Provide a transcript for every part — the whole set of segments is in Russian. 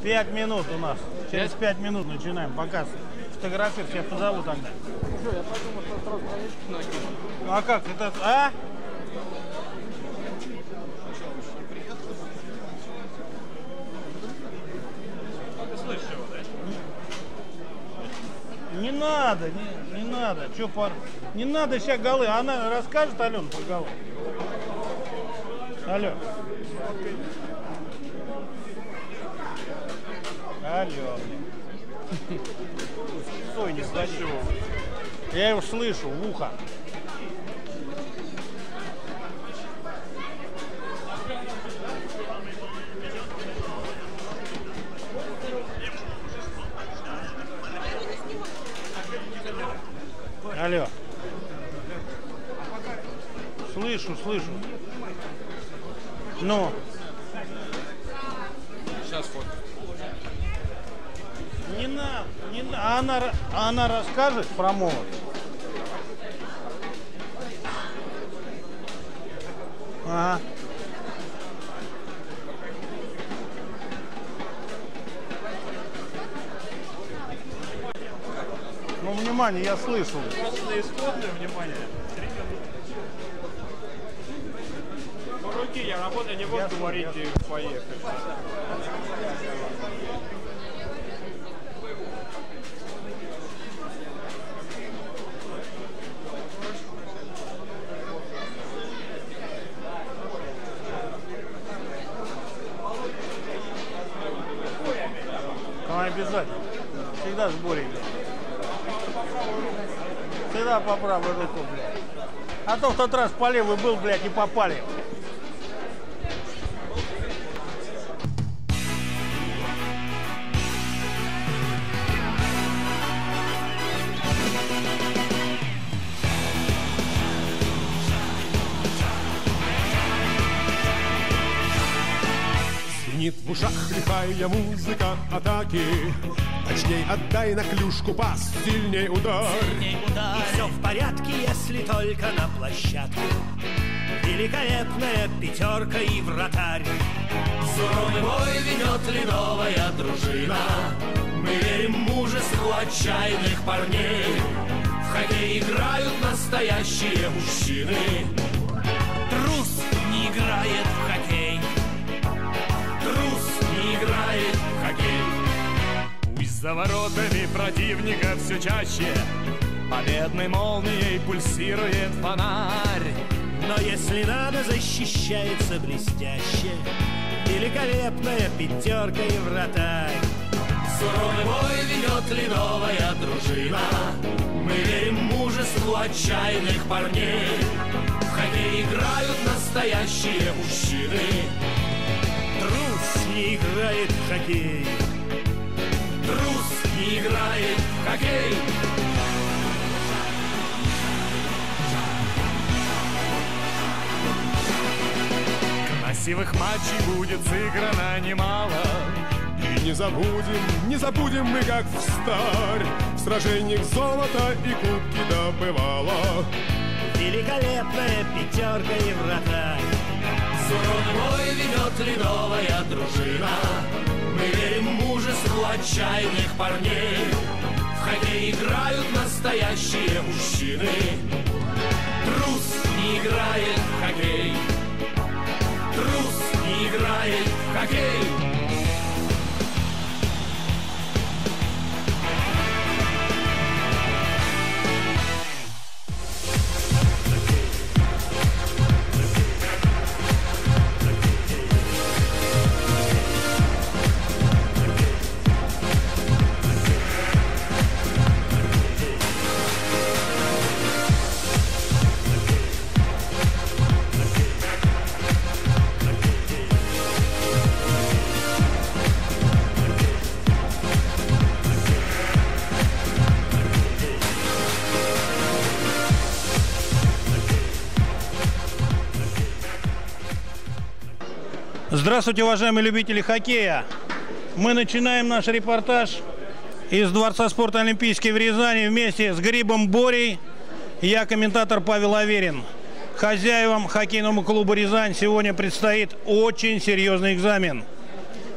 5 минут у нас. Через 5 минут начинаем показ. Фотографировать, я позову тогда. Что, я подумал, что сразу страничку накину. Ну а как это? А? Ты слышишь его, да? Не надо, не надо. Че, не надо сейчас голы. Она расскажет, Алена, про голы. Алло. Алло. Стой, не слышу. Я его слышу в ухо. Алло. Слышу. Ну. Сейчас фото. Не надо. Она расскажет про молот. Ага. Ну, внимание, я слышу. Просто на исходное внимание. 3 минуты. По руке я работаю, не буду говорить и поехать. Обязательно. Всегда с Борей. Всегда по правой руку, блядь. А то в тот раз по левой был, блядь, и попали. Звенит в ушах лихая музыка атаки. Точней отдай на клюшку пас, сильней удар. И все в порядке, если только на площадке великолепная пятерка и вратарь. Суровый бой ведет ледовая дружина. Мы верим мужеству отчаянных парней. В хоккей играют настоящие мужчины. Трус не играет в хоккей. Трус не играет в хоккей. Пусть за воротами противника все чаще победной молнией пульсирует фонарь. Но если надо, защищается блестяще великолепная пятерка и вратарь. Суровый бой ведет ледовая дружина. Мы верим мужеству отчаянных парней. В хоккей играют настоящие мужчины. Трус не играет в хоккей. Трус не играет в хоккей. Красивых матчей будет сыграно немало. И не забудем мы, как встарь, в сражениях золото и кубки добывала великолепная пятерка и вратарь. Суровый бой ведет ледовая дружина. Мы верим мужеству отчаянных парней. В хоккей играют настоящие мужчины. Трус не играет в хоккей. Трус не играет в хоккей. Здравствуйте, уважаемые любители хоккея! Мы начинаем наш репортаж из Дворца спорта Олимпийский в Рязани вместе с Грибом Борей. Я комментатор Павел Аверин. Хозяевам хоккейному клубу «Рязань» сегодня предстоит очень серьезный экзамен.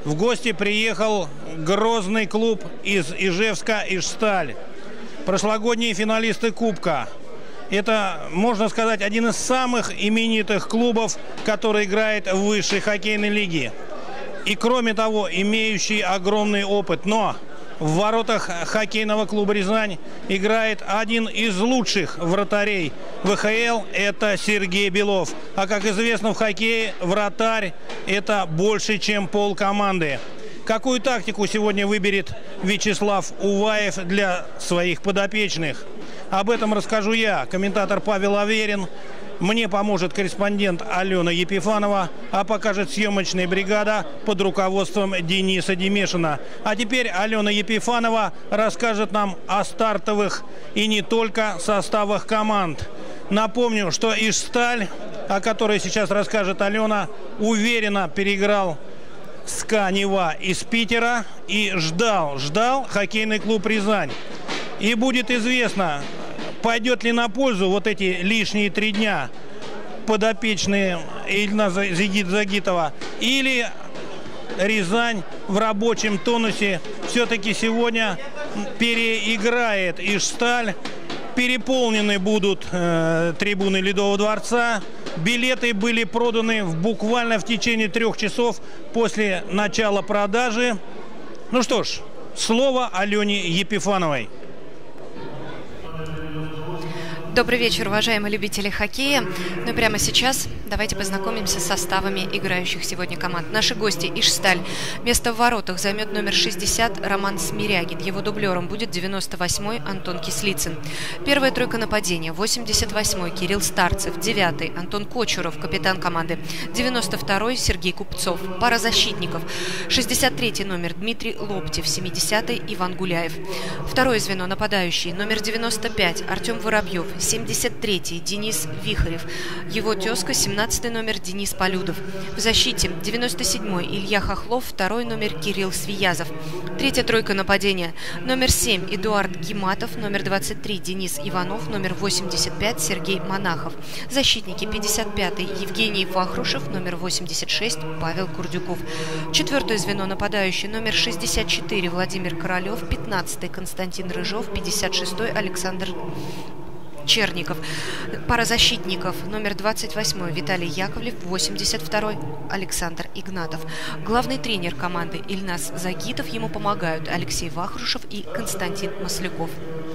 в гости приехал грозный клуб из Ижевска «Ижсталь». Прошлогодние финалисты Кубка. Это, можно сказать, один из самых именитых клубов, который играет в высшей хоккейной лиге. И кроме того, имеющий огромный опыт. Но в воротах хоккейного клуба «Рязань» играет один из лучших вратарей ВХЛ. Это Сергей Белов. А как известно, в хоккее вратарь – это больше, чем полкоманды. Какую тактику сегодня выберет Вячеслав Уваев для своих подопечных? Об этом расскажу я, комментатор Павел Аверин. Мне поможет корреспондент Алена Епифанова, а покажет съемочная бригада под руководством Дениса Демешина. А теперь Алена Епифанова расскажет нам о стартовых и не только составах команд. Напомню, что «Ижсталь», о которой сейчас расскажет Алена, уверенно переиграл СКА «Нева» из Питера и ждал хоккейный клуб «Рязань». И будет известно, пойдет ли на пользу вот эти лишние 3 дня подопечные Ильназа Загитова, или Рязань в рабочем тонусе все-таки сегодня переиграет «Ижсталь». Переполнены будут трибуны Ледового дворца. Билеты были проданы буквально в течение 3 часов после начала продажи. Ну что ж, слово Алене Епифановой. Добрый вечер, уважаемые любители хоккея. Ну и прямо сейчас давайте познакомимся с составами играющих сегодня команд. Наши гости «Ижсталь». Место в воротах займет номер 60 Роман Смирягин. Его дублером будет 98-й Антон Кислицын. Первая тройка нападения: 88-й Кирилл Старцев, 9-й Антон Кочуров, капитан команды, 92-й Сергей Купцов. Пара защитников: 63-й номер Дмитрий Лоптев, 70-й Иван Гуляев. Второе звено нападающий: номер 95 Артем Воробьев, 73-й Денис Вихарев, его тезка 17-й номер Денис Полюдов. В защите: 97-й Илья Хохлов, второй номер Кирилл Свиязов. Третья тройка нападения: номер 7 Эдуард Гиматов, номер 23 Денис Иванов, номер 85 Сергей Монахов. Защитники: 55-й Евгений Вахрушев, номер 86 Павел Курдюков. Четвертое звено нападающий: номер 64 Владимир Королев, 15-й Константин Рыжов, 56-й Александр Черников. Пара защитников: номер 28 Виталий Яковлев, 82-й Александр Игнатов. Главный тренер команды Ильназ Загитов, ему помогают Алексей Вахрушев и Константин Масляков.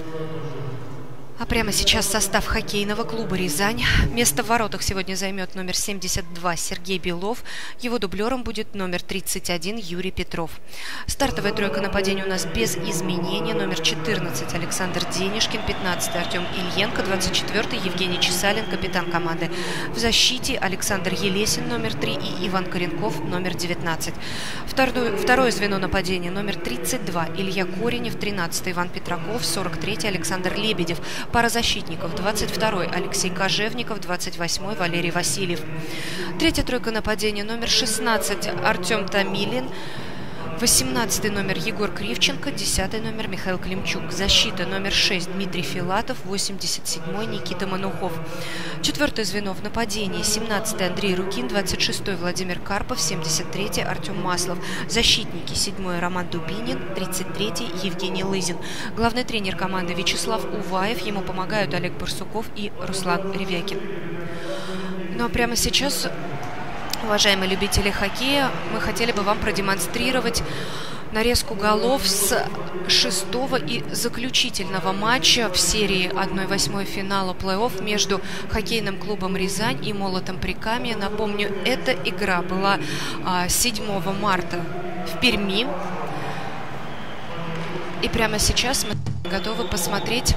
А прямо сейчас состав хоккейного клуба «Рязань». Место в воротах сегодня займет номер 72 Сергей Белов. Его дублером будет номер 31 Юрий Петров. Стартовая тройка нападения у нас без изменения. Номер 14 Александр Денишкин, 15 Артем Ильенко, 24 Евгений Чесалин, капитан команды. В защите: Александр Елесин, номер 3, и Иван Коренков, номер 19. Второе звено нападения: номер 32 Илья Коренев, 13 Иван Петраков, 43 Александр Лебедев. Пара защитников: 22-й Алексей Кожевников, 28-й Валерий Васильев. Третья тройка нападения: номер 16 Артем Томилин, 18-й номер Егор Кривченко, 10-й номер Михаил Климчук. Защита: номер 6 Дмитрий Филатов, 87-й Никита Манухов. Четвертое звено в нападении: 17-й Андрей Рукин, 26-й Владимир Карпов, 73-й Артем Маслов. Защитники: 7-й Роман Дубинин, 33-й Евгений Лызин. Главный тренер команды Вячеслав Уваев, ему помогают Олег Барсуков и Руслан Ревякин. Ну а прямо сейчас, уважаемые любители хоккея, мы хотели бы вам продемонстрировать нарезку голов с 6-го и заключительного матча в серии 1/8 финала плей-офф между хоккейным клубом «Рязань» и «Молотом Прикамья». Напомню, эта игра была 7 марта в Перми. И прямо сейчас мы готовы посмотреть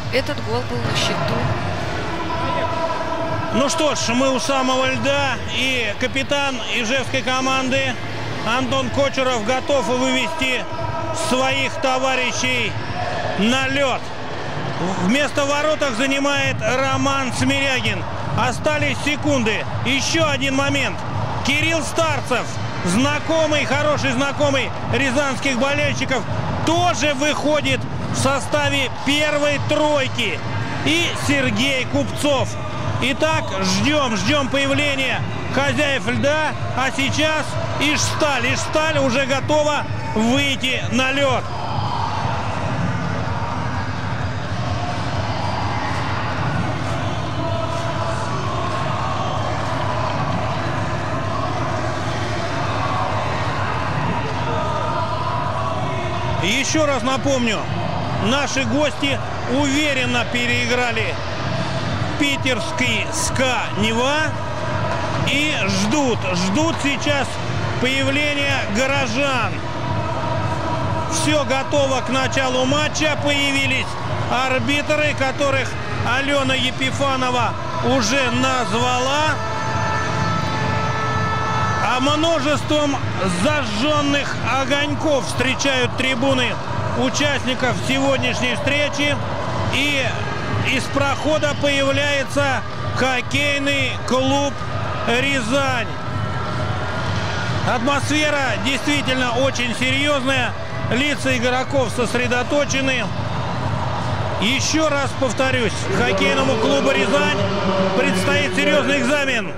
Этот гол был на счету. Ну что ж, мы у самого льда, и капитан ижевской команды Антон Кочуров готов вывести своих товарищей на лед. Вместо воротах занимает Роман Смирягин. Остались секунды. Еще один момент. Кирилл Старцев, знакомый, хороший знакомый рязанских болельщиков, тоже выходит в составе первой тройки. И Сергей Купцов. Итак, ждем появления хозяев льда. А сейчас Ижсталь. Ижсталь уже готова выйти на лед. Еще раз напомню, наши гости уверенно переиграли питерский СКА Нева и ждут сейчас появления горожан. Все готово к началу матча. Появились арбитры, которых Алена Епифанова уже назвала. А множеством зажженных огоньков встречают трибуны участников сегодняшней встречи. И из прохода появляется хоккейный клуб «Рязань». Атмосфера действительно очень серьезная. Лица игроков сосредоточены. Еще раз повторюсь, хоккейному клубу «Рязань» предстоит серьезный экзамен.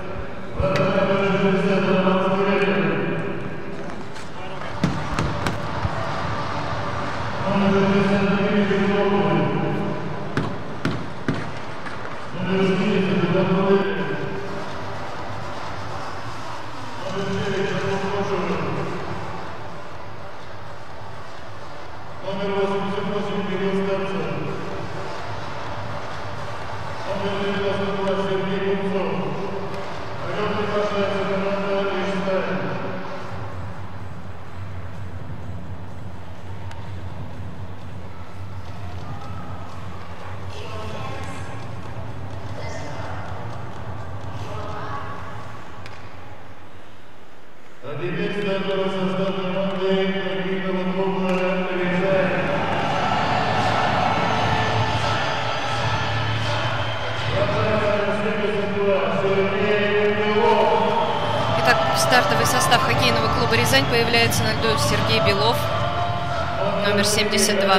Итак, стартовый состав хоккейного клуба «Рязань». Появляется на льду Сергей Белов, номер 72.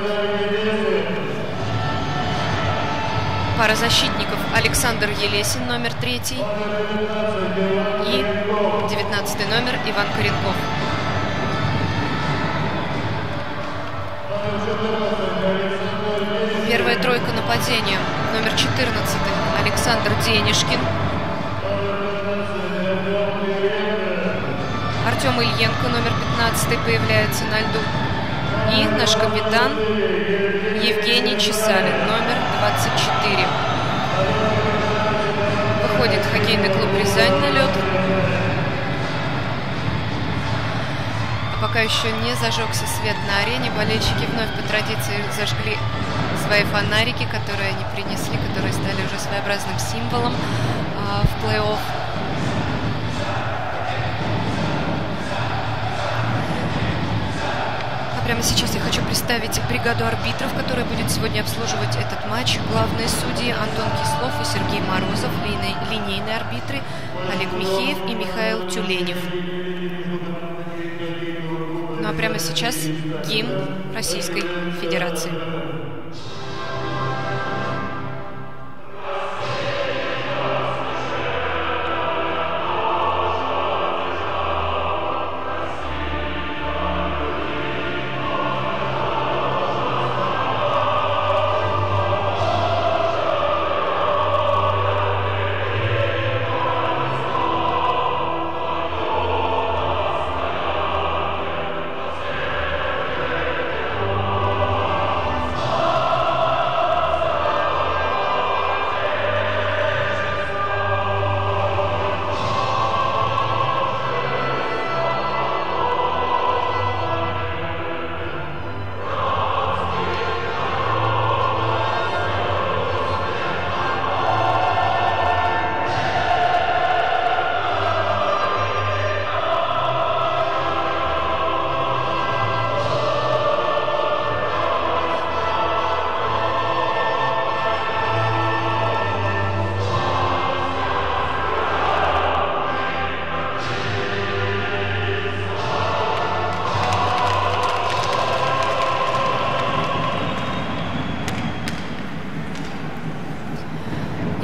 Пара защитников: Александр Елесин, номер 3, и 19 номер Иван Коренков. Первая тройка нападения: номер 14 Александр Денишкин, Артем Ильенко, номер 15, появляется на льду, и наш капитан Евгений Чесалин, номер 24. Выходит хоккейный клуб «Рязань» на лед. А пока еще не зажегся свет на арене, болельщики вновь по традиции зажгли свои фонарики, которые они принесли, которые стали уже своеобразным символом в плей-офф. Прямо сейчас я хочу представить бригаду арбитров, которая будет сегодня обслуживать этот матч. Главные судьи Антон Кислов и Сергей Морозов, линейные арбитры Олег Михеев и Михаил Тюленев. Ну а прямо сейчас гимн Российской Федерации.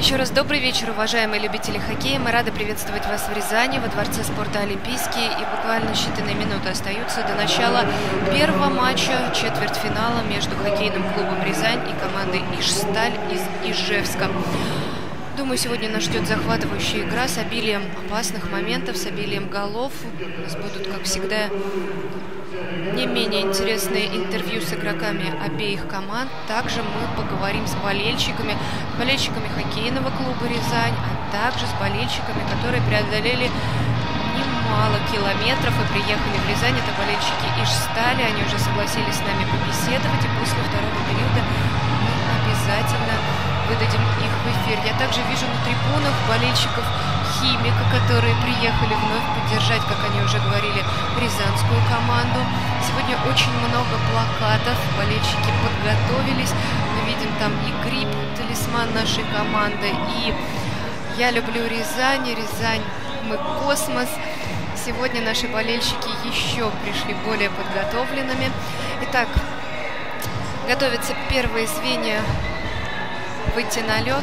Еще раз добрый вечер, уважаемые любители хоккея. Мы рады приветствовать вас в Рязани, во Дворце спорта «Олимпийский». И буквально считанные минуты остаются до начала первого матча четвертьфинала между хоккейным клубом «Рязань» и командой «Ижсталь» из Ижевска. Думаю, сегодня нас ждет захватывающая игра с обилием опасных моментов, с обилием голов. У нас будут, как всегда, не менее интересные интервью с игроками обеих команд. Также мы поговорим с болельщиками хоккейного клуба «Рязань», а также с болельщиками, которые преодолели немало километров и приехали в Рязань. Это болельщики Ижстали. Они уже согласились с нами побеседовать, и после второго периода мы обязательно выдадим их в эфир. Я также вижу на трибунах болельщиков «Химика», которые приехали вновь поддержать, как они уже говорили, рязанскую команду. Сегодня очень много плакатов, болельщики подготовились. Мы видим там и гриб, талисман нашей команды, и «Я люблю Рязань», «Рязань, мы космос». Сегодня наши болельщики еще пришли более подготовленными. Итак, готовятся первые звенья выйти на лед.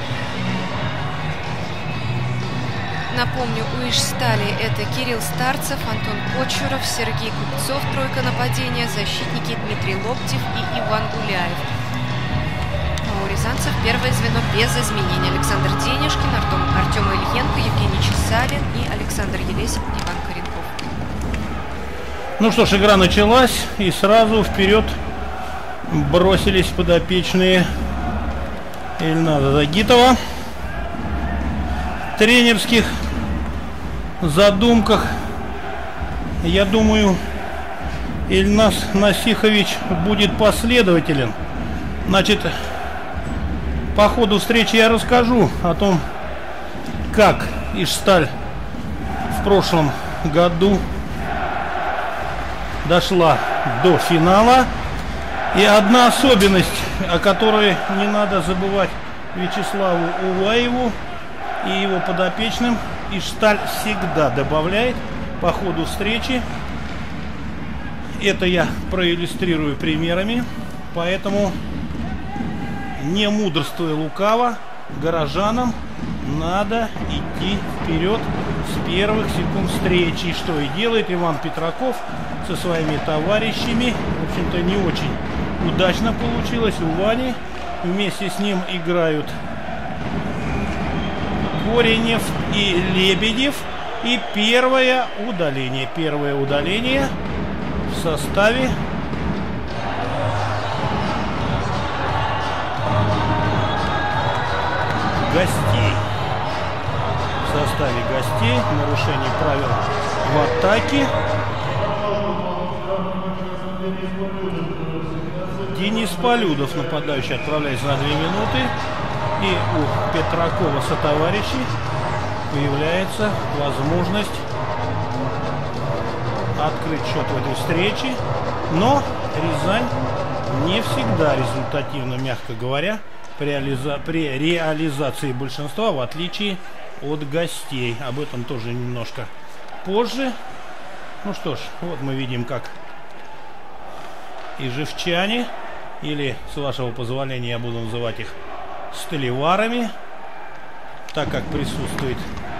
Напомню, у Ижстали это Кирилл Старцев, Антон Кочуров, Сергей Купцов, тройка нападения, защитники Дмитрий Лоптев и Иван Гуляев. А у рязанцев первое звено без изменений: Александр Денежкин, Артем Ильенко, Евгений Чесалин и Александр Елесин, Иван Коренков. Ну что ж, игра началась, и сразу вперед бросились подопечные Ильназа Загитова. В тренерских задумках, я думаю, Ильназ Насихович будет последователен. Значит, по ходу встречи я расскажу о том, как Ижсталь в прошлом году дошла до финала. И одна особенность, о которой не надо забывать Вячеславу Улаеву и его подопечным: Ижсталь всегда добавляет по ходу встречи. Это я проиллюстрирую примерами. Поэтому, не мудрствуя лукаво, горожанам надо идти вперед с первых секунд встречи. Что и делает Иван Петраков со своими товарищами. В общем-то, не очень удачно получилось у Вани. Вместе с ним играют Коренев и Лебедев. И первое удаление. Первое удаление в составе гостей. В составе гостей. Нарушение правил в атаке. Денис Полюдов, нападающий, отправляется на 2 минуты. И у Петракова сотоварищей появляется возможность открыть счет в этой встрече. Но Рязань не всегда результативно, мягко говоря, при реализации большинства, в отличие от гостей. Об этом тоже немножко позже. Ну что ж, вот мы видим, как ижевчане, или, с вашего позволения, я буду называть их сталеварами, так как присутствует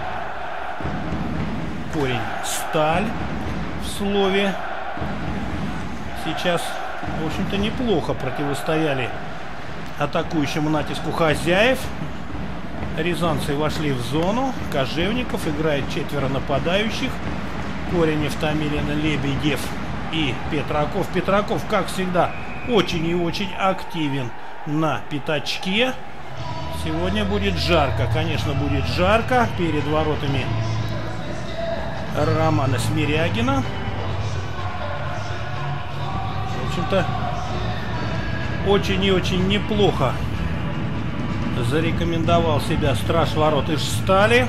корень «сталь» в слове, сейчас, в общем-то, неплохо противостояли атакующему натиску хозяев. Рязанцы вошли в зону. Кожевников играет 4 нападающих: Коренев, Томилин, Лебедев и Петраков. Петраков, как всегда, очень и очень активен на пятачке. Сегодня будет жарко. Конечно, будет жарко перед воротами Романа Смирягина. В общем-то, очень и очень неплохо зарекомендовал себя страж ворот Ижстали.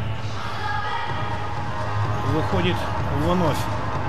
Выходит вновь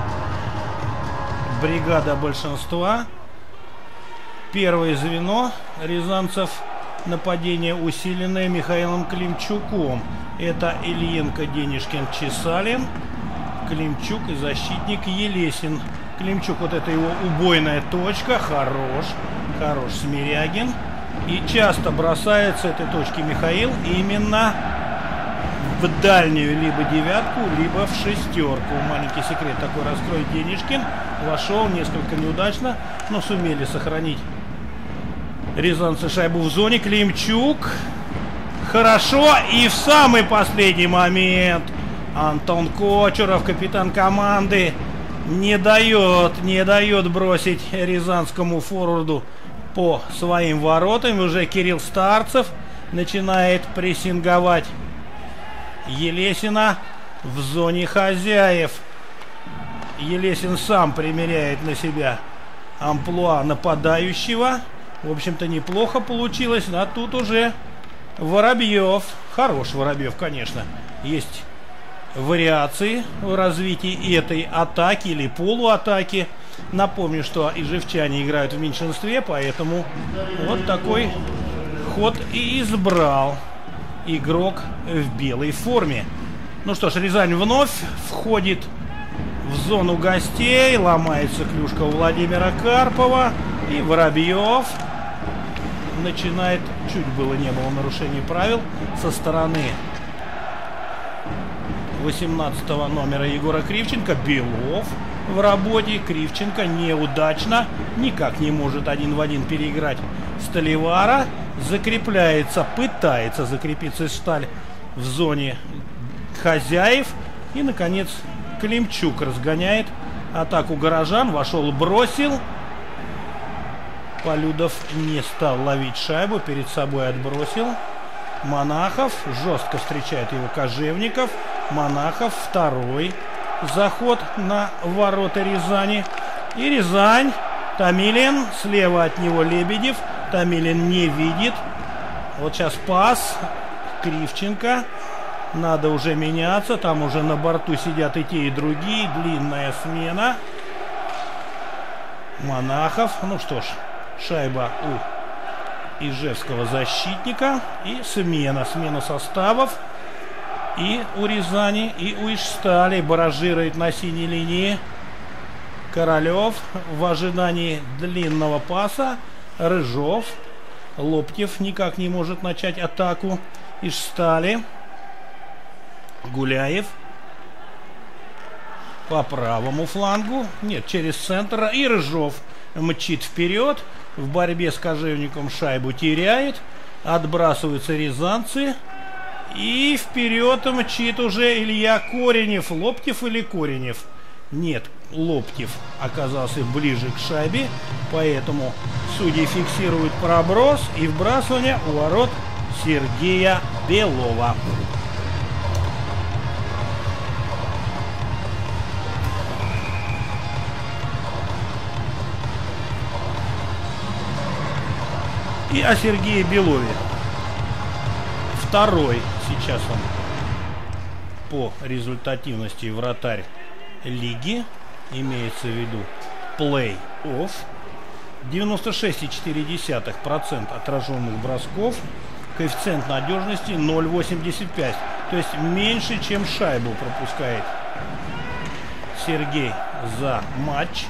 бригада большинства. Первое звено рязанцев нападение, усиленное Михаилом Климчуком. Это Ильенко, Денежкин, Чесалин, Климчук и защитник Елесин. Климчук, вот это его убойная точка. Хорош Смирягин. И часто бросает с этой точки Михаил именно в дальнюю либо девятку, либо в шестерку. Маленький секрет такой раскроет Денишкин. Вошел несколько неудачно, но сумели сохранить рязанцы шайбу в зоне. Климчук. Хорошо. И в самый последний момент Антон Кочуров, капитан команды, не дает бросить рязанскому форварду по своим воротам. Уже Кирилл Старцев начинает прессинговать Елесина в зоне хозяев. Елесин сам примеряет на себя амплуа нападающего. В общем-то, неплохо получилось. А тут уже Воробьев. Хорош Воробьев, конечно. Есть вариации в развитии этой атаки или полуатаки. Напомню, что ижевчане играют в меньшинстве, поэтому вот такой ход и избрал игрок в белой форме. Ну что ж, Рязань вновь входит в зону гостей. Ломается клюшка у Владимира Карпова. И Воробьев начинает, чуть было не было нарушений правил со стороны 18-го номера Егора Кривченко. Белов в работе. Кривченко неудачно, никак не может один в один переиграть Сталевара. Закрепляется, пытается закрепиться Сталь в зоне хозяев. И, наконец, Климчук разгоняет атаку горожан. Вошел, бросил. Полюдов не стал ловить шайбу, перед собой отбросил. Монахов жестко встречает его Кожевников. Монахов второй заход на ворота Рязани. И Рязань. Томилин. Слева от него Лебедев. Томилин не видит. Вот сейчас пас. Кривченко. Надо уже меняться. Там уже на борту сидят и те, и другие. Длинная смена. Монахов. Ну что ж, шайба у ижевского защитника. И смена составов. И у Рязани, и у Ижстали. Баражирует на синей линии Королев в ожидании длинного паса. Рыжов. Лоптев никак не может начать атаку Ижстали. Гуляев по правому флангу. Нет, через центр. И Рыжов мчит вперед. В борьбе с Кожевником шайбу теряет. Отбрасываются рязанцы. И вперед мчит уже Илья Коренев. Лоптев или Коренев? Нет, Лоптев оказался ближе к шайбе. Поэтому судьи фиксируют проброс и вбрасывание у ворот Сергея Белова. И о Сергее Белове. Второй сейчас он по результативности вратарь лиги. Имеется в виду плей-офф. 96,4% отраженных бросков. Коэффициент надежности 0,85. То есть меньше, чем шайбу пропускает Сергей за матч.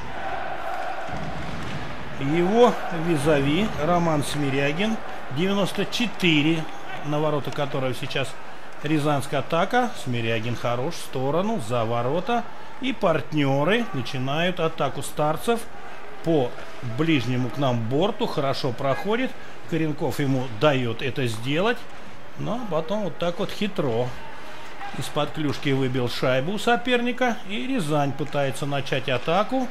Его визави Роман Смирягин. 94, на ворота которого сейчас рязанская атака. Смирягин хорош, в сторону, за ворота. И партнеры начинают атаку Старцев по ближнему к нам борту. Хорошо проходит. Коренков ему дает это сделать. Но потом вот так вот хитро из-под клюшки выбил шайбу у соперника. И Рязань пытается начать атаку.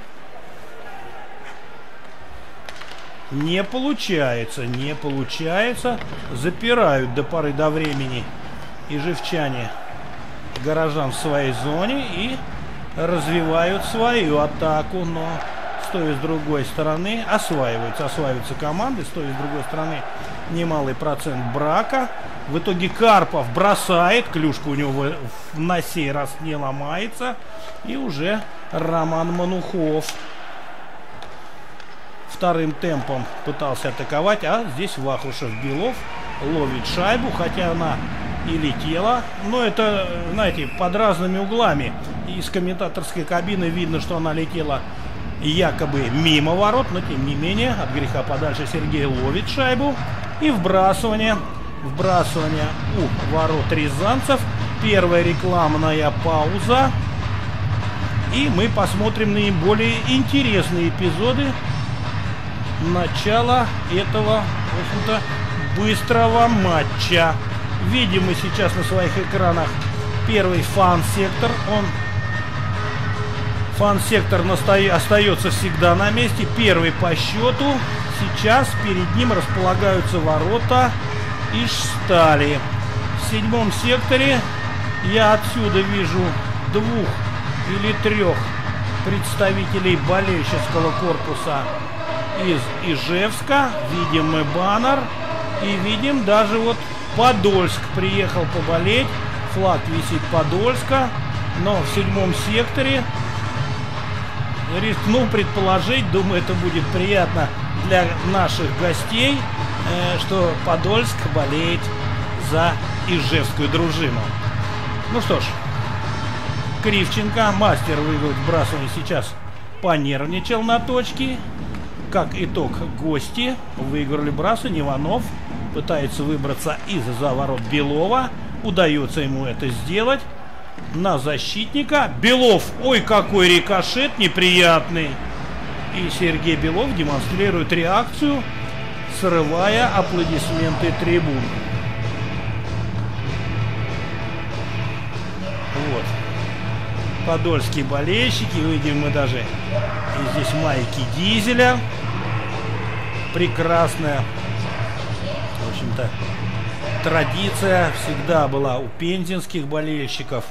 Не получается, не получается. Запирают до поры до времени ижевчане горожан в своей зоне и развивают свою атаку. Но с той и с другой стороны осваиваются команды. С той и с другой стороны немалый процент брака. В итоге Карпов бросает. Клюшка у него на сей раз не ломается. И уже Роман Манухов вторым темпом пытался атаковать, а здесь Вахрушев-Белов ловит шайбу, хотя она и летела, но это, знаете, под разными углами. Из комментаторской кабины видно, что она летела якобы мимо ворот, но тем не менее от греха подальше Сергей ловит шайбу. И вбрасывание у ворот рязанцев. Первая рекламная пауза. И мы посмотрим наиболее интересные эпизоды начала этого, в общем-то, быстрого матча. Видим мы сейчас на своих экранах первый фан-сектор. Фан-сектор остается всегда на месте. Первый по счету. Сейчас перед ним располагаются ворота Ижстали. В 7-м секторе я отсюда вижу 2 или 3 представителей болельщического корпуса из Ижевска. Видим мы баннер. И видим даже вот Подольск приехал поболеть. Флаг висит Подольска. Но в 7-м секторе рискнул предположить, думаю, это будет приятно для наших гостей, что Подольск болеет за ижевскую дружину. Ну что ж, Кривченко, мастер выбрасывания, сейчас понервничал на точке. Как итог, гости выиграли бросание. Иванов пытается выбраться из-за ворот Белова. Удается ему это сделать. На защитника. Белов, ой, какой рикошет неприятный. И Сергей Белов демонстрирует реакцию, срывая аплодисменты трибун. Вот. Подольские болельщики. Видим мы даже и здесь майки Дизеля. Прекрасная, в общем-то, традиция всегда была у пензенских болельщиков.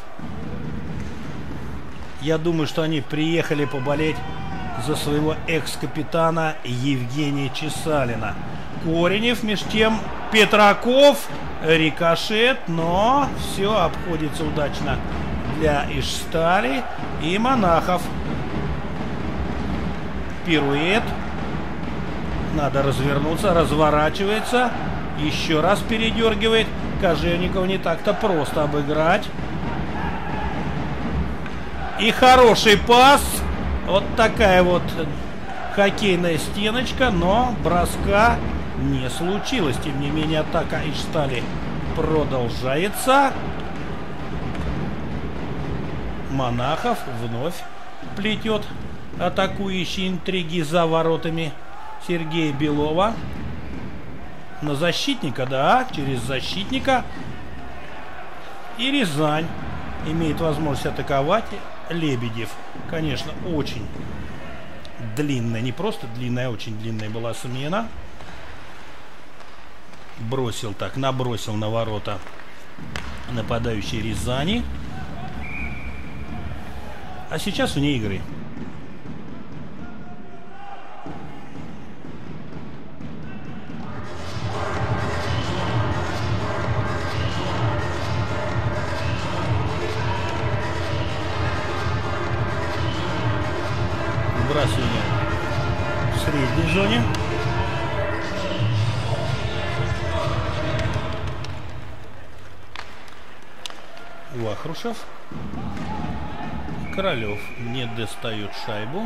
Я думаю, что они приехали поболеть за своего экс-капитана Евгения Чесалина. Коренев, меж тем, Петраков, рикошет, но все обходится удачно для Ижстали и монахов. Пируэт. Надо развернуться, разворачивается. Еще раз передергивает. Кожевников не так-то просто обыграть. И хороший пас. Вот такая вот хоккейная стеночка, но броска не случилось. Тем не менее, атака Ижстали продолжается. Монахов вновь плетет атакующие интриги за воротами Сергея Белова. На защитника, да, через защитника. И Рязань имеет возможность атаковать. Лебедев, конечно, очень длинная, не просто длинная, а очень длинная была смена. Бросил так, набросил на ворота нападающий Рязани. А сейчас вне игры. Выбрасывание в средней зоне. Вахрушев. Королев не достает шайбу.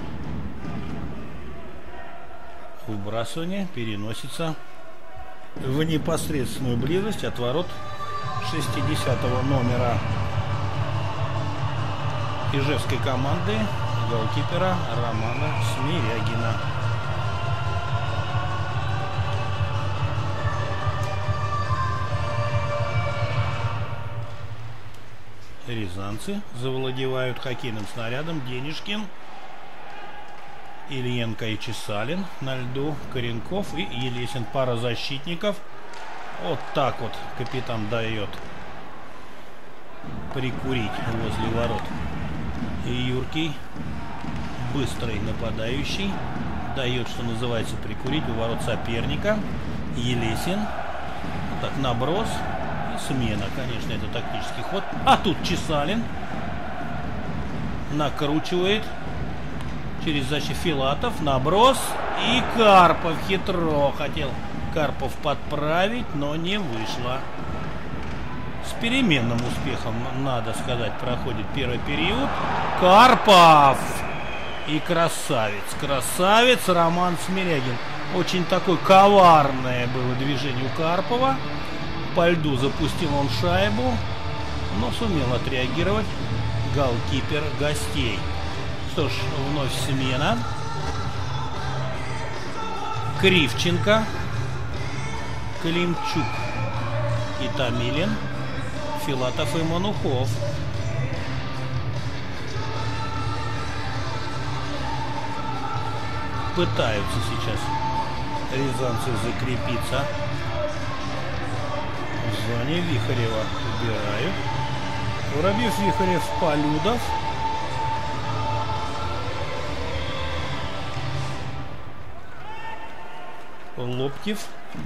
Выбрасывание переносится в непосредственную близость от ворот 60-го номера ижевской команды, голкипера Романа Смирягина. Рязанцы завладевают хоккейным снарядом. Денишкин, Ильенко и Чесалин на льду. Коренков и Елесин. Пара защитников. Вот так вот капитан дает прикурить возле ворот. И Юркий, быстрый нападающий, дает, что называется, прикурить у ворот соперника. Елесин. Вот так, наброс. Смена, конечно, это тактический ход. А тут Чесалин накручивает через защиту. Филатов, наброс. И Карпов хитро хотел Карпов подправить, но не вышло. С переменным успехом, надо сказать, проходит первый период. Карпов! И красавец Роман Смирягин. Очень такое коварное было движение у Карпова. По льду запустил он шайбу, но сумел отреагировать голкипер гостей. Что ж, вновь смена. Кривченко, Климчук и Томилин, Филатов и Манухов. Пытаются сейчас рязанцы закрепиться в зоне. Вихарева убирают. Воробьев, Вихарев, Полюдов. Лоптев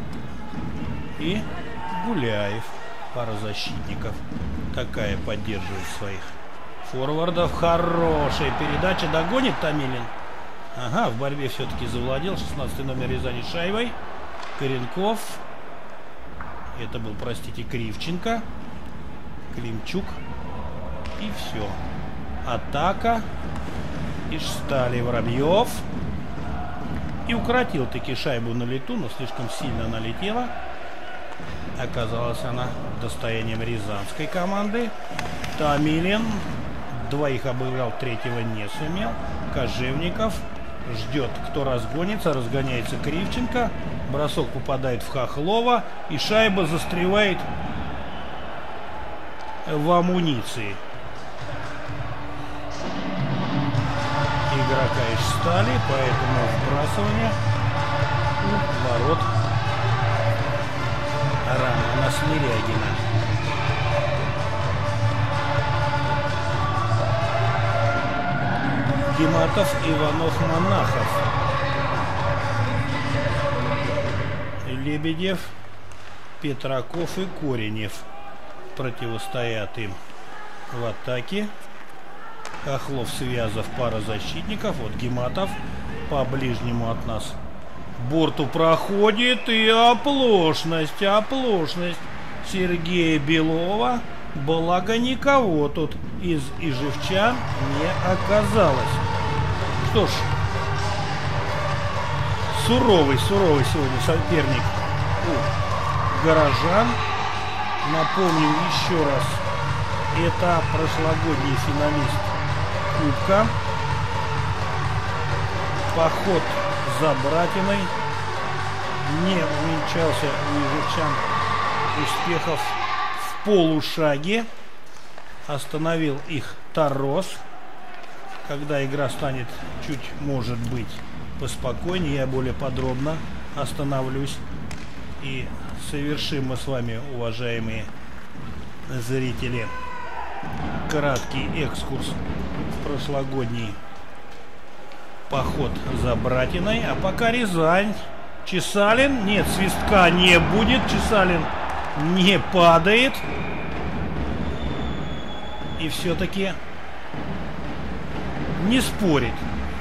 и Гуляев. Пара защитников. Такая поддерживает своих форвардов. Хорошая передача. Догонит Томилин. Ага, в борьбе все-таки завладел 16-й номер Рязани шайбой. Коренков. Это был, простите, Кривченко. Климчук. И все. Атака. Ижстали Воробьев. И укоротил таки шайбу на лету, но слишком сильно налетела. Оказалась она достоянием рязанской команды. Томилин двоих обыграл, третьего не сумел. Кожевников ждет, кто разгонится. Разгоняется Кривченко. Бросок попадает в Хохлова. И шайба застревает в амуниции игрока Ижстали, поэтому вбрасывание у ворот Романа Смирягина. Гиматов, Иванов, Монахов. Лебедев, Петраков и Коренев противостоят им в атаке. Хохлов, Связов, пара защитников. Вот Гиматов по ближнему от нас борту проходит. И оплошность Сергея Белова. Благо никого тут из ижевчан не оказалось. Что ж, суровый сегодня соперник у горожан. Напомню еще раз, это прошлогодний финалист Кубка. Поход за Братиной не увенчался у ижевчан успехов в полушаге. Остановил их Торос. Когда игра станет чуть, может быть, поспокойнее, я более подробно остановлюсь. И совершим мы с вами, уважаемые зрители, краткий экскурс в прошлогодний поход за Братиной. А пока Рязань. Чесалин. Нет, свистка не будет. Чесалин не падает. И все-таки не спорит.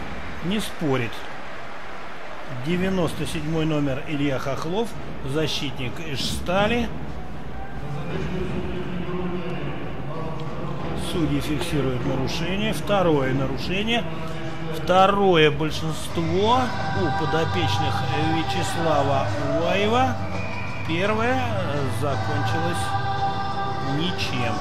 97-й номер Илья Хохлов, защитник Ижстали. Судьи фиксируют нарушение. Второе нарушение. Второе большинство у подопечных Вячеслава Уаева. Первое закончилось ничем.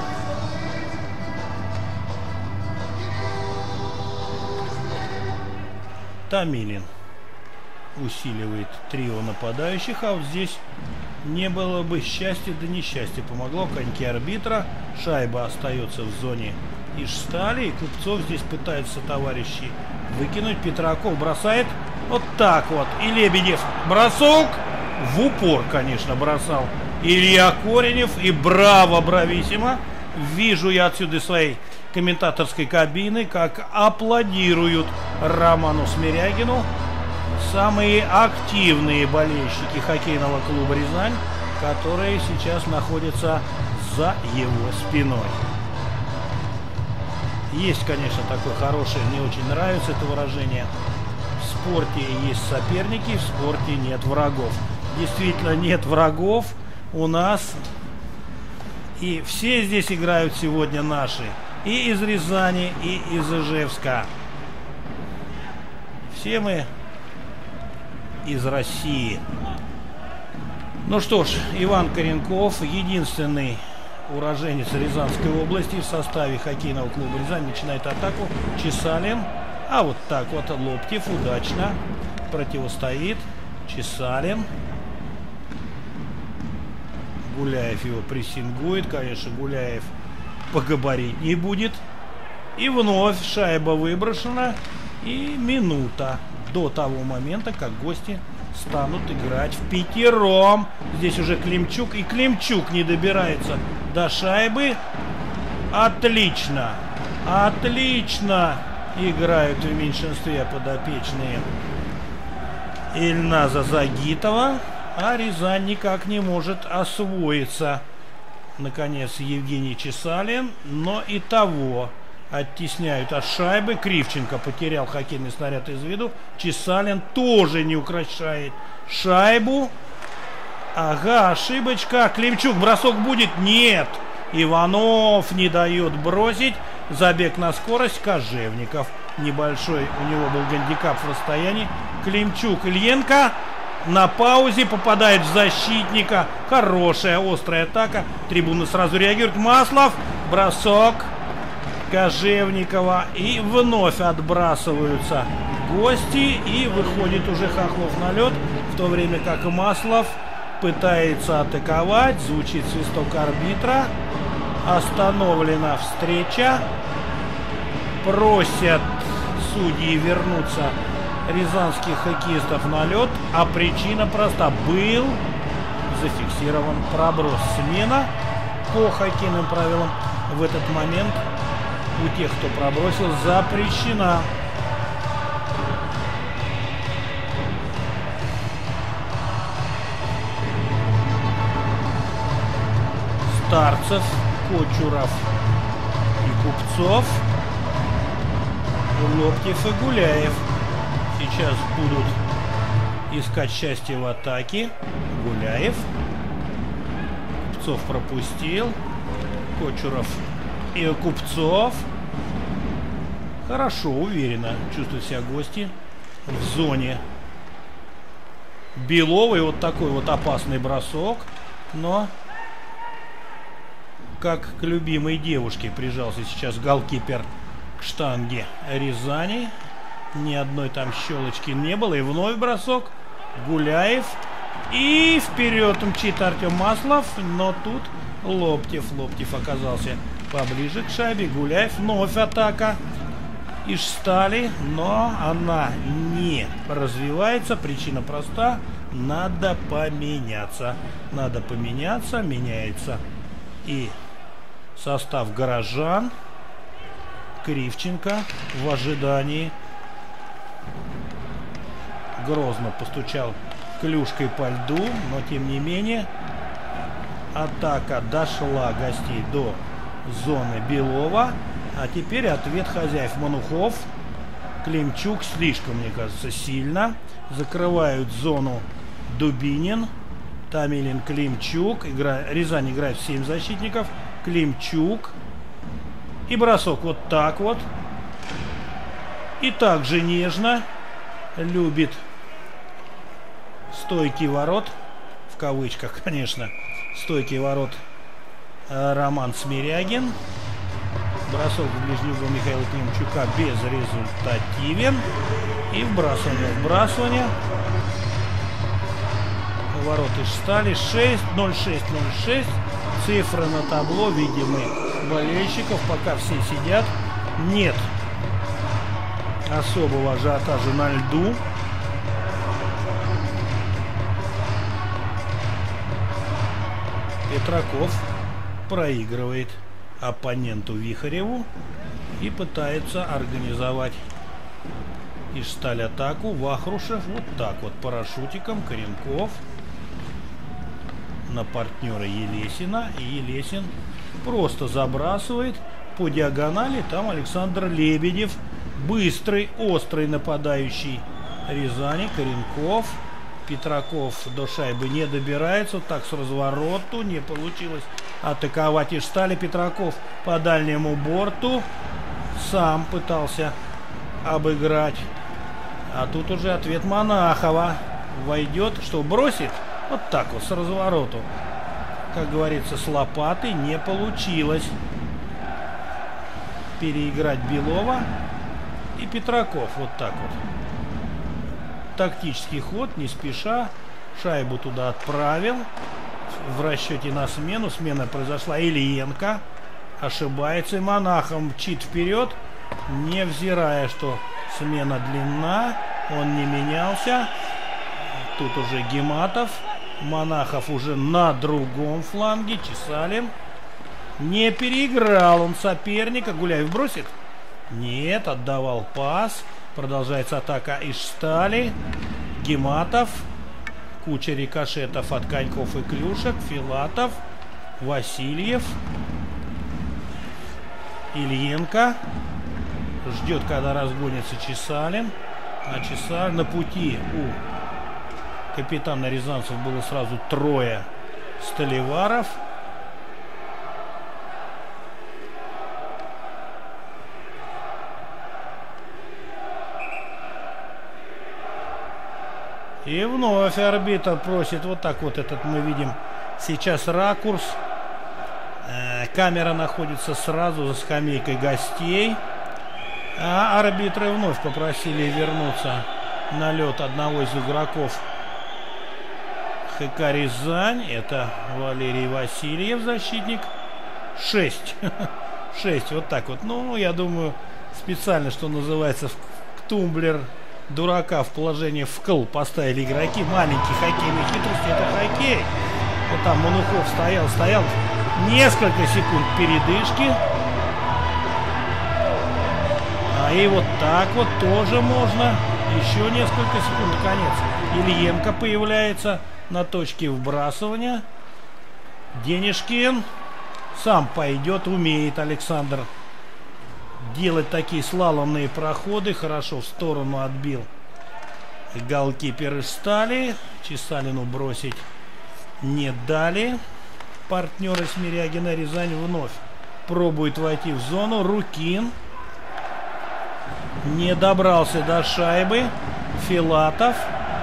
Томилин усиливает трио нападающих, а вот здесь не было бы счастья, да несчастье помогло. Коньки арбитра. Шайба остается в зоне Ижстали. И Купцов здесь пытаются товарищи выкинуть. Петраков бросает вот так вот. И Лебедев. Бросок. В упор, конечно, бросал Илья Коренев. И браво, брависсимо. Вижу я отсюда своей комментаторской кабины, как аплодируют Роману Смирягину самые активные болельщики хоккейного клуба «Рязань», которые сейчас находятся за его спиной. Есть, конечно, такое хорошее, мне очень нравится это выражение: в спорте есть соперники, в спорте нет врагов. Действительно, нет врагов у нас, и все здесь играют сегодня наши. И из Рязани, и из Ижевска. Все мы из России. Ну что ж, Иван Коренков, единственный уроженец Рязанской области в составе хоккейного клуба «Рязань», начинает атаку. Чесалин. А вот так вот Лоптев удачно противостоит. Чесалин. Гуляев его прессингует. Конечно, Гуляев погабаритней будет. И вновь шайба выброшена. И минута до того момента, как гости станут играть в пятером. Здесь уже Климчук. И Климчук не добирается до шайбы. Отлично. Отлично играют в меньшинстве подопечные Ильназа Загитова. А Рязань никак не может освоиться. Наконец Евгений Чесалин. Но и того оттесняют от шайбы. Кривченко потерял хоккейный снаряд из виду. Чесалин тоже не укращает шайбу. Ага, ошибочка. Климчук, бросок будет? Нет. Иванов не дает бросить. Забег на скорость. Кожевников. Небольшой у него был гандикап в расстоянии. Климчук, Ильенко. На паузе попадает в защитника. Хорошая, острая атака. Трибуны сразу реагируют. Маслов. Бросок Кожевникова. И вновь отбрасываются гости. И выходит уже Хохлов на лед. В то время как Маслов пытается атаковать. Звучит свисток арбитра. Остановлена встреча. Просят судьи вернуться рязанских хоккеистов на лед. А причина проста. Был зафиксирован проброс. Смена по хоккейным правилам в этот момент у тех, кто пробросил, запрещена. Старцев, Кочуров и Купцов, Лоптев и Гуляев сейчас будут искать счастье в атаке. Гуляев. Купцов пропустил. Кочуров и Купцов. Хорошо, уверенно чувствуют себя гости в зоне Беловой. Вот такой вот опасный бросок. Но как к любимой девушке прижался сейчас голкипер к штанге Рязани. Ни одной там щелочки не было. И вновь бросок. Гуляев. И вперед мчит Артем Маслов. Но тут Лоптев оказался поближе к шайбе. Гуляев. Вновь атака Ижстали. Но она не развивается. Причина проста. Надо поменяться. Надо поменяться. Меняется и состав горожан. Кривченко в ожидании. Грозно постучал клюшкой по льду, но тем не менее атака дошла гостей до зоны Белова. А теперь ответ хозяев. Манухов, Климчук слишком, мне кажется, сильно. Закрывают зону Дубинин, Тамилин, Климчук. Рязань играет в 7 защитников. Климчук. И бросок вот так вот. И также нежно любит стойки ворот. В кавычках, конечно. Стойки ворот Роман Смирягин. Бросок в ближний угол Михаила Климчука безрезультативен. И вбрасывание. Ворот Ижстали 6-0-6-0-6. Цифры на табло видимы болельщиков. Пока все сидят. Нет особого ажиотажа на льду. Петраков проигрывает оппоненту Вихареву и пытается организовать Ижсталь атаку. Вахрушев вот так вот парашютиком. Коренков на партнера Елесина. И Елесин просто забрасывает по диагонали. Там Александр Лебедев. Быстрый, острый нападающий Рязани. Коренков. Петраков до шайбы не добирается. Вот так с развороту не получилось атаковать Ижстали. Петраков по дальнему борту сам пытался обыграть А тут уже ответ Монахова. Войдет, что бросит? Вот так вот, с развороту. Как говорится, с лопаты не получилось переиграть Белова и Петраков. Вот так вот. Тактический ход, не спеша. Шайбу туда отправил. В расчете на смену. Смена произошла. Ильенко ошибается. И Монахов мчит вперед, невзирая, что смена длинна. Он не менялся. Тут уже Гиматов. Монахов уже на другом фланге. Чесалин. Не переиграл он соперника. Гуляев бросит? Нет, отдавал пас. Продолжается атака Ижстали. Гиматов. Куча рикошетов от коньков и клюшек. Филатов. Васильев. Ильенко. Ждет, когда разгонится Чесалин. А Чесалин на пути у капитана рязанцев было сразу трое столеваров. И вновь арбитр просит вот так вот этот мы видим сейчас ракурс. Камера находится сразу за скамейкой гостей. А арбитры вновь попросили вернуться на лед одного из игроков ХК Рязань. Это Валерий Васильев, защитник. 6. 6. Вот так вот. Ну, я думаю, специально, что называется, в тумблер дурака в положение вкл поставили игроки. Маленькие хоккейные хитрости. Это хоккей. Вот там Манухов стоял. Несколько секунд передышки. И вот так вот тоже можно. Еще несколько секунд, конец. Ильенко появляется на точке вбрасывания. Денежкин сам пойдет, умеет Александр делать такие слаломные проходы. Хорошо в сторону отбил голкипер Ижстали. Чесалину бросить не дали. Партнеры Смирягина. Рязань вновь пробует войти в зону. Рукин не добрался до шайбы. Филатов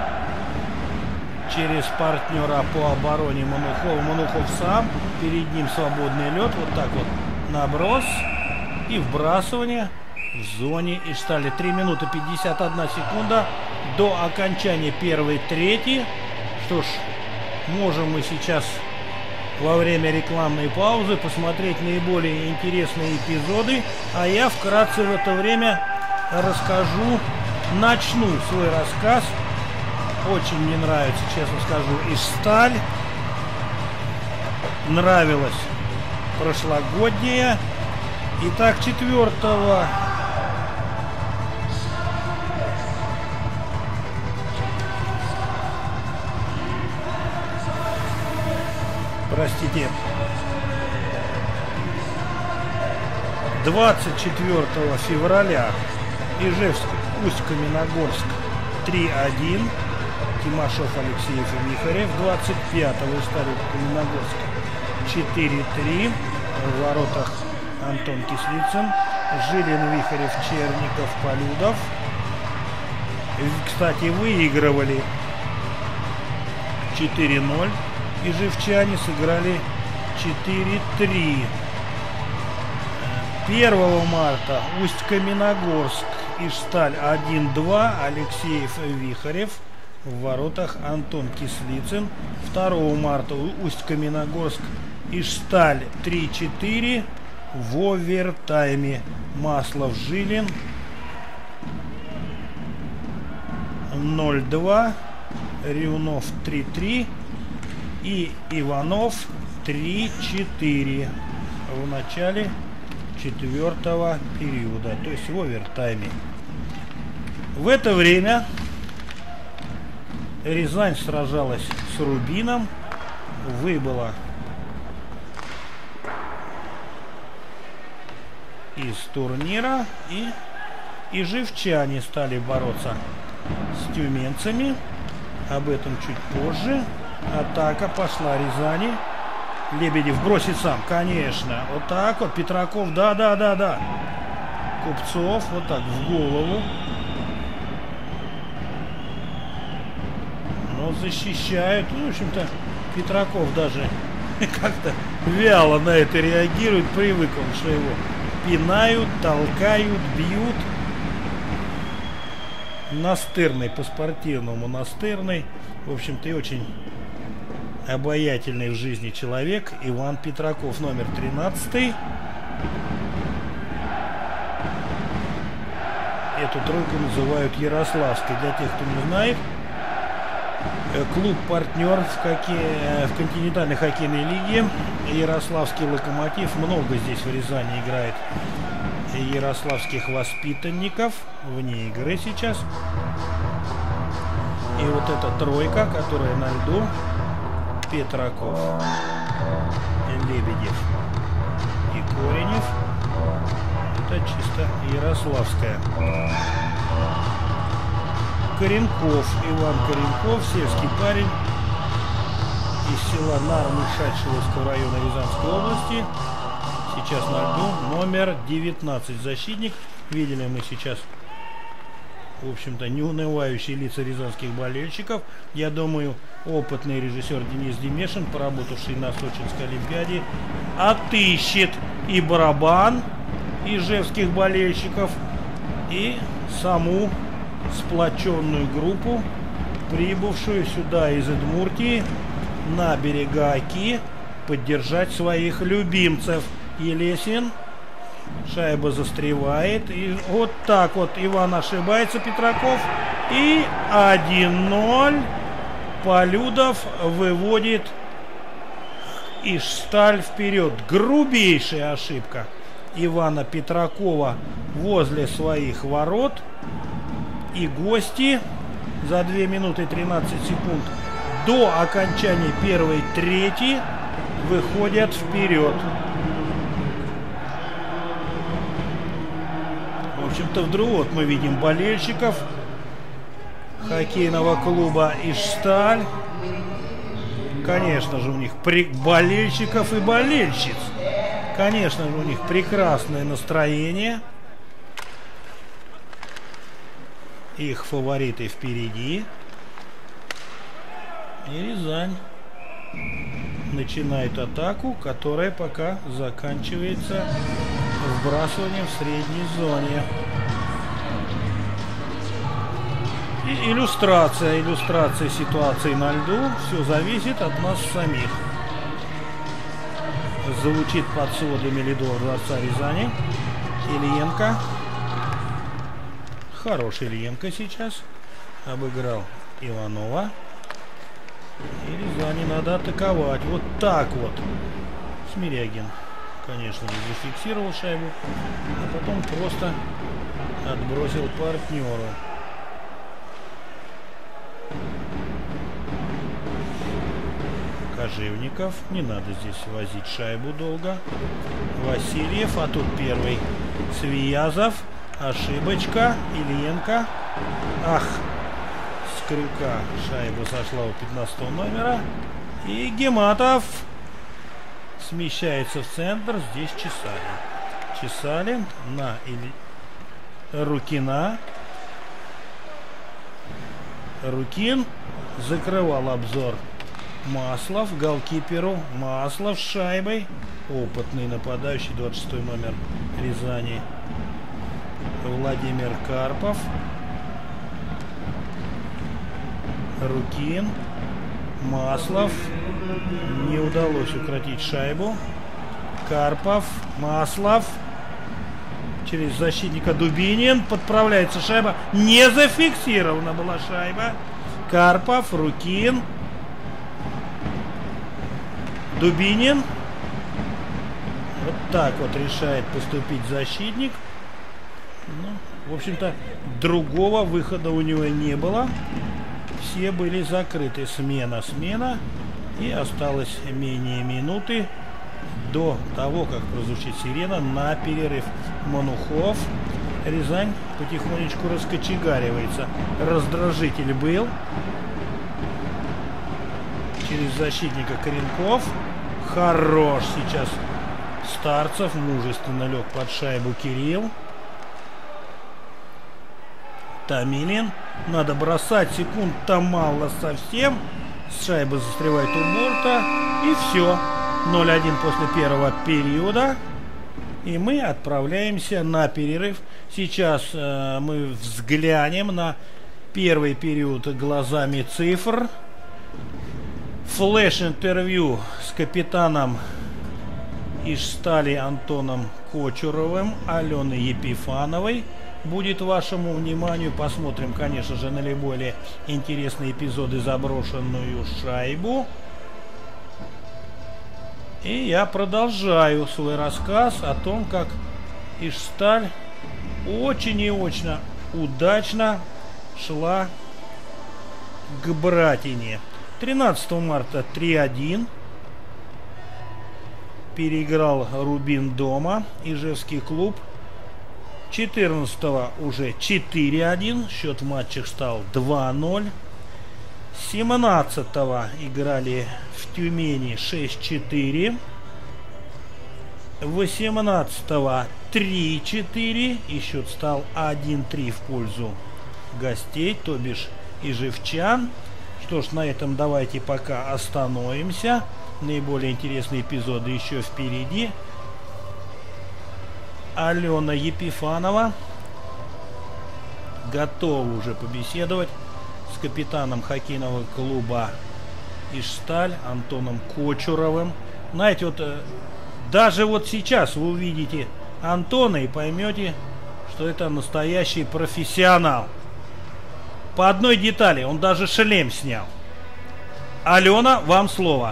через партнера по обороне Манухова. Манухов сам. Перед ним свободный лед. Вот так вот наброс. И вбрасывание в зоне Ижстали. 3 минуты 51 секунда до окончания первой трети. Что ж, можем мы сейчас во время рекламной паузы посмотреть наиболее интересные эпизоды. А я вкратце в это время начну свой рассказ. Очень мне нравится, честно скажу, Ижсталь. Нравилась прошлогодняя. Итак, 4-го простите, 24 февраля Ижевск, Усть-Каменогорск 3-1. Тимашов, Алексеев и Вихарев. 25-го Ижсталь, Каменогорск 4-3. В воротах Антон Кислицын. Жилин, Вихарев, Черников, Полюдов. Кстати, выигрывали 4-0. Ижевчане сыграли 4-3. 1 марта Усть-Каменогорск, Ижсталь 1-2. Алексеев, Вихарев. В воротах Антон Кислицын. 2 марта Усть-Каменогорск, Ижсталь 3-4. В овертайме Маслов, Жилин 0-2. Рюнов 3-3. И Иванов 3-4 в начале 4-го периода, то есть в овертайме. В это время Рязань сражалась с Рубином, выбыла из турнира, и ижевчане стали бороться с тюменцами. Об этом чуть позже. Атака пошла Рязани. Лебедев бросит сам, конечно. Вот так вот. Петраков, да. Купцов, вот так, в голову. Но защищают. В общем-то, Петраков даже как-то вяло на это реагирует. Привык он, что его пинают, толкают, бьют. Настырный, по-спортивному настырный. В общем-то, и очень обаятельный в жизни человек. Иван Петраков, номер 13. Эту тройку называют Ярославской. Для тех, кто не знает, клуб-партнер в континентальной хоккейной лиге. Ярославский Локомотив. Много здесь в Рязани играет ярославских воспитанников вне игры сейчас. И вот эта тройка, которая на льду: Петраков, Лебедев и Коренев. Это чисто ярославская. Коренков, Иван Коренков, сельский парень из села Нармышать-Шиловского района Рязанской области. Сейчас на льду номер 19, защитник. Видели мы сейчас, в общем-то, неунывающие лица рязанских болельщиков. Я думаю, опытный режиссер Денис Демешин, поработавший на Сочинской Олимпиаде, отыщет и барабан ижевских болельщиков, и саму сплоченную группу, прибывшую сюда из Удмуртии на берега Оки поддержать своих любимцев. Елесин. Шайба застревает. И вот так вот Иван ошибается, Петраков. И 1-0. Полюдов выводит Ижсталь вперед. Грубейшая ошибка Ивана Петракова возле своих ворот. И гости за 2 минуты 13 секунд до окончания первой трети выходят вперед. В общем-то, вдруг вот мы видим болельщиков хоккейного клуба Ижсталь. Конечно же, у них болельщиков и болельщиц. Конечно же, у них прекрасное настроение. Их фавориты впереди. И Рязань начинает атаку, которая пока заканчивается вбрасыванием в средней зоне. И иллюстрация ситуации на льду. Все зависит от нас самих. Звучит под сводами ледового дворца Рязани. Ильенко. Хороший Ильенко сейчас обыграл Иванова. И Рязани надо атаковать. Вот так вот. Смирягин, конечно, не зафиксировал шайбу, а потом просто отбросил партнеру. Кожевников. Не надо здесь возить шайбу долго. Васильев. А тут первый Свиязов. Ошибочка. Ильенко. Ах! С крюка шайба сошла у 15 номера. И Гематов смещается в центр. Здесь Чесалин. Чесалин на Рукина. Рукин закрывал обзор Маслов, голкиперу. Маслов с шайбой. Опытный нападающий, 26 номер Рязани. Владимир Карпов. Рукин. Маслов. Не удалось укротить шайбу. Карпов. Маслов. Через защитника Дубинин. Подправляется шайба. Не зафиксирована была шайба. Карпов. Рукин. Дубинин. Вот так вот решает поступить защитник. Ну, в общем-то, другого выхода у него не было. Все были закрыты. Смена. И осталось менее минуты до того, как прозвучит сирена на перерыв. Манухов. Рязань потихонечку раскочегаривается. Раздражитель был. Через защитника Коренков. Хорош сейчас Старцев. Мужественно лег под шайбу Кирилл. Томилин. Надо бросать, секунд-то мало совсем. Шайба застревает у борта. И все. 0-1 после первого периода. И мы отправляемся на перерыв. Сейчас мы взглянем на первый период глазами цифр. Флеш-интервью с капитаном Ижстали Антоном Кочуровым, Аленой Епифановой будет вашему вниманию. Посмотрим, конечно же, на наиболее интересные эпизоды «Заброшенную шайбу». И я продолжаю свой рассказ о том, как Ижсталь очень и очень удачно шла к Братине. 13 марта 3-1 переиграл Рубин дома, Ижевский клуб. 14-го уже 4-1, счет в матчах стал 2-0. 17-го играли в Тюмени 6-4. 18-го 3-4 и счет стал 1-3 в пользу гостей, то бишь ижевчан. Что ж, на этом давайте пока остановимся. Наиболее интересные эпизоды еще впереди. Алена Епифанова готова уже побеседовать с капитаном хоккейного клуба Ижсталь Антоном Кочуровым. Знаете, вот даже вот сейчас вы увидите Антона и поймете, что это настоящий профессионал. По одной детали, он даже шлем снял. Алена, вам слово.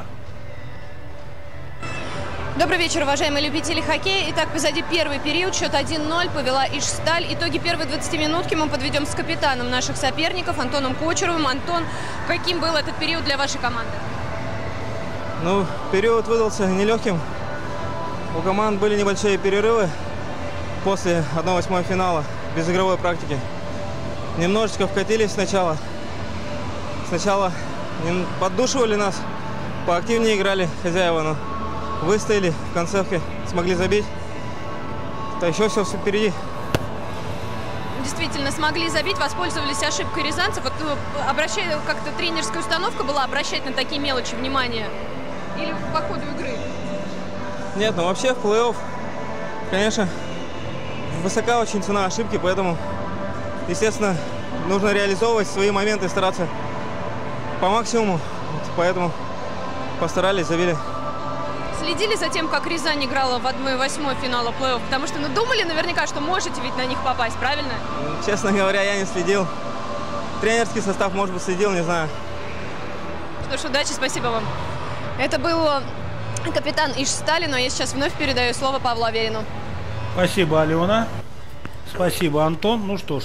Добрый вечер, уважаемые любители хоккея. Итак, позади первый период, счет 1-0, повела Ижсталь. Итоги первой 20-минутки мы подведем с капитаном наших соперников Антоном Кочуровым. Антон, каким был этот период для вашей команды? Ну, период выдался нелегким. У команд были небольшие перерывы после 1/8 финала без игровой практики. Немножечко вкатились сначала. Сначала поддушивали нас, поактивнее играли хозяева, но выстояли, в концовке смогли забить. То еще все впереди. Действительно, смогли забить, воспользовались ошибкой рязанцев. Вот как-то тренерская установка была обращать на такие мелочи внимание? Или по ходу игры? Нет, ну вообще в плей-офф, конечно, высока очень цена ошибки, поэтому, естественно, нужно реализовывать свои моменты, стараться по максимуму. Поэтому постарались, забили. Следили за тем, как Рязань играла в 1/8 финала плей-офф? Потому что, думали наверняка, что можете ведь на них попасть, правильно? Честно говоря, я не следил. Тренерский состав, может быть, следил, не знаю. Что ж, удачи, спасибо вам. Это был капитан Ижстали, но я сейчас вновь передаю слово Павлу Аверину. Спасибо, Алена. Спасибо, Антон. Ну что ж,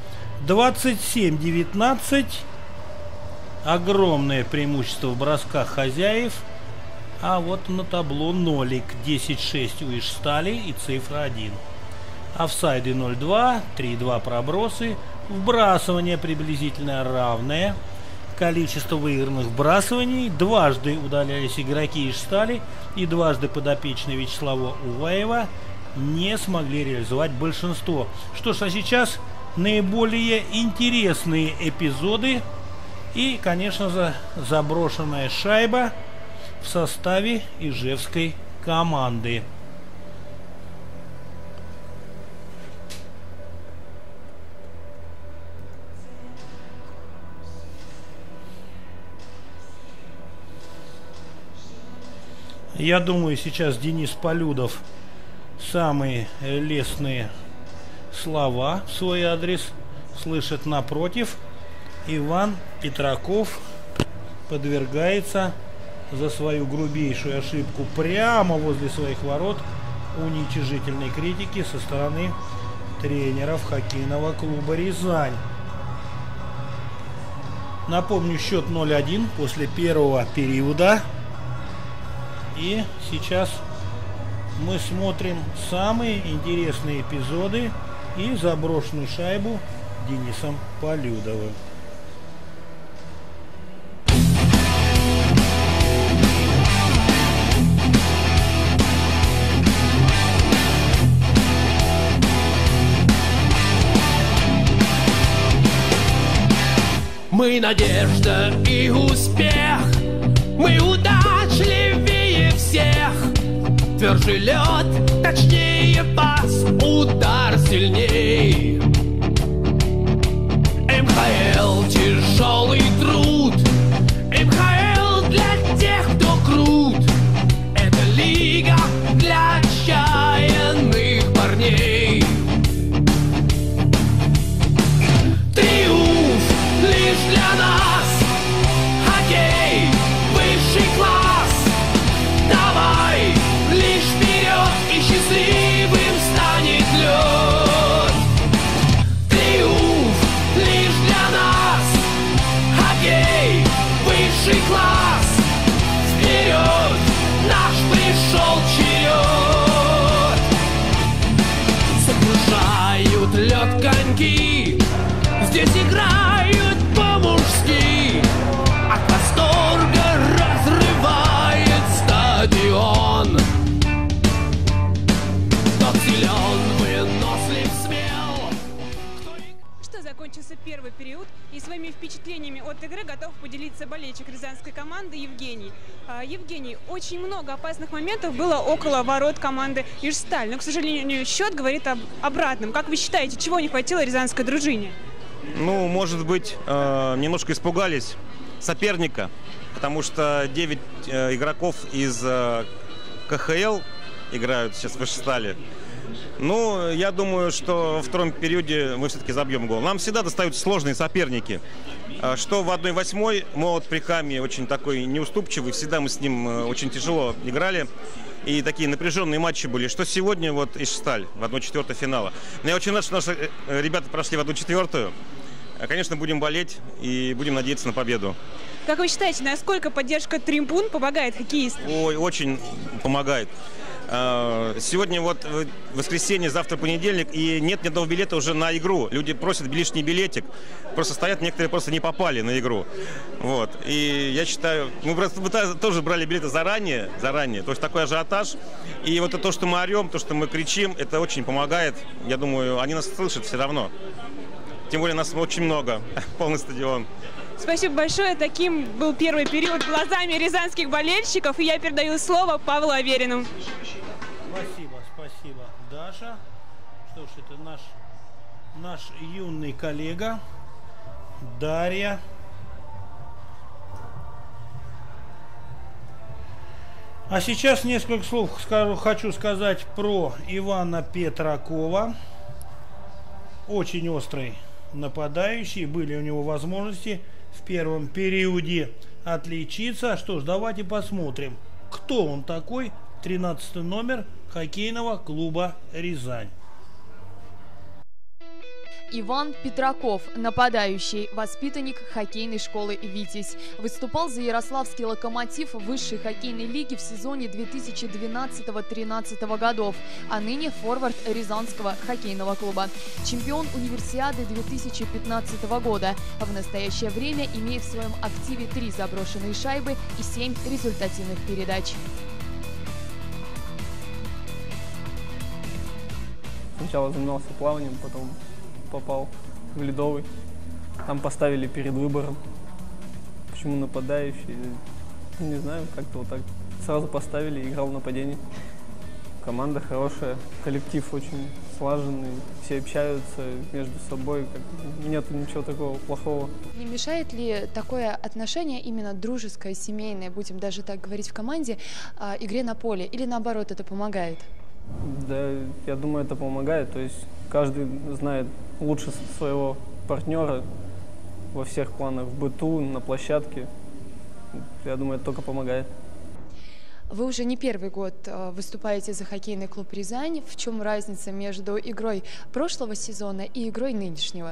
27-19. Огромное преимущество в бросках хозяев. А вот на табло нолик. 10-6 у Ижстали и цифра 1. Офсайды 0-2, 3-2 пробросы. Вбрасывание приблизительно равное. Количество выигранных вбрасываний. Дважды удалялись игроки Ижстали и дважды подопечные Вячеслава Уваева не смогли реализовать большинство. Что ж, а сейчас наиболее интересные эпизоды. И, конечно же, заброшенная шайба в составе ижевской команды. Я думаю, сейчас Денис Полюдов самые лестные слова в свой адрес слышит. Напротив, Иван Петраков подвергается за свою грубейшую ошибку прямо возле своих ворот уничижительной критики со стороны тренеров хоккейного клуба «Рязань». Напомню, счет 0-1 после первого периода. И сейчас мы смотрим самые интересные эпизоды и заброшенную шайбу Денисом Полюдовым. Мы надежда и успех, мы удачливее всех. Тверже лед, точнее пас, удар сильней. МХЛ — тяжелый труд, МХЛ для тех, кто крут. Это лига для отчаянных парней. Триумф лишь для нас, хоккей высший класс. Давай лишь вперед, и счастливым станет лед. Триумф лишь для нас, хоккей высший класс. Вперед, наш пришел черед. Загружают лед коньки, здесь играют по-мужски. От восторга разрывает стадион. Тот силен, вынослив, смел. Что закончился первый период, и своими впечатлениями от игры готов поделиться болельщик рязанской команды Евгений. Евгений, очень много опасных моментов было около ворот команды Ижсталь, но, к сожалению, счет говорит об обратном. Как вы считаете, чего не хватило рязанской дружине? Ну, может быть, немножко испугались соперника, потому что 9 игроков из КХЛ играют сейчас в Ижстале. Ну, я думаю, что во втором периоде мы все-таки забьем гол. Нам всегда достаются сложные соперники. Что в 1/8 Молот Прикамье очень такой неуступчивый, всегда мы с ним очень тяжело играли. И такие напряженные матчи были. Что сегодня вот Ижсталь в 1/4 финала. Но я очень рад, что наши ребята прошли в 1/4. Конечно, будем болеть и будем надеяться на победу. Как вы считаете, насколько поддержка трибун помогает хоккеистам? Ой, очень помогает. Сегодня вот воскресенье, завтра понедельник, и нет ни одного билета уже на игру. Люди просят лишний билетик, просто стоят, некоторые просто не попали на игру. Вот. И я считаю, мы тоже брали билеты заранее, то есть такой ажиотаж. И вот это то, что мы орем, то, что мы кричим, это очень помогает. Я думаю, они нас слышат все равно. Тем более нас очень много, полный стадион. Спасибо большое. Таким был первый период глазами рязанских болельщиков. И я передаю слово Павлу Аверину. Спасибо, Даша. Что ж, это наш юный коллега Дарья. А сейчас несколько слов хочу сказать про Ивана Петракова. Очень острый нападающий. Были у него возможности в первом периоде отличиться. Что ж, давайте посмотрим, кто он такой. 13 номер хоккейного клуба «Рязань». Иван Петраков, нападающий, воспитанник хоккейной школы «Витязь». Выступал за Ярославский «Локомотив» высшей хоккейной лиги в сезоне 2012-13 годов, а ныне форвард Рязанского хоккейного клуба. Чемпион универсиады 2015 года. В настоящее время имеет в своем активе 3 заброшенные шайбы и 7 результативных передач. Сначала занимался плаванием, потом попал в ледовый. Там поставили перед выбором, почему нападающий. Не знаю, как-то вот так. Сразу поставили, играл в нападении. Команда хорошая, коллектив очень слаженный, все общаются между собой, нет ничего такого плохого. Не мешает ли такое отношение, именно дружеское, семейное, будем даже так говорить в команде, игре на поле, или наоборот это помогает? Да, я думаю, это помогает. То есть каждый знает лучше своего партнера во всех планах, в быту, на площадке. Я думаю, это только помогает. Вы уже не первый год выступаете за хоккейный клуб «Рязань». В чем разница между игрой прошлого сезона и игрой нынешнего?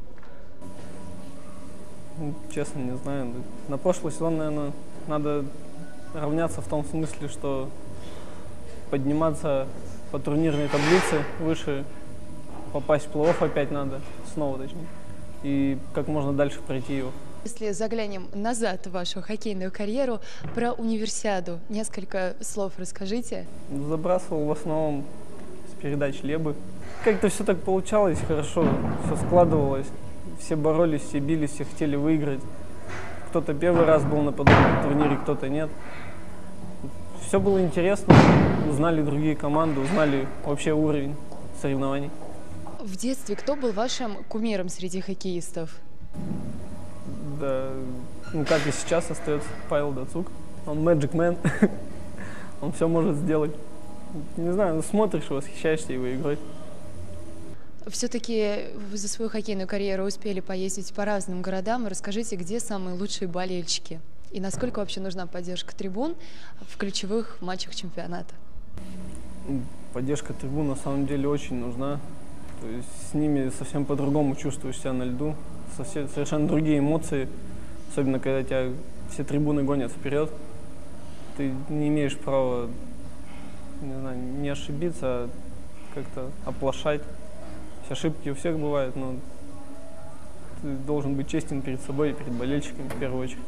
Честно, не знаю. На прошлый сезон, наверное, надо равняться в том смысле, что подниматься по турнирной таблице выше, попасть в плей-офф опять надо, снова точнее, и как можно дальше пройти его. Если заглянем назад в вашу хоккейную карьеру, про универсиаду несколько слов расскажите. Забрасывал в основном с передач лебы. Как-то все так получалось хорошо, все складывалось. все боролись, все бились, все хотели выиграть. Кто-то первый раз был на подобном турнире, кто-то нет. Все было интересно, узнали другие команды, узнали вообще уровень соревнований. В детстве кто был вашим кумиром среди хоккеистов? Да, ну как и сейчас остается Павел Дацук. Он Magic Man. Он все может сделать. Не знаю, смотришь, восхищаешься его игрой. Все-таки за свою хоккейную карьеру успели поездить по разным городам. Расскажите, где самые лучшие болельщики? И насколько вообще нужна поддержка трибун в ключевых матчах чемпионата? Поддержка трибун на самом деле очень нужна. То есть с ними совсем по-другому чувствуешь себя на льду. Совершенно другие эмоции. Особенно, когда тебя все трибуны гонят вперед. Ты не имеешь права, не знаю, не ошибиться, а как-то оплошать. Ошибки у всех бывают, но ты должен быть честен перед собой и перед болельщиками в первую очередь.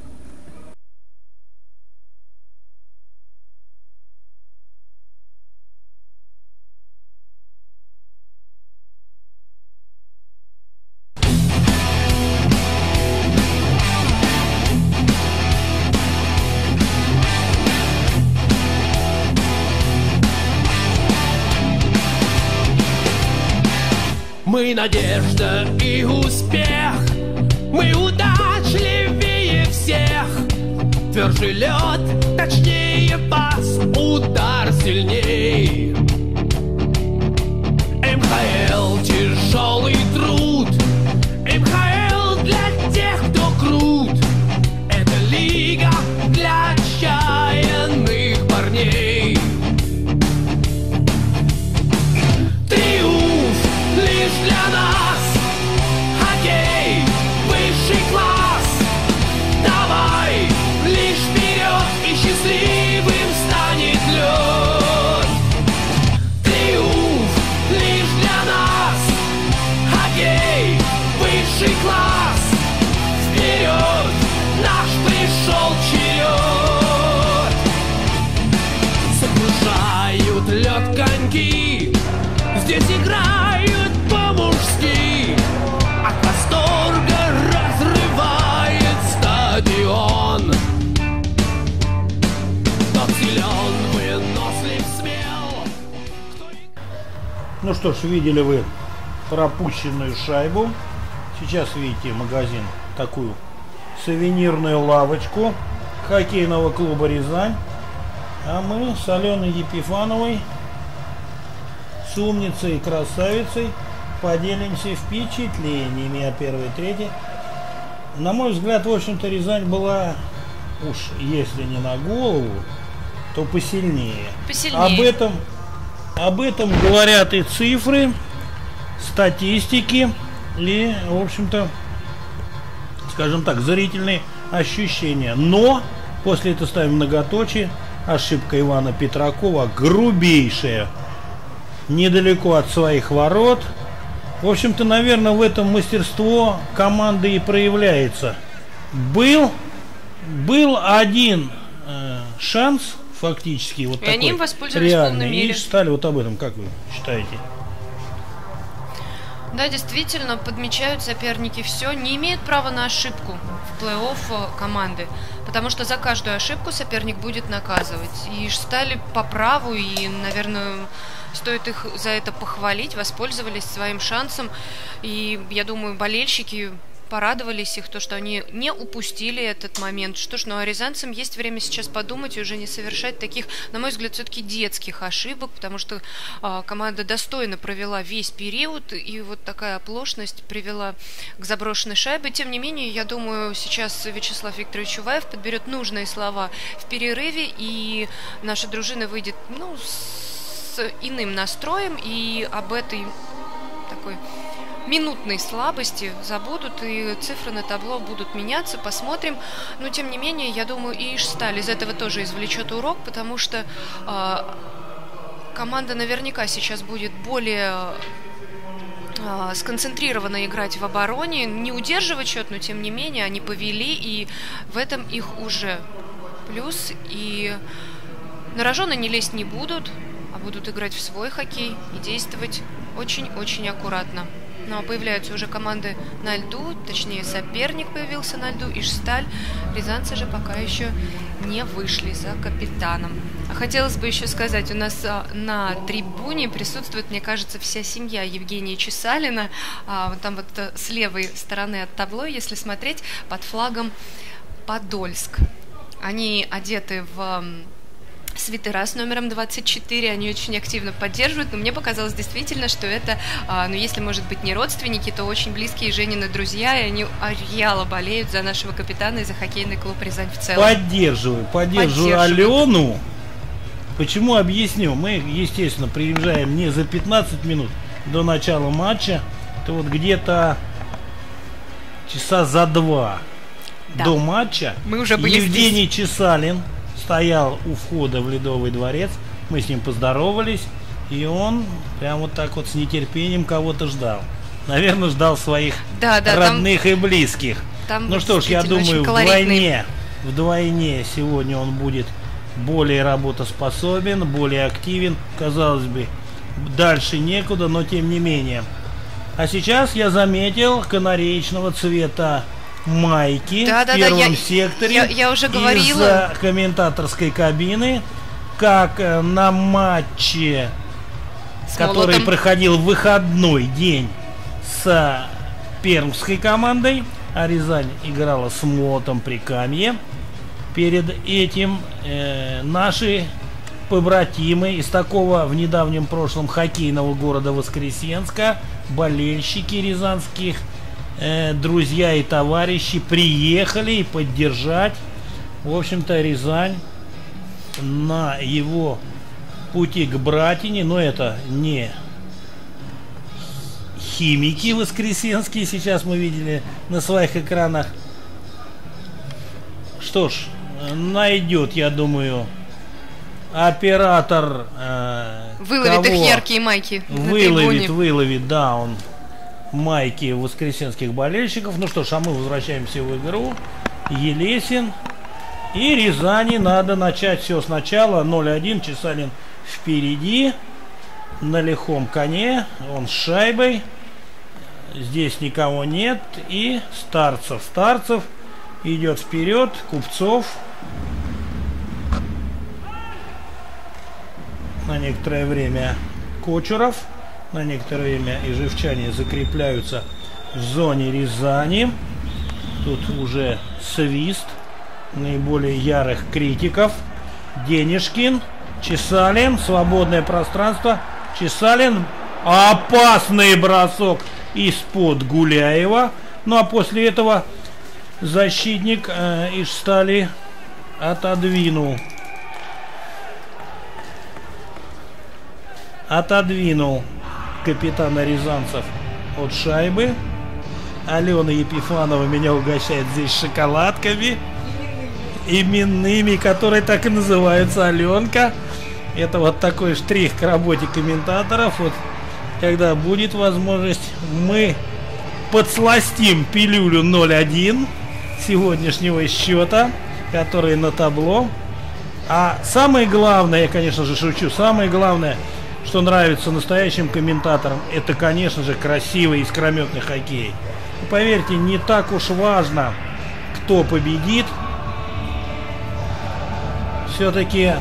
Мы надежда и успех, мы удачливее всех. Тверже лед, точнее пас, удар сильней. МХЛ тяжелый труд, МХЛ для тех, кто крут. Это лига для отчаянных парней. Лишь для нас хоккей высший класс. Давай лишь вперед, и счастливым станет лед. Триумф лишь для нас хоккей высший класс. Вперед, наш пришел черед. Загружают лед коньки, здесь играют по-мужски. От восторга разрывает стадион. Тот силен, вынослив, смел. Ну что ж, видели вы пропущенную шайбу. Сейчас видите магазин, такую сувенирную лавочку хоккейного клуба «Рязань». А мы с Аленой Епифановой, с умницей и красавицей, поделимся впечатлениями о первой трети. На мой взгляд, в общем-то, Рязань была, уж если не на голову, то посильнее. Об этом говорят и цифры, статистики и, в общем-то, скажем так, зрительные ощущения. Но, после этого ставим многоточие, ошибка Ивана Петракова, грубейшая, недалеко от своих ворот. В общем-то, наверное, в этом мастерство команды и проявляется. Был один шанс, фактически, вот и такой они им воспользовались в полной мере. И Сталь, вот об этом, как вы считаете? Да, действительно, подмечают соперники все, не имеют права на ошибку в плей-офф команды, потому что за каждую ошибку соперник будет наказывать. И Стали по праву, и, наверное, стоит их за это похвалить, воспользовались своим шансом. И я думаю, болельщики порадовались их, то, что они не упустили этот момент. Что ж, ну а рязанцам есть время сейчас подумать и уже не совершать таких, на мой взгляд, все-таки детских ошибок, потому что команда достойно провела весь период, и вот такая оплошность привела к заброшенной шайбе. Тем не менее, я думаю, сейчас Вячеслав Викторович Чуваев подберет нужные слова в перерыве, и наша дружина выйдет, ну, с иным настроем, и об этой такой минутной слабости забудут, и цифры на табло будут меняться, посмотрим. Но, тем не менее, я думаю, и Ижсталь из этого тоже извлечет урок, потому что команда наверняка сейчас будет более сконцентрированно играть в обороне, не удерживать счет, но, тем не менее, они повели, и в этом их уже плюс. И на рожон они лезть не будут, а будут играть в свой хоккей и действовать очень-очень аккуратно. Но появляются уже команды на льду, точнее соперник появился на льду, Ижсталь. Рязанцы же пока еще не вышли за капитаном. А хотелось бы еще сказать, у нас на трибуне присутствует, мне кажется, вся семья Евгения Чесалина. Вот там вот с левой стороны от табло, если смотреть, под флагом Подольск. Они одеты в свитера с номером 24, они очень активно поддерживают, но мне показалось действительно, что это, ну, если, может быть, не родственники, то очень близкие Женины друзья, и они рьяно болеют за нашего капитана и за хоккейный клуб «Рязань» в целом. Поддерживаю Алену. Почему? Объясню. Мы, естественно, приезжаем не за 15 минут до начала матча, то вот где-то часа за 2 до матча мы уже были Евгений Чесалин стоял у входа в Ледовый дворец, мы с ним поздоровались, и он прям вот так вот с нетерпением кого-то ждал. Наверное, ждал своих родных и близких. Ну что ж, я думаю, вдвойне сегодня он будет более работоспособен, более активен. Казалось бы, дальше некуда, но тем не менее. А сейчас я заметил канареечного цвета майки в первом секторе. Я уже говорила. Из комментаторской кабины, как на матче, который проходил в выходной день с пермской командой, а Рязань играла с Молотом Прикамье. Перед этим наши побратимы из такого в недавнем прошлом хоккейного города Воскресенска, болельщики рязанских, друзья и товарищи приехали и поддержать, в общем-то, Рязань на его пути к Братине. Но это не химики воскресенские, сейчас мы видели на своих экранах. Что ж, найдет, я думаю, оператор выловит их яркие майки. Выловит, да, он майки воскресенских болельщиков. Ну что ж, а мы возвращаемся в игру. Елесин. И Рязани надо начать все сначала. 0-1, Чесалин впереди. На лихом коне. Он с шайбой. Здесь никого нет. И Старцев идет вперед. Купцов на некоторое время Кочуров. На некоторое время ижевчане закрепляются в зоне Рязани. Тут уже свист наиболее ярых критиков. Денишкин, Чесалин, свободное пространство. Чесалин, опасный бросок из-под Гуляева. Ну а после этого защитник Ижстали отодвинул капитана рязанцев от шайбы. Алена Епифанова меня угощает здесь шоколадками именными, которые так и называются, Аленка. Это вот такой штрих к работе комментаторов. Вот когда будет возможность, мы подсластим пилюлю 0-1 сегодняшнего счета, который на табло. А самое главное, я, конечно же, шучу, самое главное, что нравится настоящим комментаторам, это, конечно же, красивый искрометный хоккей. И поверьте, не так уж важно, кто победит. Все-таки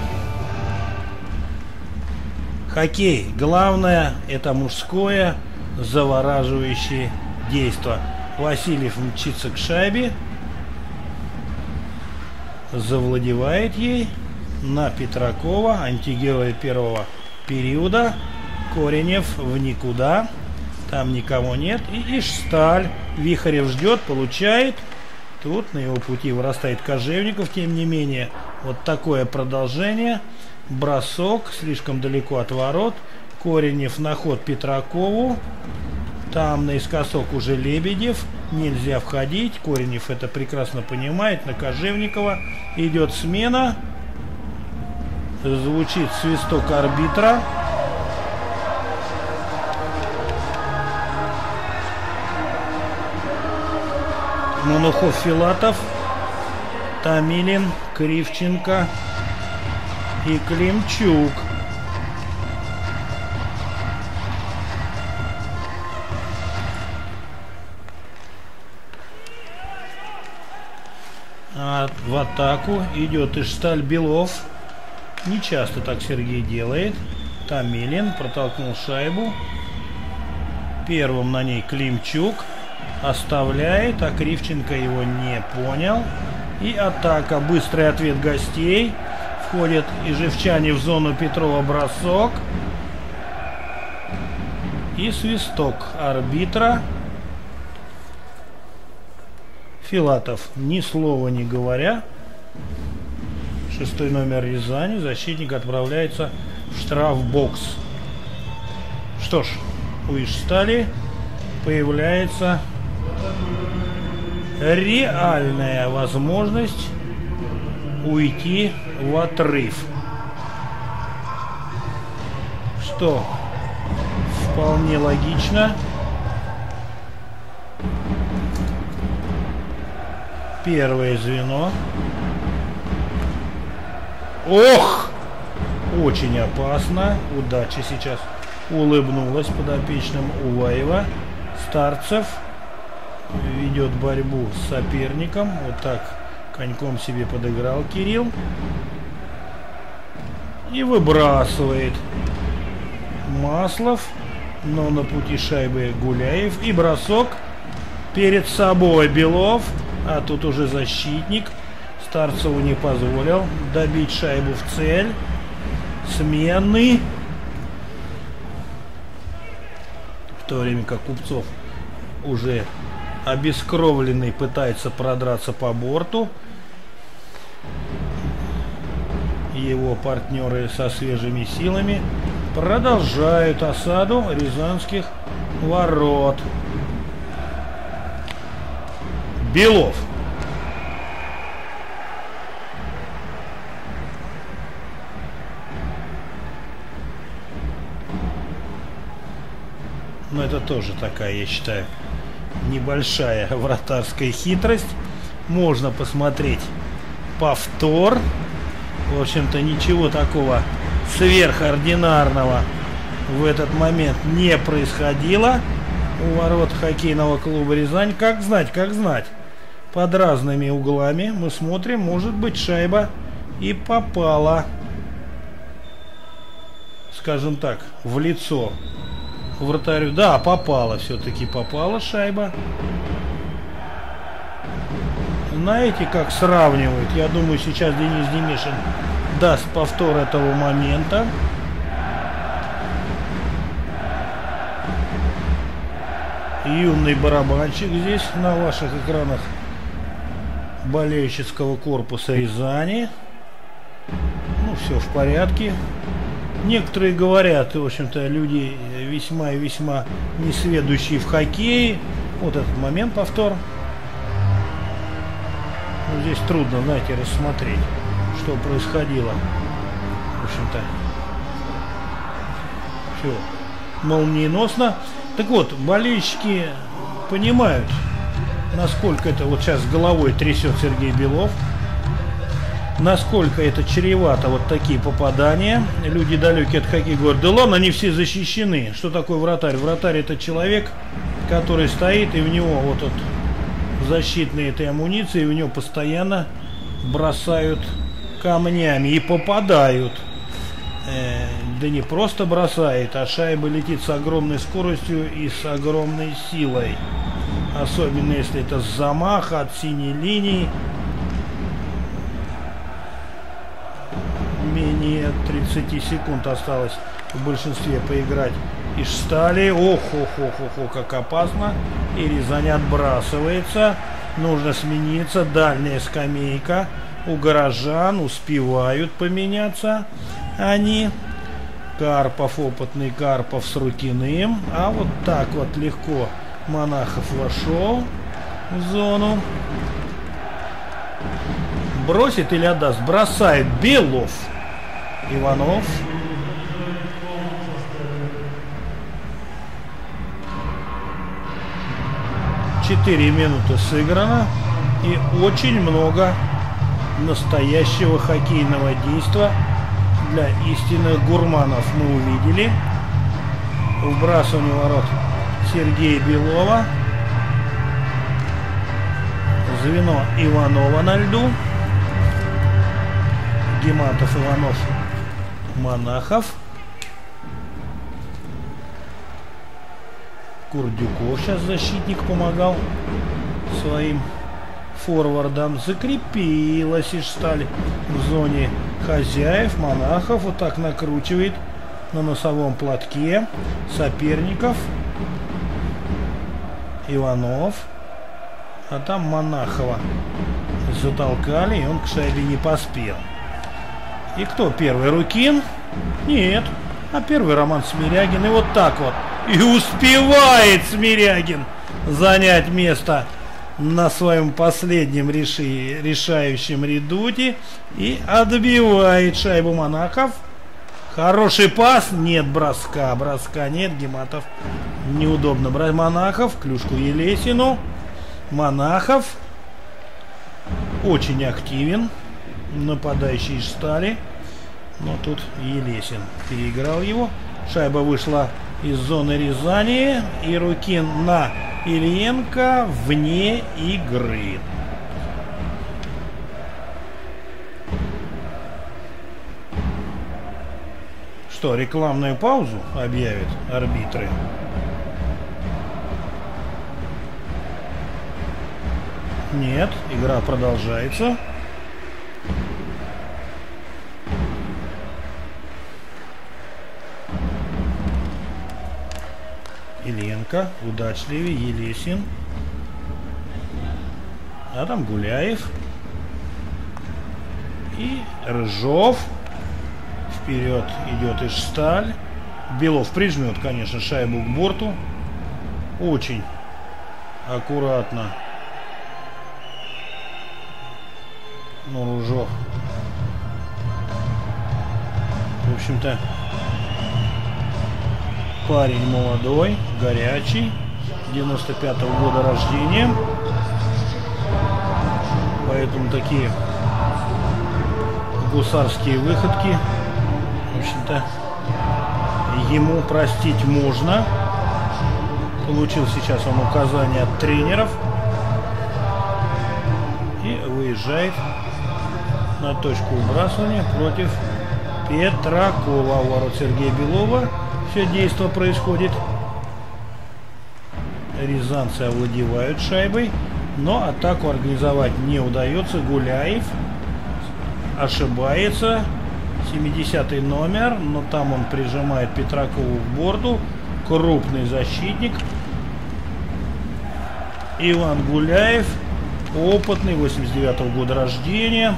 хоккей, главное, это мужское завораживающее действо. Васильев мчится к шайбе, завладевает ей на Петракова, антигерой первого периода. Коренев в никуда, там никого нет. И Ижсталь, Вихарев ждет, получает. Тут на его пути вырастает Кожевников, тем не менее. Вот такое продолжение. Бросок слишком далеко от ворот. Коренев на ход Петракову. Там наискосок уже Лебедев. Нельзя входить. Коренев это прекрасно понимает. На Кожевникова идет смена. Звучит свисток арбитра. Монухов, Филатов, Томилин, Кривченко и Климчук. атаку. Идет Ижсталь Белов. Не часто так Сергей делает. Томилин протолкнул шайбу. Первым на ней Климчук. Оставляет, а Кривченко его не понял. И атака. Быстрый ответ гостей. Входят ижевчане в зону Петрова, бросок. И свисток арбитра. Филатов, ни слова не говоря, 6-й номер Рязани, защитник отправляется в штрафбокс. Что ж, у Ижстали появляется реальная возможность уйти в отрыв. Что вполне логично. Первое звено. Ох! Очень опасно. Удача сейчас улыбнулась подопечным Улаева. Старцев ведет борьбу с соперником. Вот так коньком себе подыграл Кирилл. И выбрасывает Маслов. Но на пути шайбы Гуляев. И бросок перед собой Белов. А тут уже защитник. Старцеву не позволил добить шайбу в цель. Сменный. В то время как Купцов уже обескровленный пытается продраться по борту. Его партнеры со свежими силами продолжают осаду рязанских ворот. Белов. Но это тоже такая, я считаю, небольшая вратарская хитрость. Можно посмотреть повтор. В общем-то, ничего такого сверхординарного в этот момент не происходило у ворот хоккейного клуба Рязань. Как знать, как знать. Под разными углами мы смотрим, может быть, шайба и попала, скажем так, в лицо вратарю. Да, попала, все-таки попала шайба. Знаете, как сравнивают? Я думаю, сейчас Денис Демишин даст повтор этого момента. Юный барабанщик здесь на ваших экранах болельщицкого корпуса Рязани. Ну, все в порядке. Некоторые говорят, в общем-то, люди весьма и весьма несведущие в хоккее. Вот этот момент, повтор. Ну, здесь трудно, знаете, рассмотреть, что происходило. В общем-то, все молниеносно. Так вот, болельщики понимают, насколько это, вот сейчас головой трясет Сергей Белов, насколько это чревато, вот такие попадания. Люди далекие от хоккея говорят, да ладно, они все защищены. Что такое вратарь? Вратарь — это человек, который стоит, и в него вот защитные этой амуниции, в него постоянно бросают камнями и попадают. Да не просто бросает, а шайба летит с огромной скоростью и с огромной силой. Особенно если это с замаха, от синей линии. Менее 30 секунд осталось в большинстве поиграть Ижстали. Ох, как опасно. И Рязань отбрасывается. Нужно смениться. Дальняя скамейка. У горожан успевают поменяться они. Карпов, опытный Карпов с Рутиным. А вот так вот легко Монахов вошел в зону. Бросит или отдаст? Бросает Белов. Иванов. Четыре минуты сыграно. И очень много настоящего хоккейного действа для истинных гурманов мы увидели. Вбрасывание ворот Сергея Белова. Звено Иванова на льду. Гематов, Иванов, Монахов. Курдюков сейчас защитник помогал своим форвардам. Закрепилась Ижсталь в зоне хозяев. Монахов вот так накручивает на носовом платке соперников. Иванов. А там Монахова затолкали, и он к шайбе не поспел. И кто первый? Рукин? Нет. А первый Роман Смирягин. И вот так вот. И успевает Смирягин занять место на своем последнем решающем редуте. И отбивает шайбу Монахов. Хороший пас. Нет броска. Броска нет. Гематов неудобно брать. Монахов. Клюшку Елесину. Монахов. Очень активен. Нападающий Ижстали. Но тут Елесин переиграл его. Шайба вышла из зоны Рязани. И Рукин на Ильенко вне игры. Что, рекламную паузу объявят арбитры? Нет, игра продолжается. Ильенко, удачливее, Елесин. А там Гуляев. И Рыжов. Вперед идет Ижсталь. Белов прижмет, конечно, шайбу к борту. Очень аккуратно. Но Рыжов. В общем-то, парень молодой, горячий, 95-го года рождения. Поэтому такие гусарские выходки, в общем-то, ему простить можно. Получил сейчас он указание от тренеров. И выезжает на точку выбрасывания против Петракова. У ворот Сергея Белова все действо происходит. Рязанцы овладевают шайбой, но атаку организовать не удается. Гуляев ошибается. 70-й номер, но там он прижимает Петракову к борту. Крупный защитник. Иван Гуляев, опытный, 89-го года рождения.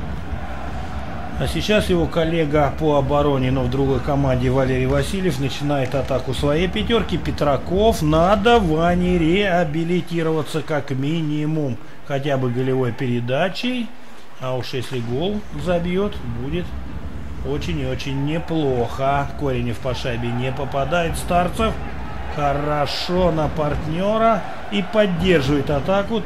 А сейчас его коллега по обороне, но в другой команде, Валерий Васильев, начинает атаку своей пятерки. Петраков, надо Ване реабилитироваться как минимум хотя бы голевой передачей. А уж если гол забьет, будет очень и очень неплохо. Коренев по шайбе не попадает. Старцев хорошо на партнера и поддерживает атаку.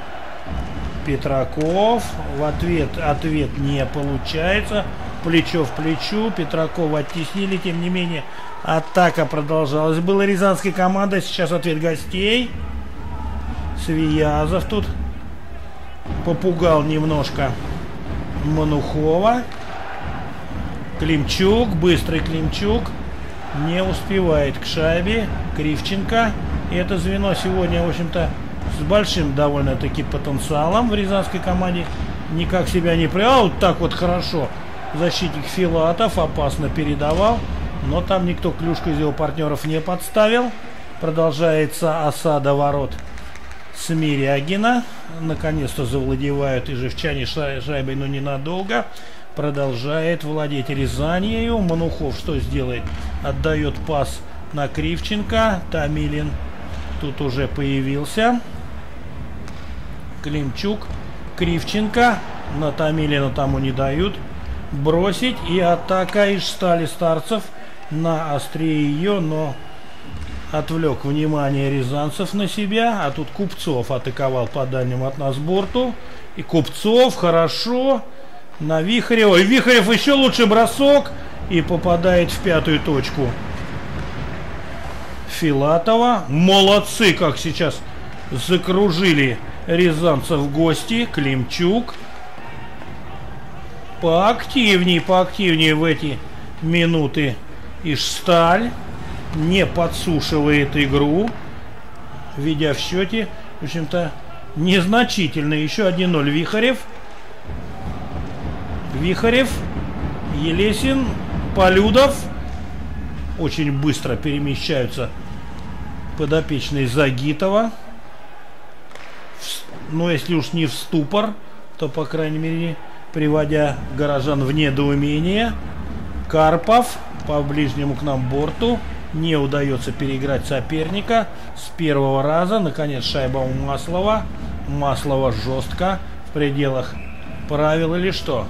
Петраков в ответ не получается. Плечо в плечо. Петракова оттеснили. Тем не менее, атака продолжалась. Была рязанская команда. Сейчас ответ гостей. Свиязов тут попугал немножко Манухова. Климчук. Быстрый Климчук. Не успевает к шайбе. Кривченко. И это звено сегодня, в общем-то, с большим довольно-таки потенциалом в рязанской команде. Никак себя не проявил. Вот так вот хорошо защитник Филатов опасно передавал. Но там никто клюшку из его партнеров не подставил. Продолжается осада ворот Смирягина. Наконец-то завладевают ижевчане шайбой, но ненадолго. Продолжает владеть Рязанью. Манухов что сделает? Отдает пас на Кривченко. Томилин тут уже появился. Климчук. Кривченко. На Томилина тому не дают бросить. И атака Ижстали. Старцев на острие ее, но отвлек внимание рязанцев на себя. А тут Купцов атаковал по дальнему от нас борту. И Купцов хорошо на Вихарева. Ой, Вихарев еще лучше бросок. И попадает в пятую точку Филатова. Молодцы, как сейчас закружили рязанцев гости. Климчук. поактивнее в эти минуты Ижсталь. Не подсушивает игру, ведя в счете, в общем-то, незначительно. Еще 1-0 Вихарев, Елесин, Полюдов. Очень быстро перемещаются подопечные Загитова. Но если уж не в ступор, то, по крайней мере, приводя горожан в недоумение. Карпов по ближнему к нам борту. Не удается переиграть соперника с первого раза. Наконец шайба у Маслова. Маслова жестко, в пределах правил или что?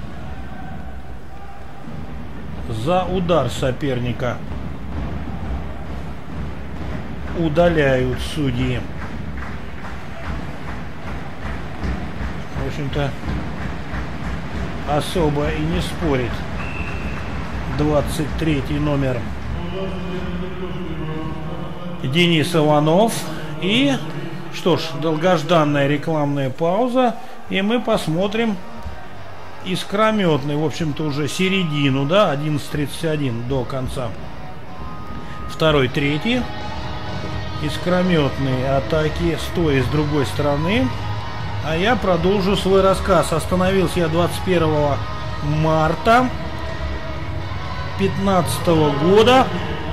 За удар соперника удаляют судьи. В общем-то, особо и не спорит 23-й номер Денис Иванов. И что ж, долгожданная рекламная пауза, и мы посмотрим искрометный, в общем-то, уже середину, да, 11:31 до конца второй трети. Искрометные атаки с той и с другой стороны. А я продолжу свой рассказ. Остановился я 21 марта 2015 года.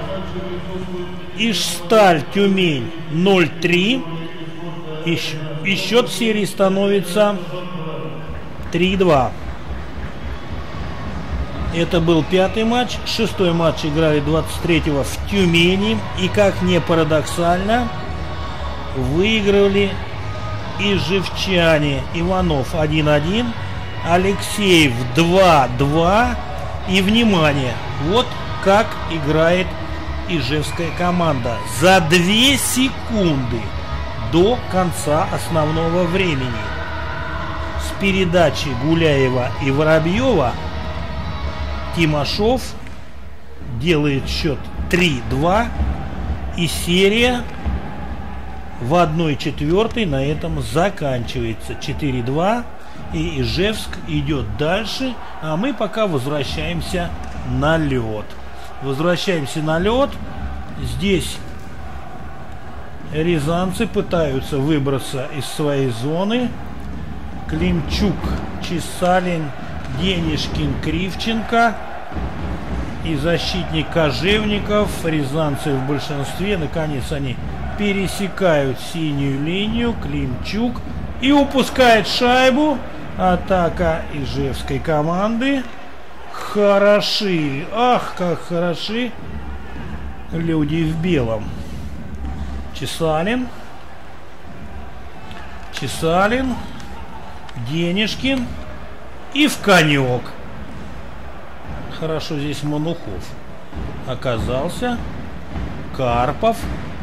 Ижсталь Тюмень 0-3. И счет в серии становится 3-2. Это был 5-й матч. 6-й матч играли 23-го в Тюмени. И, как ни парадоксально, выигрывали ижевчане. Иванов 1-1, Алексеев 2-2. И, внимание, вот как играет ижевская команда. За 2 секунды до конца основного времени с передачи Гуляева и Воробьева Тимошов делает счет 3-2, и серия в 1/4 на этом заканчивается. 4-2, и Ижевск идет дальше, а мы пока возвращаемся на лед. Здесь рязанцы пытаются выбраться из своей зоны. Климчук, Чесалин, Денишкин, Кривченко и защитник Кожевников. Рязанцы в большинстве. Наконец они пересекают синюю линию. Климчук и упускает шайбу. Атака ижевской команды. Хороши. Ах, как хороши люди в белом. Чесалин. Денишкин. И в конек. Хорошо здесь Манухов оказался. Карпов.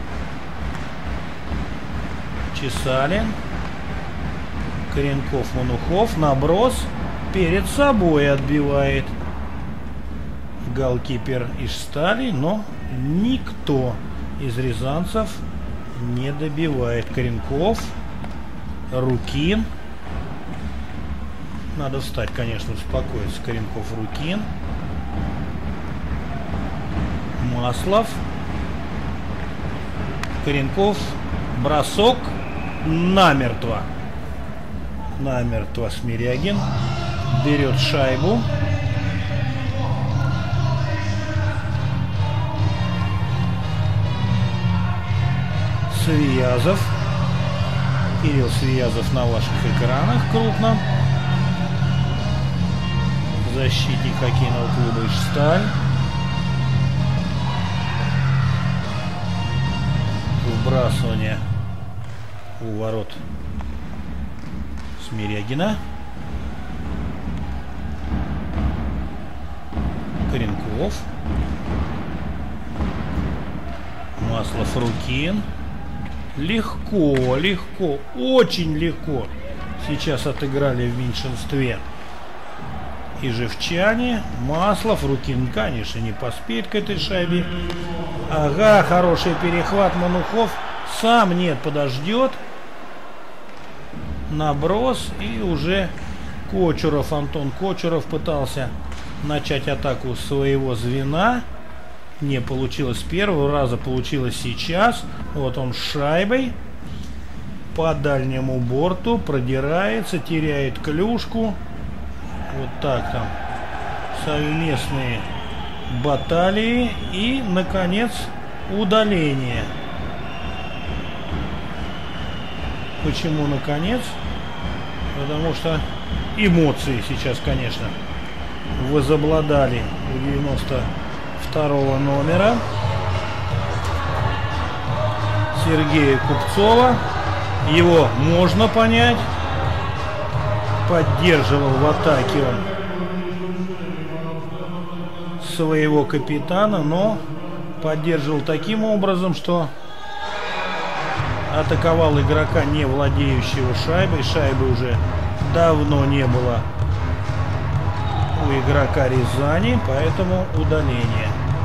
Чесалин. Коренков, Манухов. Наброс. Перед собой отбивает голкипер Ижстали, но никто из рязанцев не добивает. Коренков. Рукин. Надо встать, конечно, успокоиться. Коренков, Рукин. Маслов. Коренков. Бросок. Намертво. Смирягин. Берет шайбу. Свиязов. Кирилл Свиязов на ваших экранах крупно. Защитник хоккейного клуба Ижсталь. Вбрасывание у ворот Смирягина. Коренков. Маслов, Рукин. Легко, очень легко сейчас отыграли в меньшинстве ижевчане. Маслов, Рукин, конечно, не поспеет к этой шайбе. Ага, хороший перехват. Манухов сам подождет. Наброс, и уже Кочуров, Антон Кочуров пытался начать атаку своего звена. Не получилось с первого раза, получилось сейчас. Вот он с шайбой. По дальнему борту продирается, теряет клюшку. Вот так там. Совместные баталии. И, наконец, удаление. Почему наконец? Потому что эмоции сейчас, конечно, возобладали у 92-го номера Сергея Купцова. Его можно понять. Поддерживал в атаке он своего капитана, но поддерживал таким образом, что атаковал игрока, не владеющего шайбой. Шайбы уже давно не было у игрока Рязани, поэтому удаление.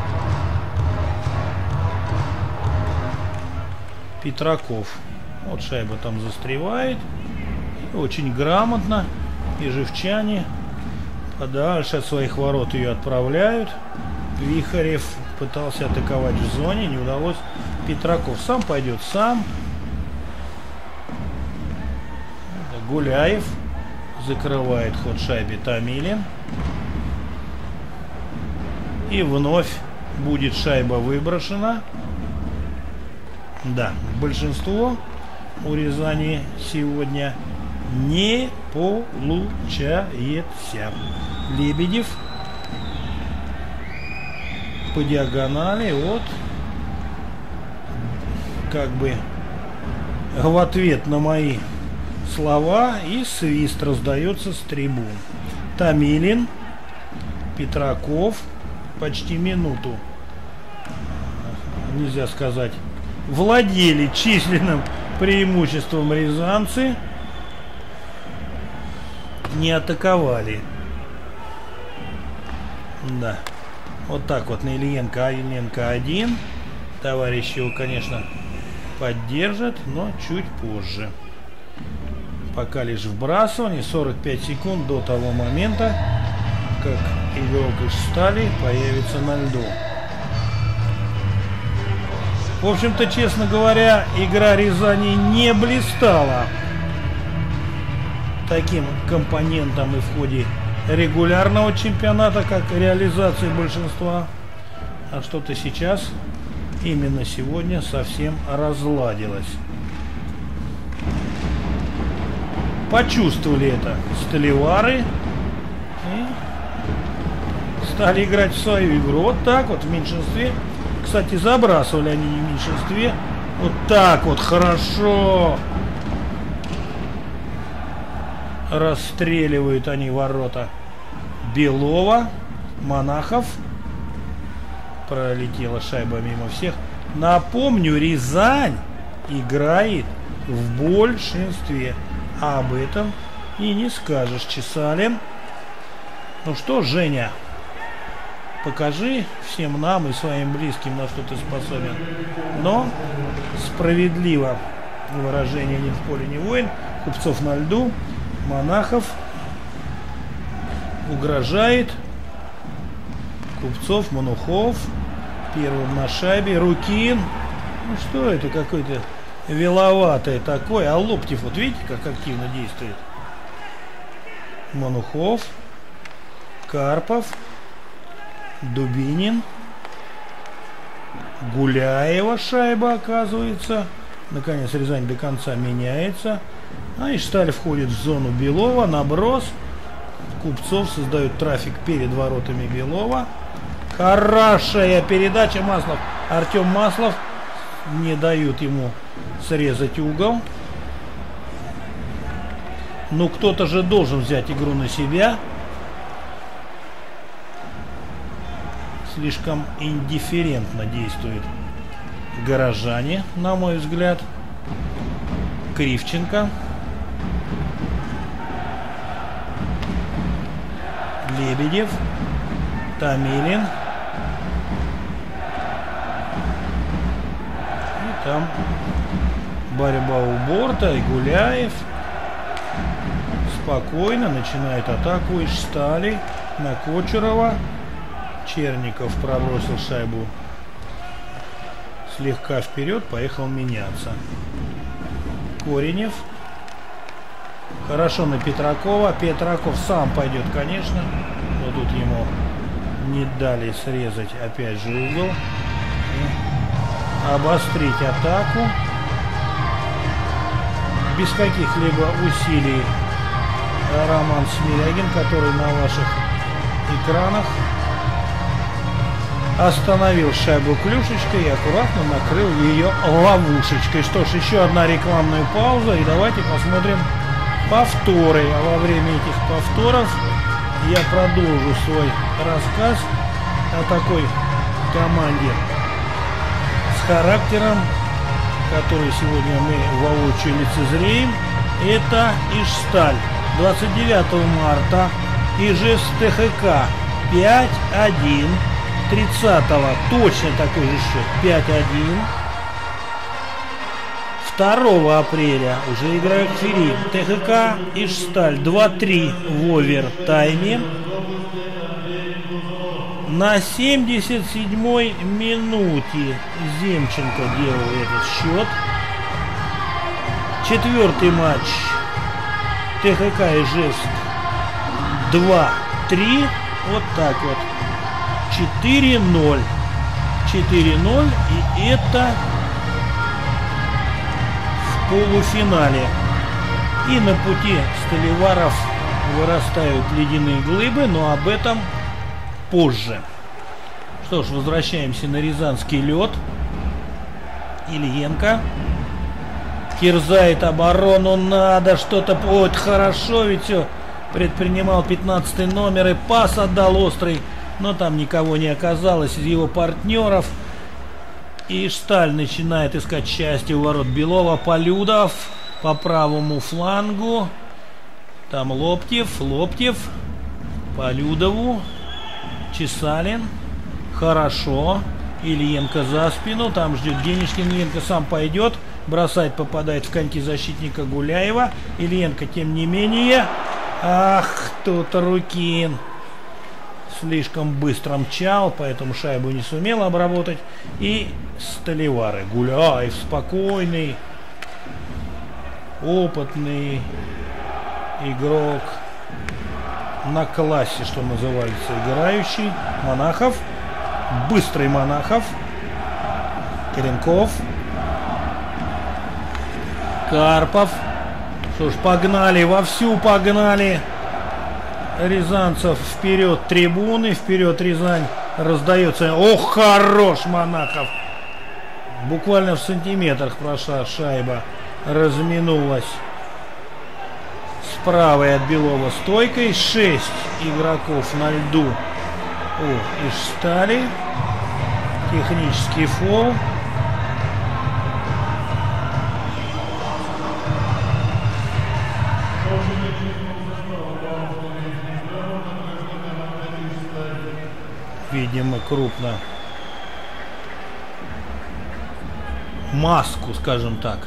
Петраков. Вот шайба там застревает. Очень грамотно. И живчане подальше от своих ворот ее отправляют. Вихарев пытался атаковать в зоне, не удалось. Петраков сам пойдет сам. Гуляев закрывает ход шайбе Томилин. И вновь будет шайба выброшена. Да, большинство у Рязани сегодня не получается. Лебедев по диагонали, вот как бы в ответ на мои слова, и свист раздается с трибун. Томилин, Петраков почти минуту, нельзя сказать, владели численным преимуществом рязанцы, не атаковали. Да. Вот так вот на Ильенко 1. Товарищ его, конечно, поддержит, но чуть позже. Пока лишь вбрасывание. 45 секунд до того момента, как игрок из Стали появится на льду. В общем-то, честно говоря, игра Рязани не блистала таким компонентом и в ходе регулярного чемпионата, как реализации большинства. А что-то сейчас, именно сегодня, совсем разладилось. Почувствовали это сталевары и стали играть в свою игру. Вот так вот, в меньшинстве. Кстати, забрасывали они не в меньшинстве. Вот так вот, хорошо. Расстреливают они ворота Белова. Монахов. Пролетела шайба мимо всех. Напомню, Рязань играет в большинстве. А об этом и не скажешь, Чесалин. Ну что, Женя, покажи всем нам и своим близким, на что ты способен. Но справедливо выражение «ни в поле, ни воин». Купцов на льду. Монахов угрожает. Купцов, Манухов. Первым на шайбе. Рукин. Ну что это, какой-то веловатый такой. А Лоптев, вот видите, как активно действует. Манухов. Карпов. Дубинин. Гуляева шайба, оказывается. Наконец Рязань до конца меняется. А Ишталь входит в зону Белова. Наброс. Купцов создает трафик перед воротами Белова. Хорошая передача. Маслов. Артем Маслов. Не дают ему срезать угол. Ну, кто-то же должен взять игру на себя. Слишком индифферентно действуют горожане, на мой взгляд. Кривченко. Лебедев. Томилин. И там борьба у борта. И Гуляев. спокойно начинает атаку Ижстали на Кочурова. Черников пробросил шайбу слегка вперед, поехал меняться. Коренев. Хорошо на Петракова. Петраков сам пойдет, конечно. Но тут ему не дали срезать опять же угол. И обострить атаку. Без каких-либо усилий Роман Смирягин, который на ваших экранах остановил шайбу клюшечкой и аккуратно накрыл ее ловушечкой. Что ж, еще одна рекламная пауза, и давайте посмотрим повторы. А во время этих повторов я продолжу свой рассказ о такой команде с характером, который сегодня мы воочию лицезреем. Это Ижсталь. 29 марта Ижевск ТХК 5-1. 30-го точно такой же счет 5-1. 2 апреля уже играют Фери. ТХК Ижсталь 2-3 в овертайме. На 77-й минуте Земченко делал этот счет. 4-й матч ТХК Ижевск 2-3. Вот так вот. 4-0. 4-0. И это в полуфинале. И на пути Столиваров вырастают ледяные глыбы, но об этом позже. Что ж, возвращаемся на рязанский лед. Ильенко терзает оборону, надо что-то. Вот хорошо, ведь все предпринимал 15 номер, и пас отдал острый, но там никого не оказалось из его партнеров. И Ижсталь начинает искать счастье у ворот Белова. Полюдов по правому флангу. Там Лоптев, Полюдову. Чесалин. Хорошо. Ильенко за спину. Там ждет Денежкин. Ильенко сам пойдет. Бросает, попадает в коньки защитника Гуляева. Ильенко, тем не менее. Ах, тут Рукин слишком быстро мчал, поэтому шайбу не сумел обработать. И Столивары. Гуляев спокойный, опытный игрок, на классе, что называется, играющий. Монахов. Быстрый Монахов. Теренков. Карпов. Что ж, погнали, вовсю погнали. Рязанцев вперед, трибуны, вперед Рязань раздается. Ох, хорош Монахов. Буквально в сантиметрах прошла шайба. Разминулась с правой от Белова стойкой. 6 игроков на льду у Ижстали. Технический фол. Видимо, крупно маску, скажем так,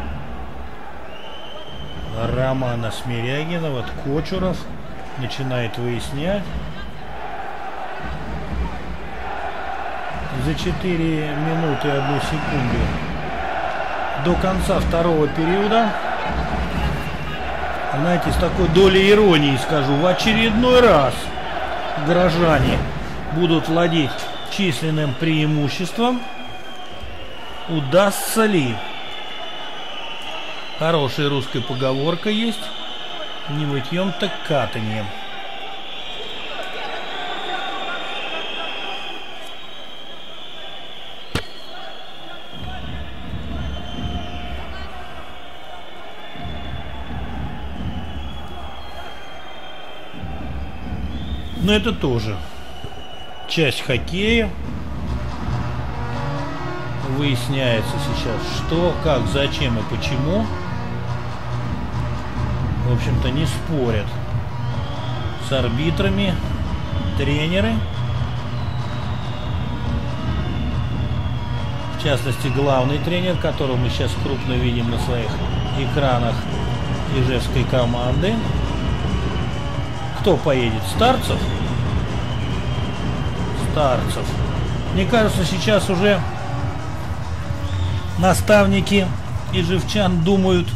Романа Смирягина. Вот Кочуров начинает выяснять. За 4 минуты 1 секунду до конца второго периода, знаете, с такой долей иронии скажу, в очередной раз горожане будут владеть численным преимуществом. Удастся ли? Хорошая русская поговорка есть. Не мытьем, так катаньем. Но это тоже часть хоккея. Выясняется сейчас, что, как, зачем и почему. В общем-то, не спорят с арбитрами тренеры. В частности, главный тренер, которого мы сейчас крупно видим на своих экранах ижевской команды. Кто поедет? Старцев? Старцев. Мне кажется, сейчас уже наставники ижевчан думают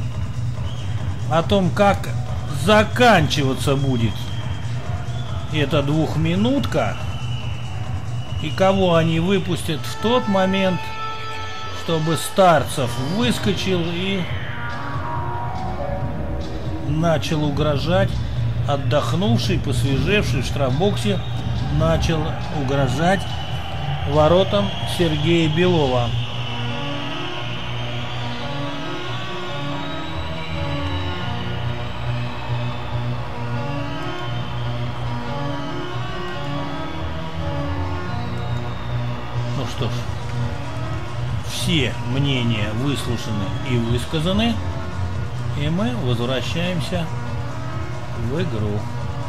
о том, как заканчиваться будет эта двухминутка и кого они выпустят в тот момент, чтобы Старцев выскочил и начал угрожать, отдохнувший, посвежевший в штрафбоксе, начал угрожать воротам Сергея Белова. Ну что ж, все мнения выслушаны и высказаны, и мы возвращаемся в игру.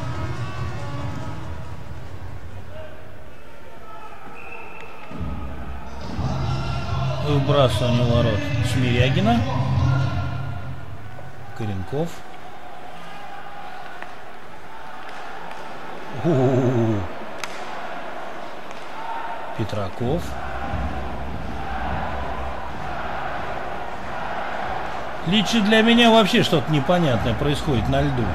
Выбрасывание ворот Шмирягина. Коренков. Петраков. Лично для меня вообще что-то непонятное происходит на льду.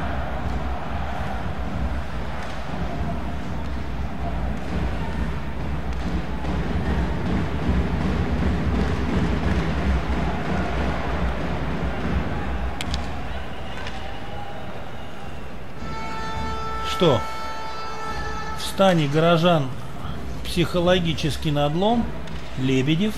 Что? В стане горожан психологический надлом. Лебедев.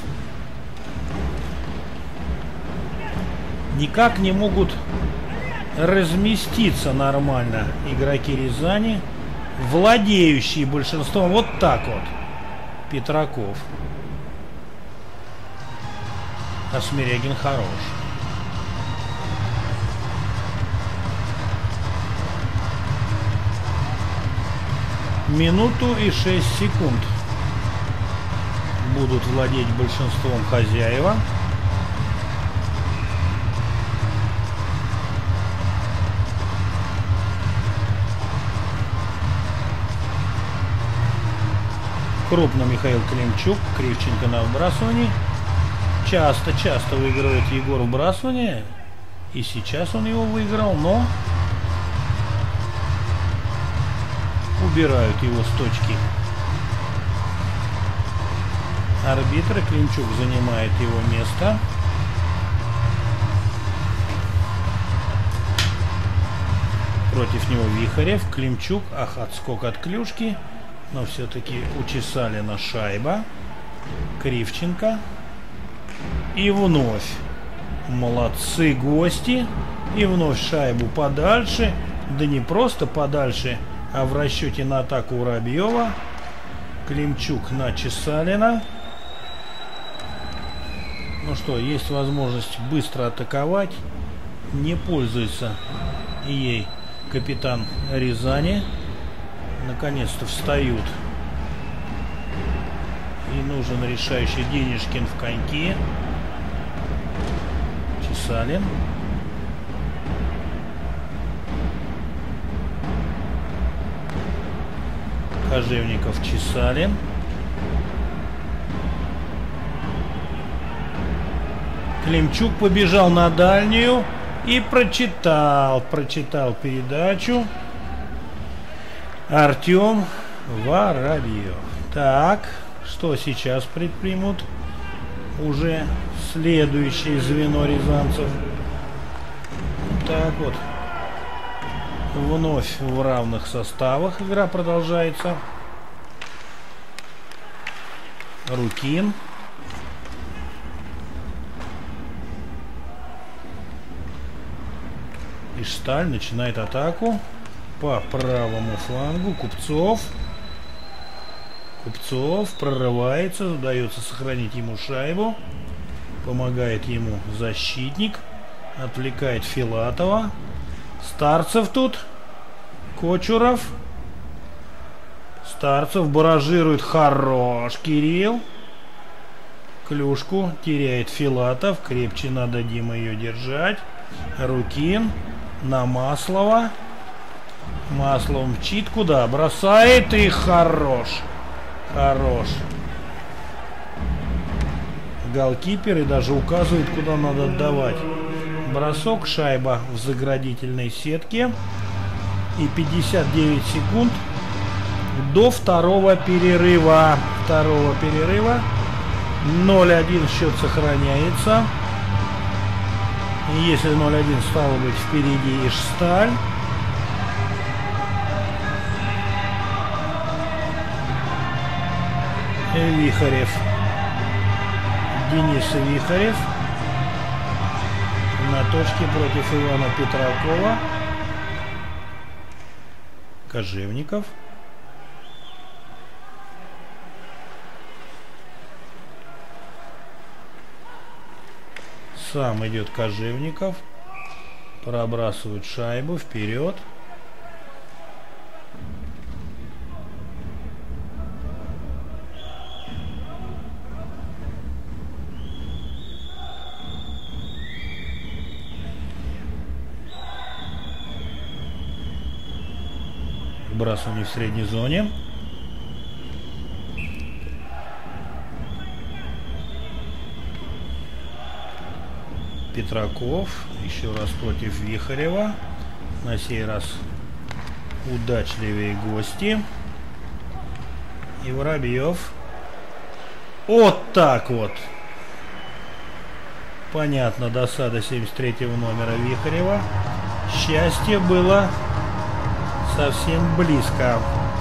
Никак не могут разместиться нормально игроки Рязани, владеющие большинством. Вот так вот. Петраков. А Шмирягин хорош. Минуту и 6 секунд будут владеть большинством хозяева. Крупно Михаил Климчук. Кривченко на вбрасывании. Часто выигрывает Егор вбрасывание. И сейчас он его выиграл, но убирают его с точки. Арбитр. Климчук занимает его место. Против него Вихарев. Климчук. Ах, отскок от клюшки. Но все-таки учесали на шайба. Кривченко. И вновь. Молодцы гости. И вновь шайбу подальше. Да не просто подальше, а в расчете на атаку Воробьева. Климчук на Чесалина. Ну что, есть возможность быстро атаковать. Не пользуется ей капитан Рязани. Наконец-то встают. И нужен решающий Денежкин в коньке. Чесалин. Кожевников, Чесалин. Климчук побежал на дальнюю и прочитал передачу. Артем Воробьев. Так, что сейчас предпримут уже следующее звено рязанцев? Так вот. Вновь в равных составах игра продолжается. Рукин. Ишталь начинает атаку по правому флангу. Купцов. Купцов прорывается, удается сохранить ему шайбу. Помогает ему защитник. Отвлекает Филатова. Старцев тут. Кочуров. Старцев баражирует. Хорош, Кирилл. Клюшку теряет Филатов. Крепче надо, Дима, ее держать. Рукин. На Маслова. Маслом мчит куда? Бросает и хорош. Хорош. Голкипер и даже указывает, куда надо отдавать. Бросок, шайба в заградительной сетке. И 59 секунд до второго перерыва. 0-1 счет сохраняется. И если 0-1, стало быть, впереди Ижсталь. Вихарев. Денис Вихарев на точке против Ивана Петракова. Кожевников. Сам идет Кожевников. Пробрасывает шайбу вперед. Вбрасывание в средней зоне. Петраков еще раз против Вихарева. На сей раз удачливее гости. И Воробьев. Вот так вот. Понятно, досада 73-го номера Вихарева. Счастье было совсем близко.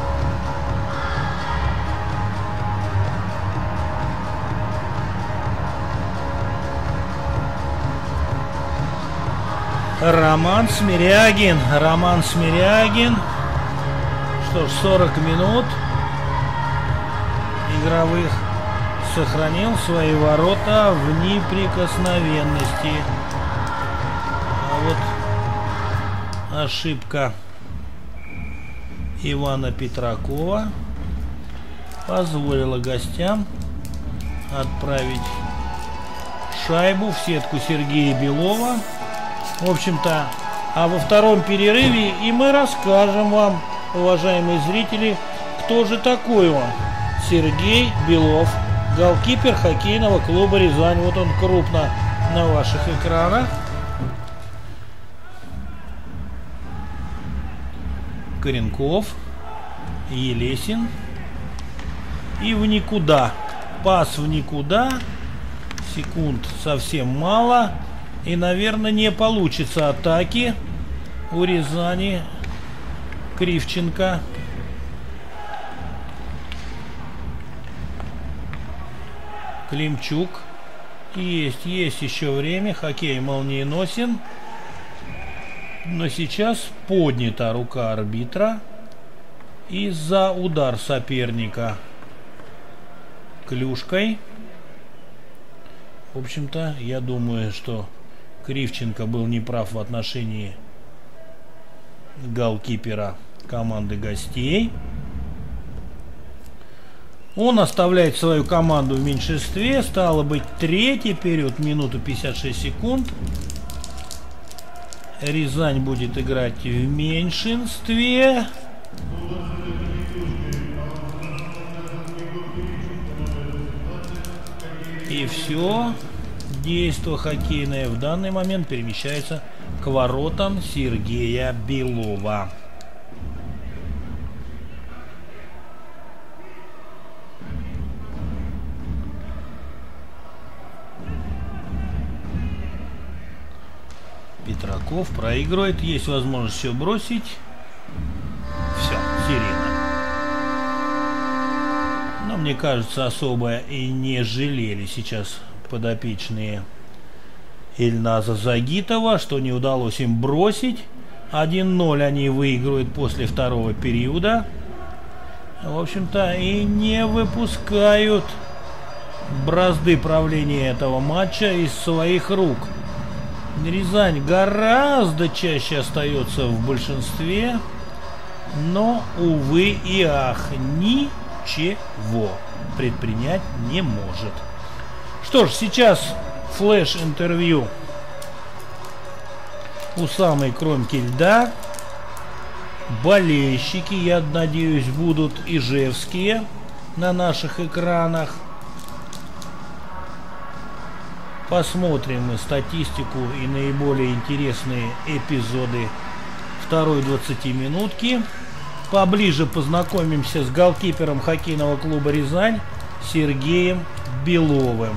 Роман Смирягин. Что ж, 40 минут игровых сохранил свои ворота в неприкосновенности. А вот ошибка Ивана Петракова позволила гостям отправить шайбу в сетку Сергея Белова. В общем-то, а во втором перерыве и мы расскажем вам, уважаемые зрители, кто же такой он. Сергей Белов, голкипер хоккейного клуба «Рязань». Вот он крупно на ваших экранах. Коренков, Елесин. И в никуда. Пас в никуда. Секунд совсем мало. И, наверное, не получится атаки у Рязани. Кривченко. Климчук. Есть еще время. Хоккей молниеносен. Но сейчас поднята рука арбитра. И за удар соперника клюшкой. В общем-то, я думаю, что Кривченко был неправ в отношении голкипера команды гостей. Он оставляет свою команду в меньшинстве. Стало быть, третий период, минуту 56 секунд. Рязань будет играть в меньшинстве. И все. Действо хоккейное в данный момент перемещается к воротам Сергея Белова. Петраков проигрывает. Есть возможность все бросить. Все, серийно. Но мне кажется, особо и не жалели сейчас подопечные Ильназа Загитова, что не удалось им бросить. 1-0 они выигрывают после второго периода. В общем-то, и не выпускают бразды правления этого матча из своих рук. Рязань гораздо чаще остается в большинстве, но, увы и ах, ничего предпринять не может. Что ж, сейчас флеш-интервью у самой кромки льда. болельщики, я надеюсь, будут ижевские на наших экранах. Посмотрим мы статистику и наиболее интересные эпизоды второй 20-минутки. Поближе познакомимся с голкипером хоккейного клуба «Рязань» Сергеем Беловым.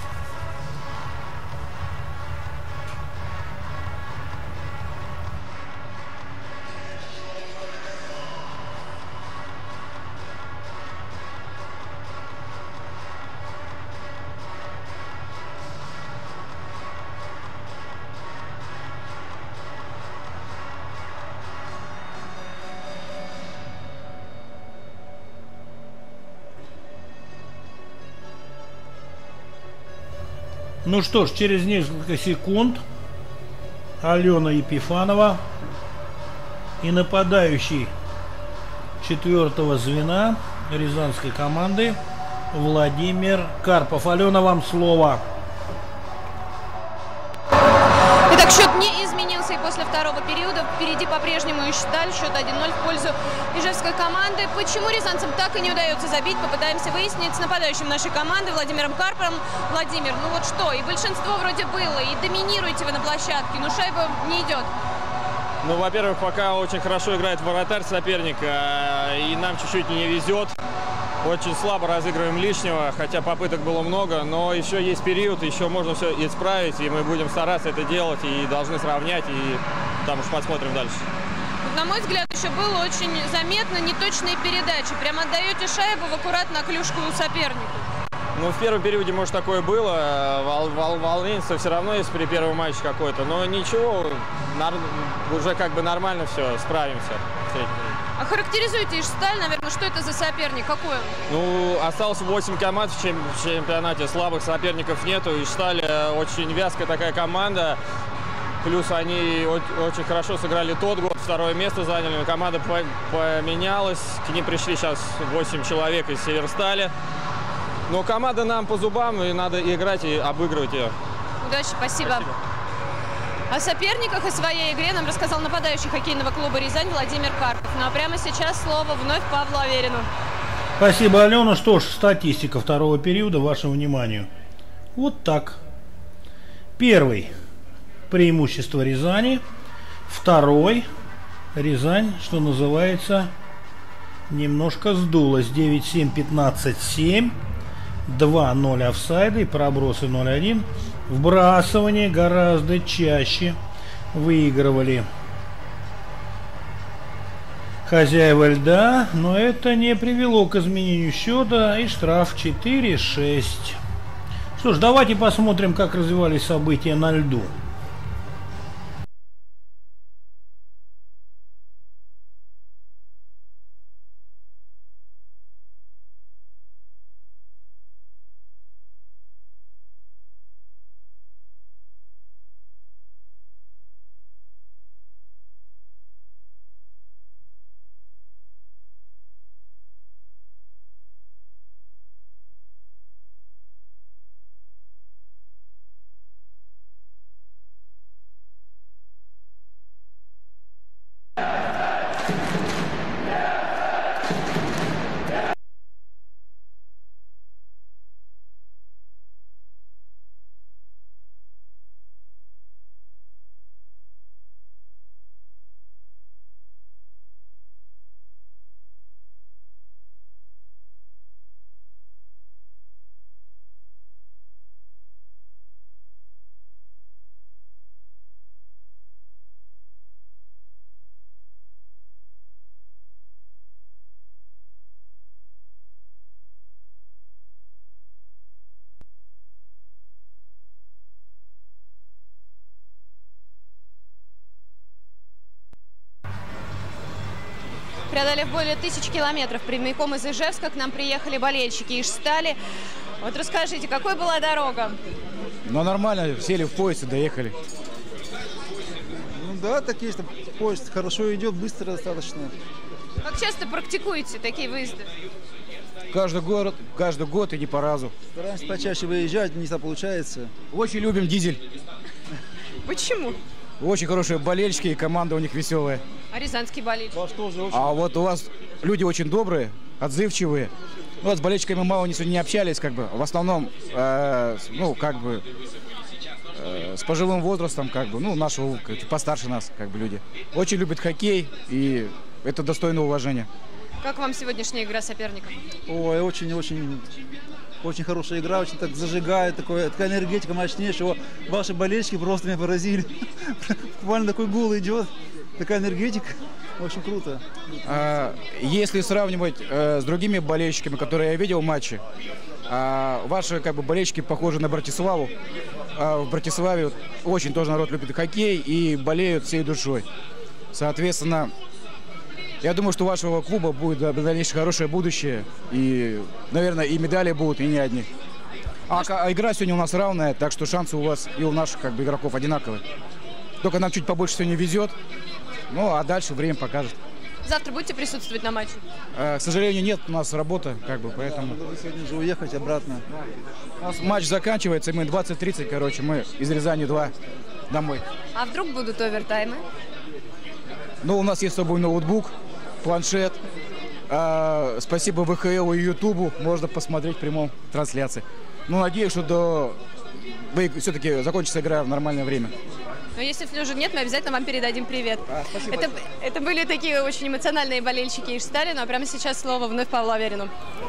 Ну что ж, через несколько секунд Алена Епифанова и нападающий 4-го звена рязанской команды Владимир Карпов. Алена, вам слово. Итак, счет не изменился и после второго периода. Впереди по-прежнему Ижсталь. Счет 1-0 в пользу ижевской команды. Почему рязанцам так и не удается забить, попытаемся выяснить с нападающим нашей команды Владимиром Карповым. Владимир, ну вот что, и большинство вроде было, и доминируете вы на площадке, но шайба не идет. Ну, во-первых, пока очень хорошо играет вратарь соперника, и нам чуть-чуть не везет. Очень слабо разыгрываем лишнего, хотя попыток было много, но еще есть период, еще можно все исправить, и мы будем стараться это делать, и должны сравнять, и там уж посмотрим дальше. На мой взгляд, еще было очень заметно неточные передачи. Прям отдаете шайбу в аккуратно клюшку сопернику. Ну, в первом периоде, может, такое было, волнение все равно есть при первом матче какой-то, но ничего, уже как бы нормально все, справимся. А характеризуйте Ижсталь, наверное, что это за соперник, какой он? Ну, осталось 8 команд в чемпионате, слабых соперников нету. Ижсталь очень вязкая такая команда, плюс они очень хорошо сыграли тот год, второе место заняли, команда поменялась, к ним пришли сейчас 8 человек из Северстали. Но команда нам по зубам, и надо играть и обыгрывать ее. Удачи, спасибо. О соперниках и своей игре нам рассказал нападающий хоккейного клуба «Рязань» Владимир Карпов. Ну а прямо сейчас слово вновь Павлу Аверину. Спасибо, Алена. Что ж, статистика второго периода вашему вниманию. Вот так. Первый – преимущество Рязани. Второй – Рязань, что называется, немножко сдулась. 9-7, 15-7. 2-0 офсайды, пробросы 0-1. Вбрасывание гораздо чаще выигрывали хозяева льда, но это не привело к изменению счета, и штраф 4-6. Что ж, давайте посмотрим, как развивались события на льду. Преодолев более 1000 километров прямиком из Ижевска, к нам приехали болельщики Ижстали. Вот расскажите, какой была дорога? Ну, нормально, сели в поезд и доехали. Ну да, так есть, поезд хорошо идет, быстро достаточно. Как часто практикуете такие выезды? Каждый год и не по разу. Стараемся почаще выезжать, не так получается. Очень любим дизель. Почему? очень хорошие болельщики, и команда у них веселая. А рязанские болельщики? А вот у вас люди очень добрые, отзывчивые. Ну, вот с болельщиками мало не общались, как бы. В основном, ну, как бы, с пожилым возрастом, как бы, ну, нашего, постарше нас, как бы, люди. Очень любят хоккей, и это достойно уважения. Как вам сегодняшняя игра соперников? Ой, очень хорошая игра, очень так зажигает, такая энергетика мощнейшая. Ваши болельщики просто меня поразили. Буквально такой гул идет, такая энергетика. Очень круто. Если сравнивать с другими болельщиками, которые я видел в матче, ваши как бы болельщики похожи на Братиславу. В Братиславе очень тоже народ любит хоккей и болеют всей душой. Соответственно, я думаю, что у вашего клуба будет в дальнейшем хорошее будущее. И, наверное, и медали будут, и не одни. А игра сегодня у нас равная, так что шансы у вас и у наших как бы игроков одинаковые. Только нам чуть побольше сегодня везет. Ну, а дальше время покажет. Завтра будете присутствовать на матче? К сожалению, нет, у нас работа, как бы, поэтому... Да, сегодня же уехать обратно. У нас матч заканчивается, и мы 20:30, короче, мы из Рязани 2 домой. А вдруг будут овертаймы? Ну, у нас есть с собой ноутбук, планшет. Спасибо ВХЛ и Ютубу, можно посмотреть в прямом трансляции. Ну, надеюсь, что все-таки закончится игра в нормальное время. Но если слежу нет, мы обязательно вам передадим привет. Спасибо. Это были такие очень эмоциональные болельщики Ижсталя, ну а прямо сейчас слово вновь Павлу Аверину.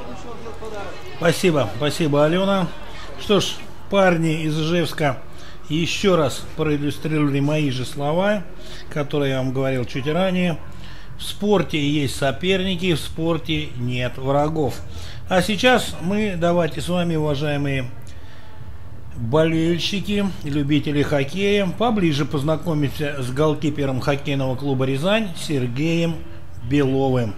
Спасибо, Алена. Что ж, парни из Ижевска еще раз проиллюстрировали мои же слова, которые я вам говорил чуть ранее. В спорте есть соперники, в спорте нет врагов. А сейчас мы давайте с вами, уважаемые болельщики, любители хоккея, поближе познакомимся с голкипером хоккейного клуба «Рязань» Сергеем Беловым.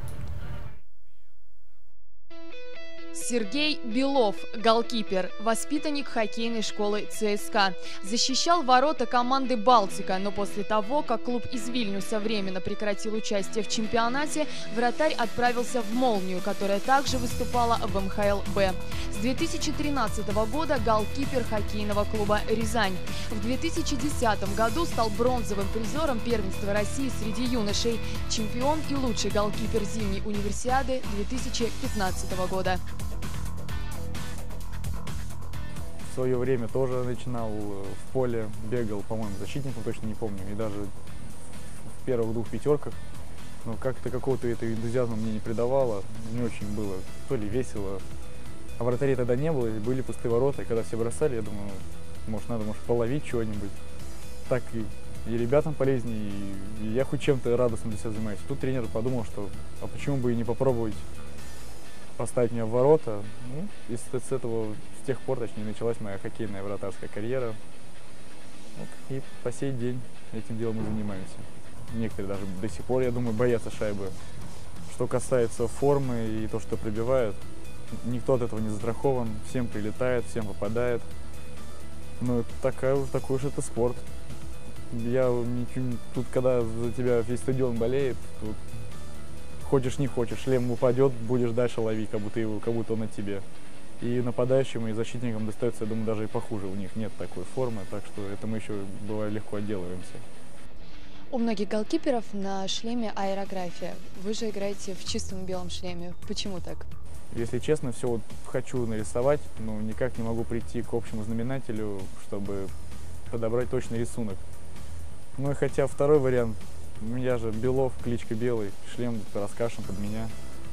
Сергей Белов, голкипер, воспитанник хоккейной школы ЦСКА. Защищал ворота команды «Балтика», но после того, как клуб из Вильнюса временно прекратил участие в чемпионате, вратарь отправился в «Молнию», которая также выступала в МХЛ-Б. С 2013 года голкипер хоккейного клуба «Рязань». В 2010 году стал бронзовым призером первенства России среди юношей, чемпион и лучший голкипер зимней универсиады 2015 года. В свое время тоже начинал в поле, бегал, по-моему, защитником, точно не помню, и даже в первых 2 пятерках. Но как-то какого-то этого энтузиазма мне не придавало, не очень было то ли весело. А вратарей тогда не было, были пустые ворота, и когда все бросали, я думаю, может надо половить чего-нибудь. Так и ребятам полезнее, и я хоть чем-то радостным для себя занимаюсь. Тут тренер подумал, что а почему бы и не попробовать поставить меня в ворота. Ну, и с тех пор, точнее, началась моя хоккейная вратарская карьера. Вот, и по сей день этим делом мы занимаемся. Некоторые даже до сих пор, я думаю, боятся шайбы. Что касается формы и то, что пробивают, никто от этого не застрахован. Всем прилетает, всем попадает. Ну, такой уж это спорт. Тут, когда за тебя весь стадион болеет, тут хочешь не хочешь, шлем упадет, будешь дальше ловить, как будто он на тебе. И нападающим, и защитникам достается, я думаю, даже и похуже. У них нет такой формы, так что это мы еще бывает легко отделываемся. У многих голкиперов на шлеме аэрография. Вы же играете в чистом белом шлеме. Почему так? Если честно, все вот хочу нарисовать, но никак не могу прийти к общему знаменателю, чтобы подобрать точный рисунок. Ну и хотя второй вариант, я же Белов, кличка Белый, шлем раскрашен под меня.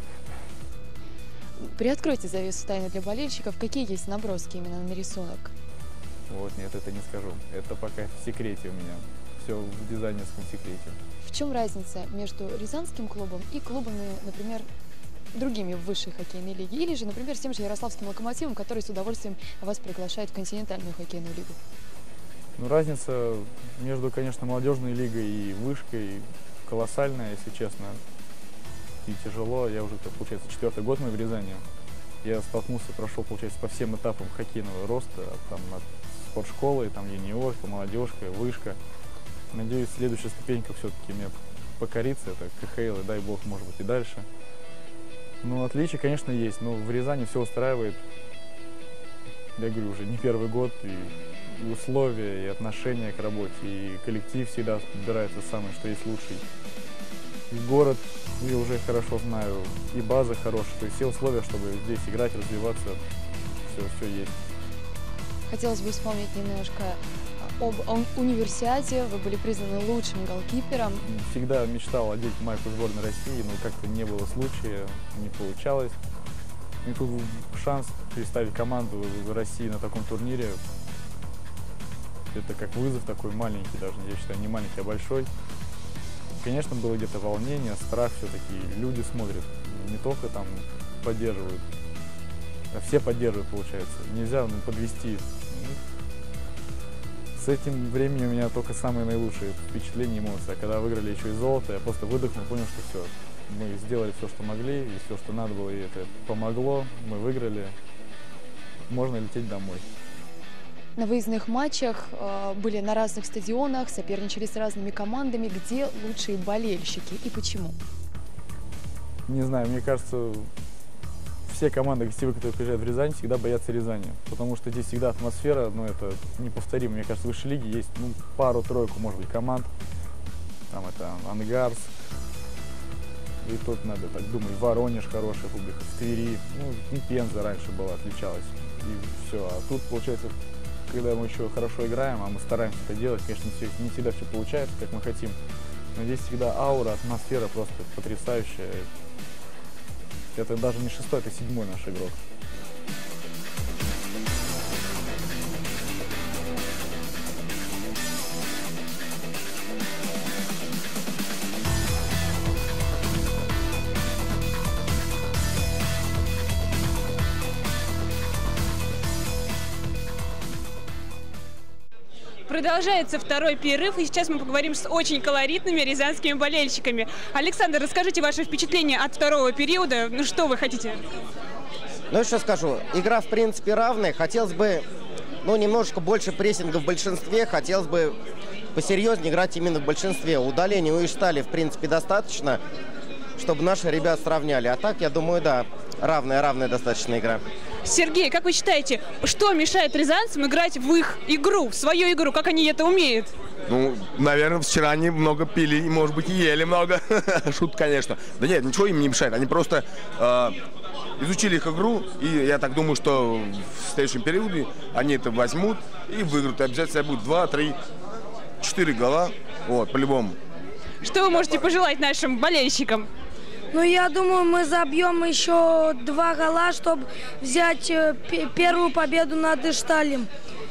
Приоткройте завесу тайны для болельщиков. Какие есть наброски именно на рисунок? Вот, нет, это не скажу. Это пока в секрете у меня. Все в дизайнерском секрете. В чем разница между рязанским клубом и клубами, например, другими в высшей хоккейной лиге? Или же, например, с тем же Ярославским Локомотивом, который с удовольствием вас приглашает в континентальную хоккейную лигу? Ну, разница между, конечно, молодежной лигой и вышкой колоссальная, если честно. И тяжело. Я уже, получается, 4-й год мой в Рязани. Я столкнулся, прошел, получается, по всем этапам хоккейного роста. Там от спортшколы, там юниорка, молодежка, вышка. Надеюсь, следующая ступенька все-таки мне покорится. Это КХЛ, и дай бог, может быть, и дальше. Ну, отличия, конечно, есть. Но в Рязани все устраивает. я говорю, уже не первый год, и условия, и отношения к работе, и коллектив всегда подбирается самый, что есть лучший. И город я уже хорошо знаю, и база хорошая, то есть все условия, чтобы здесь играть, развиваться, все есть. Хотелось бы вспомнить немножко об универсиаде. Вы были признаны лучшим голкипером. Всегда мечтал одеть майку сборной России, но как-то не было случая, не получалось. И тут шанс представить команду России на таком турнире. Это как вызов такой маленький даже, я считаю, не маленький, а большой. Конечно, было где-то волнение, страх все-таки. Люди смотрят, не только там поддерживают, а все поддерживают, получается. Нельзя подвести. С этим временем у меня только самые наилучшие впечатления, эмоции. А когда выиграли еще и золото, я просто выдохнул, понял, что все. Мы сделали все, что могли, и все, что надо было, и это помогло. Мы выиграли. Можно лететь домой. На выездных матчах были на разных стадионах, соперничали с разными командами. Где лучшие болельщики и почему? Не знаю, мне кажется, все команды гостевые, которые приезжают в Рязань, всегда боятся Рязани. Потому что здесь всегда атмосфера, ну, это неповторимо. Мне кажется, в высшей лиге есть пару-тройку, может быть, команд. Там это Ангарск. И тут надо так думать, Воронеж хорошая публика, в Твери. Ну, Пенза раньше была, отличалась. И все. А тут, получается, когда мы еще хорошо играем, а мы стараемся это делать, конечно, не всегда все получается, как мы хотим. Но здесь всегда аура, атмосфера просто потрясающая. Это даже не 6-й, это 7-й наш игрок. Продолжается второй перерыв, и сейчас мы поговорим с очень колоритными рязанскими болельщиками. Александр, расскажите ваши впечатления от второго периода. Ну, что вы хотите? Ну, что скажу. Игра, в принципе, равная. Хотелось бы, ну, немножко больше прессинга в большинстве. Хотелось бы посерьезнее играть именно в большинстве. Удаления у Ижстали, в принципе, достаточно, чтобы наши ребят сравняли. А так, я думаю, да, равная достаточно игра. Сергей, как вы считаете, что мешает рязанцам играть в их игру, в свою игру? Как они это умеют? Ну, наверное, вчера они много пили, и, может быть, и ели много. Шутка, конечно. Да нет, ничего им не мешает. Они просто изучили их игру, и я так думаю, что в следующем периоде они это возьмут и выиграют. Обязательно будет 2, 3, 4 гола. Вот, по-любому. Что вы можете пожелать нашим болельщикам? Ну, я думаю, мы забьем еще 2 гола, чтобы взять первую победу над Ижсталем.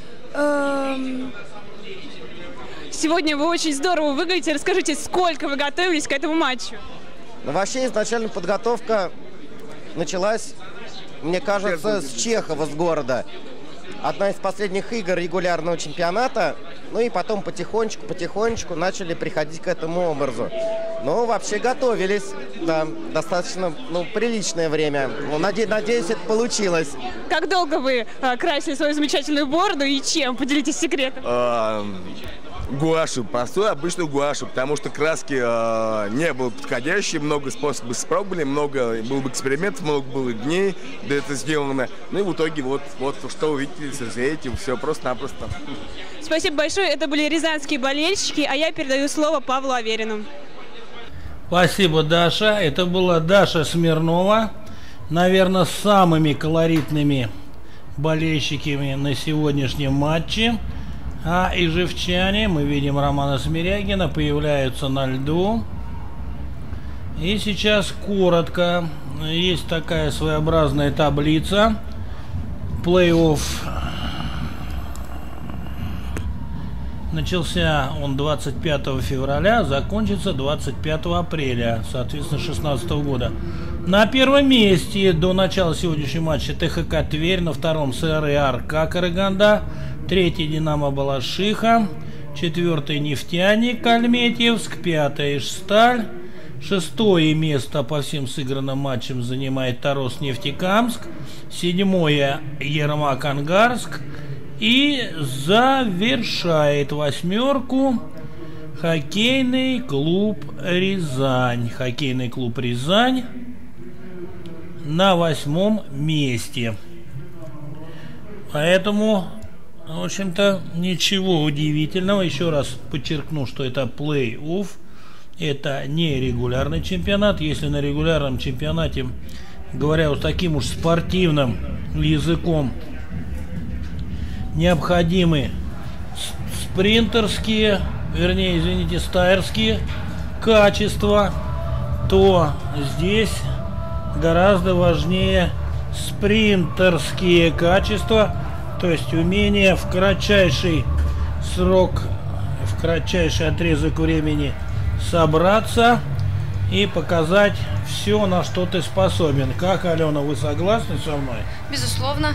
Сегодня вы очень здорово выглядите. Расскажите, сколько вы готовились к этому матчу? Ну, вообще, изначально подготовка началась, мне кажется, с Чехова, с города. Одна из последних игр регулярного чемпионата. Ну и потом потихонечку начали приходить к этому образу. Ну, вообще готовились, да, достаточно, приличное время. Ну, надеюсь, это получилось. Как долго вы красили свою замечательную бороду и чем? Поделитесь секретом. Гуашу, простой обычный гуашу, потому что краски не было подходящей, много способов испробовали, много было экспериментов, много было дней, да это сделано. Ну и в итоге вот что вы видите, все просто-напросто. Спасибо большое, это были рязанские болельщики, а я передаю слово Павлу Аверину. Спасибо, Даша. Это была Даша Смирнова, наверное, с самыми колоритными болельщиками на сегодняшнем матче. А ижевчане, мы видим Романа Смирягина, появляются на льду. И сейчас коротко, есть такая своеобразная таблица. Плей-офф начался он 25 февраля, закончится 25 апреля, соответственно, 2016 года. На первом месте до начала сегодняшнего матча ТХК Тверь, на втором СРИ Караганда, третий Динамо Балашиха, четвертый Нефтяник Альметьевск, пятый Ижсталь, шестое место по всем сыгранным матчам занимает Тарос Нефтекамск, седьмое Ермак Ангарск и завершает восьмерку хоккейный клуб Рязань. Хоккейный клуб Рязань на 8-м месте. Поэтому, в общем-то, ничего удивительного. Еще раз подчеркну, что это плей-офф. Это не регулярный чемпионат. Если на регулярном чемпионате, говоря вот таким уж спортивным языком, необходимы спринтерские, вернее, извините, стайерские качества, то здесь гораздо важнее спринтерские качества, то есть умение в кратчайший срок, в кратчайший отрезок времени собраться и показать все, на что ты способен. Как, Алена, вы согласны со мной? Безусловно.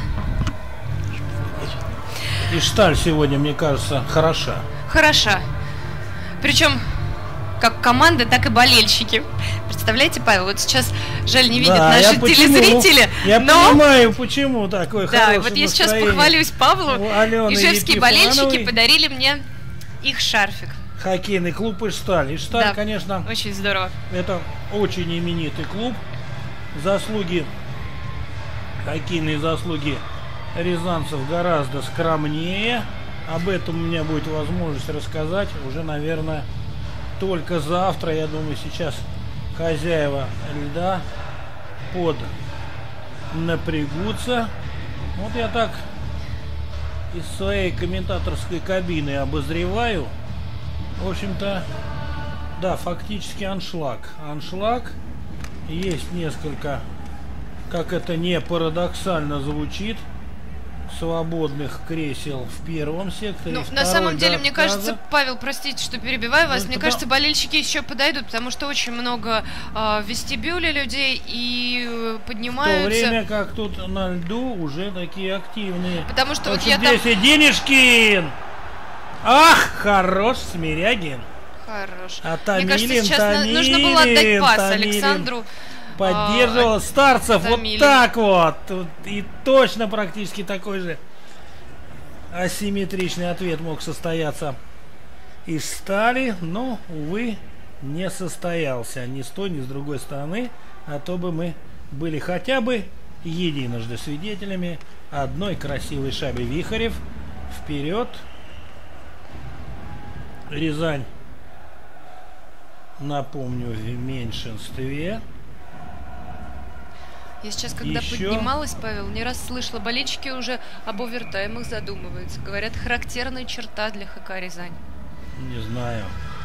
И Шталь сегодня, мне кажется, хороша. Хороша. Причем как команда, так и болельщики. Представляете, Павел, вот сейчас жаль не видят наши телезрители. Я понимаю, почему такое хорошее настроение. Да, вот я сейчас похвалюсь Павлу. Ижевские болельщики подарили мне их шарфик. Хоккейный клуб Ишталь. Ишталь, да, конечно, очень здорово. Это очень именитый клуб. Заслуги, хоккейные заслуги рязанцев гораздо скромнее. Об этом у меня будет возможность рассказать уже, наверное, только завтра. Я думаю, сейчас хозяева льда напрягутся. Вот я так из своей комментаторской кабины обозреваю. В общем-то, да, фактически аншлаг. Аншлаг. Есть несколько, как это не парадоксально звучит, свободных кресел в первом секторе. Ну, на самом деле, мне кажется, Павел, простите, что перебиваю вас, мне кажется, болельщики еще подойдут, потому что очень много в вестибюле людей и поднимаются. В то время как тут на льду уже такие активные. Потому что вот я там... Здесь и Денежкин! Ах, хорош Смирягин! Хорош. А Томилин, мне кажется, сейчас нужно было отдать пас Александру. Поддерживал Старцев Томилин. Вот так вот. И точно практически такой же асимметричный ответ мог состояться из Стали, но, увы, не состоялся ни с той, ни с другой стороны, а то бы мы были хотя бы единожды свидетелями одной красивой шайбы. Вихарев вперед. Рязань, напомню, в меньшинстве. Я сейчас, когда поднималась, Павел, не раз слышала, болельщики уже об овертаймах задумываются. Говорят, характерная черта для ХК Рязань. Не знаю.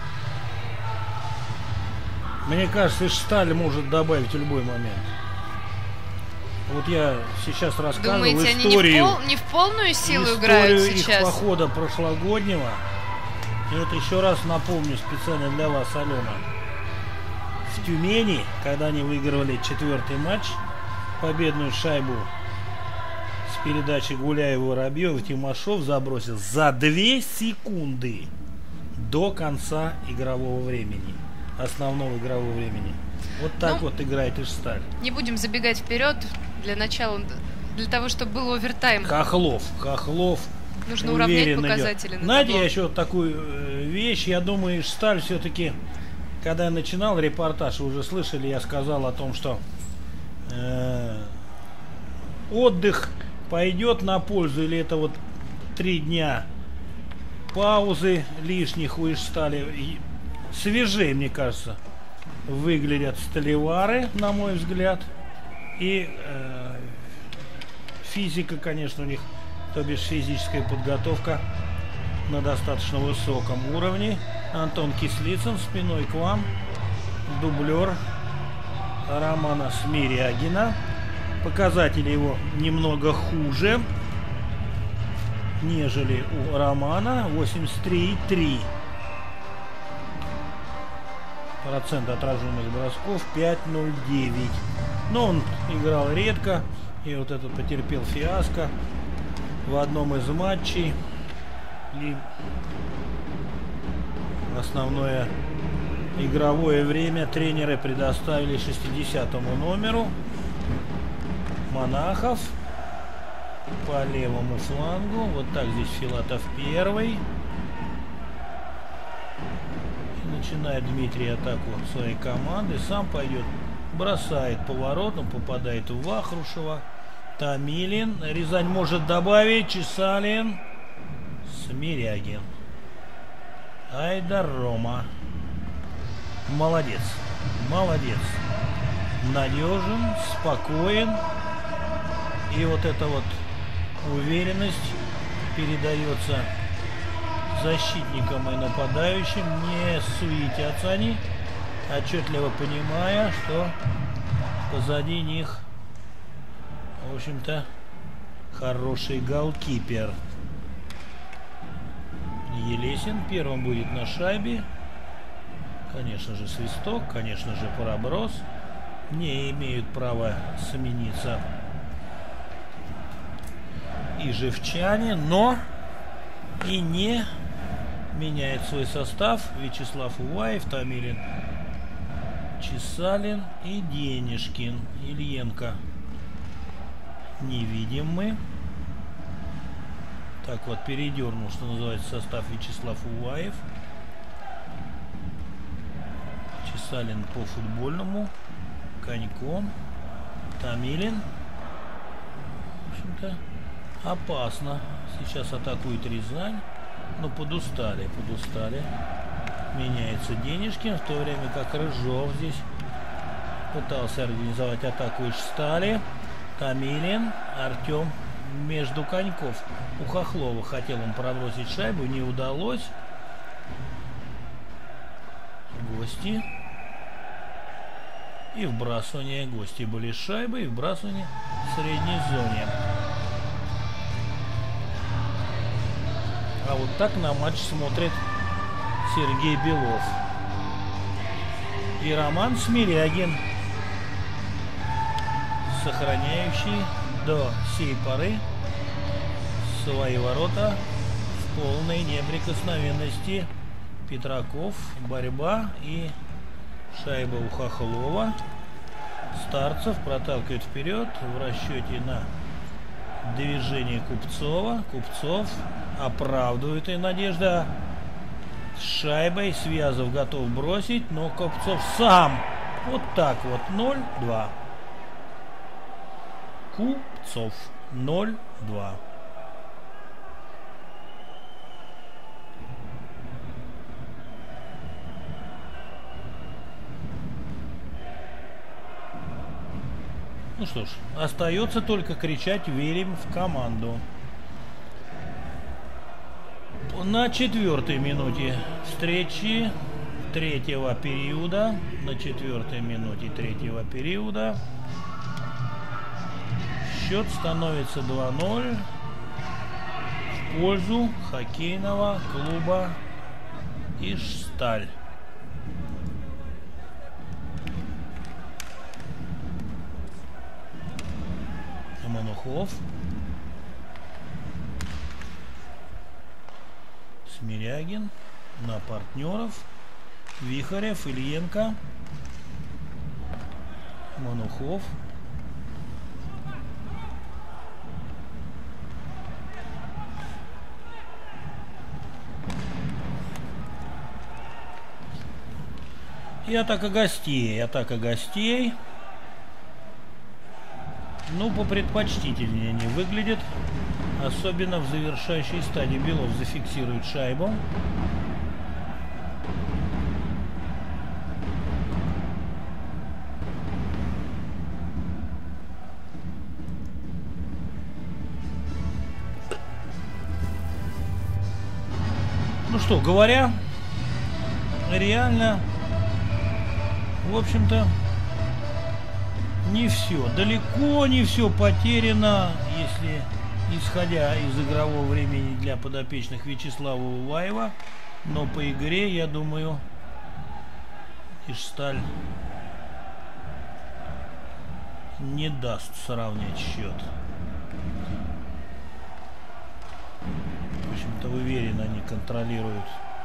Мне кажется, Ишталь может добавить в любой момент. Вот я сейчас рассказываю историю. Они не в полную силу играют сейчас? Историю их похода прошлогоднего. И вот еще раз напомню специально для вас, Алена. В Тюмени, когда они выигрывали 4-й матч, победную шайбу с передачи Гуляева-Воробьева, Тимошов забросил за 2 секунды до конца игрового времени, основного игрового времени. Вот так вот играет Ишталь. Не будем забегать вперед. Для начала, для того, чтобы был овертайм. Хохлов. Нужно уравнять показатели. Знаете, я еще вот такую вещь, я думаю, Ишталь все-таки, когда я начинал репортаж, вы уже слышали, я сказал о том, что отдых пойдет на пользу, или это вот 3 дня паузы лишних у Иштали. Свежее, мне кажется, выглядят сталевары, на мой взгляд. И физика, конечно, у них, то бишь физическая подготовка на достаточно высоком уровне. Антон Кислицын спиной к вам, дублер Романа Смирягина. Показатели его немного хуже, нежели у Романа. 83,3%. Отраженных бросков 5,09. Но он играл редко. И вот этот потерпел фиаско в одном из матчей. И основное игровое время тренеры предоставили 60-му номеру. Монахов по левому флангу. Вот так здесь Филатов первый. И начинает Дмитрий атаку своей команды. Сам пойдет, бросает поворотом, попадает в Вахрушева. Томилин. Рязань может добавить. Чесалин. Смирягин. Айдар Рома. Молодец. Молодец. Надежен, спокоен. И вот эта вот уверенность передается защитникам и нападающим. Не суетятся они, отчетливо понимая, что позади них, в общем-то, хороший голкипер. Елесин первым будет на шайбе. Конечно же, свисток, конечно же, проброс. Не имеют права смениться и живчане, но и не меняет свой состав Вячеслав Уваев, Томилин, Чесалин и Денежкин. Ильенко не видим мы. Так вот, передернул, что называется, состав Вячеслав Уваев. Чесалин по футбольному. Коньком. Томилин. В общем-то, опасно. Сейчас атакует Рязань. Но подустали. Меняется Денежкин, в то время как Рыжов здесь пытался организовать атаку из Стали. Томилин. Артем между коньков. У Хохлова хотел он пробросить шайбу, не удалось. Гости. И вбрасывание. Гости были шайбы. И вбрасывание в средней зоне. А вот так на матч смотрит Сергей Белов. И Роман Смирягин, сохраняющий до сей поры свои ворота в полной неприкосновенности. Петраков. Борьба и шайба у Хохлова. Старцев проталкивает вперед в расчете на движение Купцова. Купцов оправдывает и надежда с шайбой. Связов готов бросить, но Купцов сам. Вот так вот. 0-2. Купцов. 0-2. Ну что ж, остается только кричать «Верим в команду». На 4-й минуте встречи третьего периода, на 4-й минуте третьего периода счет становится 2-0 в пользу хоккейного клуба «Ижсталь». Манухов. Смирягин на партнеров. Вихарев, Ильенко. Манухов. И атака гостей. Атака гостей. Ну, попредпочтительнее они выглядят. Особенно в завершающей стадии. Белов зафиксирует шайбу. Ну что, говоря, реально, в общем-то, не все, далеко не все потеряно, если исходя из игрового времени для подопечных Вячеслава Уваева. Но по игре, я думаю, Ижсталь не даст сравнять счет. В общем-то, уверенно они контролируют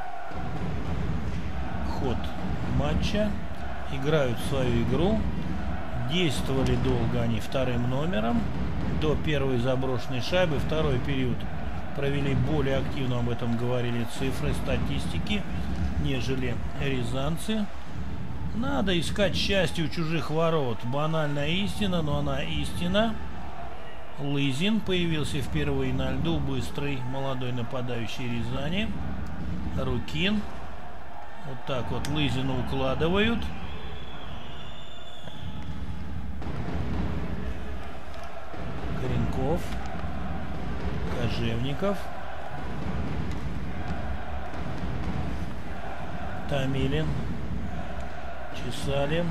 ход матча, играют свою игру. Действовали долго они вторым номером до первой заброшенной шайбы. Второй период провели более активно, об этом говорили цифры, статистики, нежели рязанцы. Надо искать счастье у чужих ворот. Банальная истина, но она истина. Лызин появился впервые на льду. Быстрый молодой нападающий Рязани. Рукин. Вот так вот Лызина укладывают. Коренков. Кожевников. Томилин. Чесалин.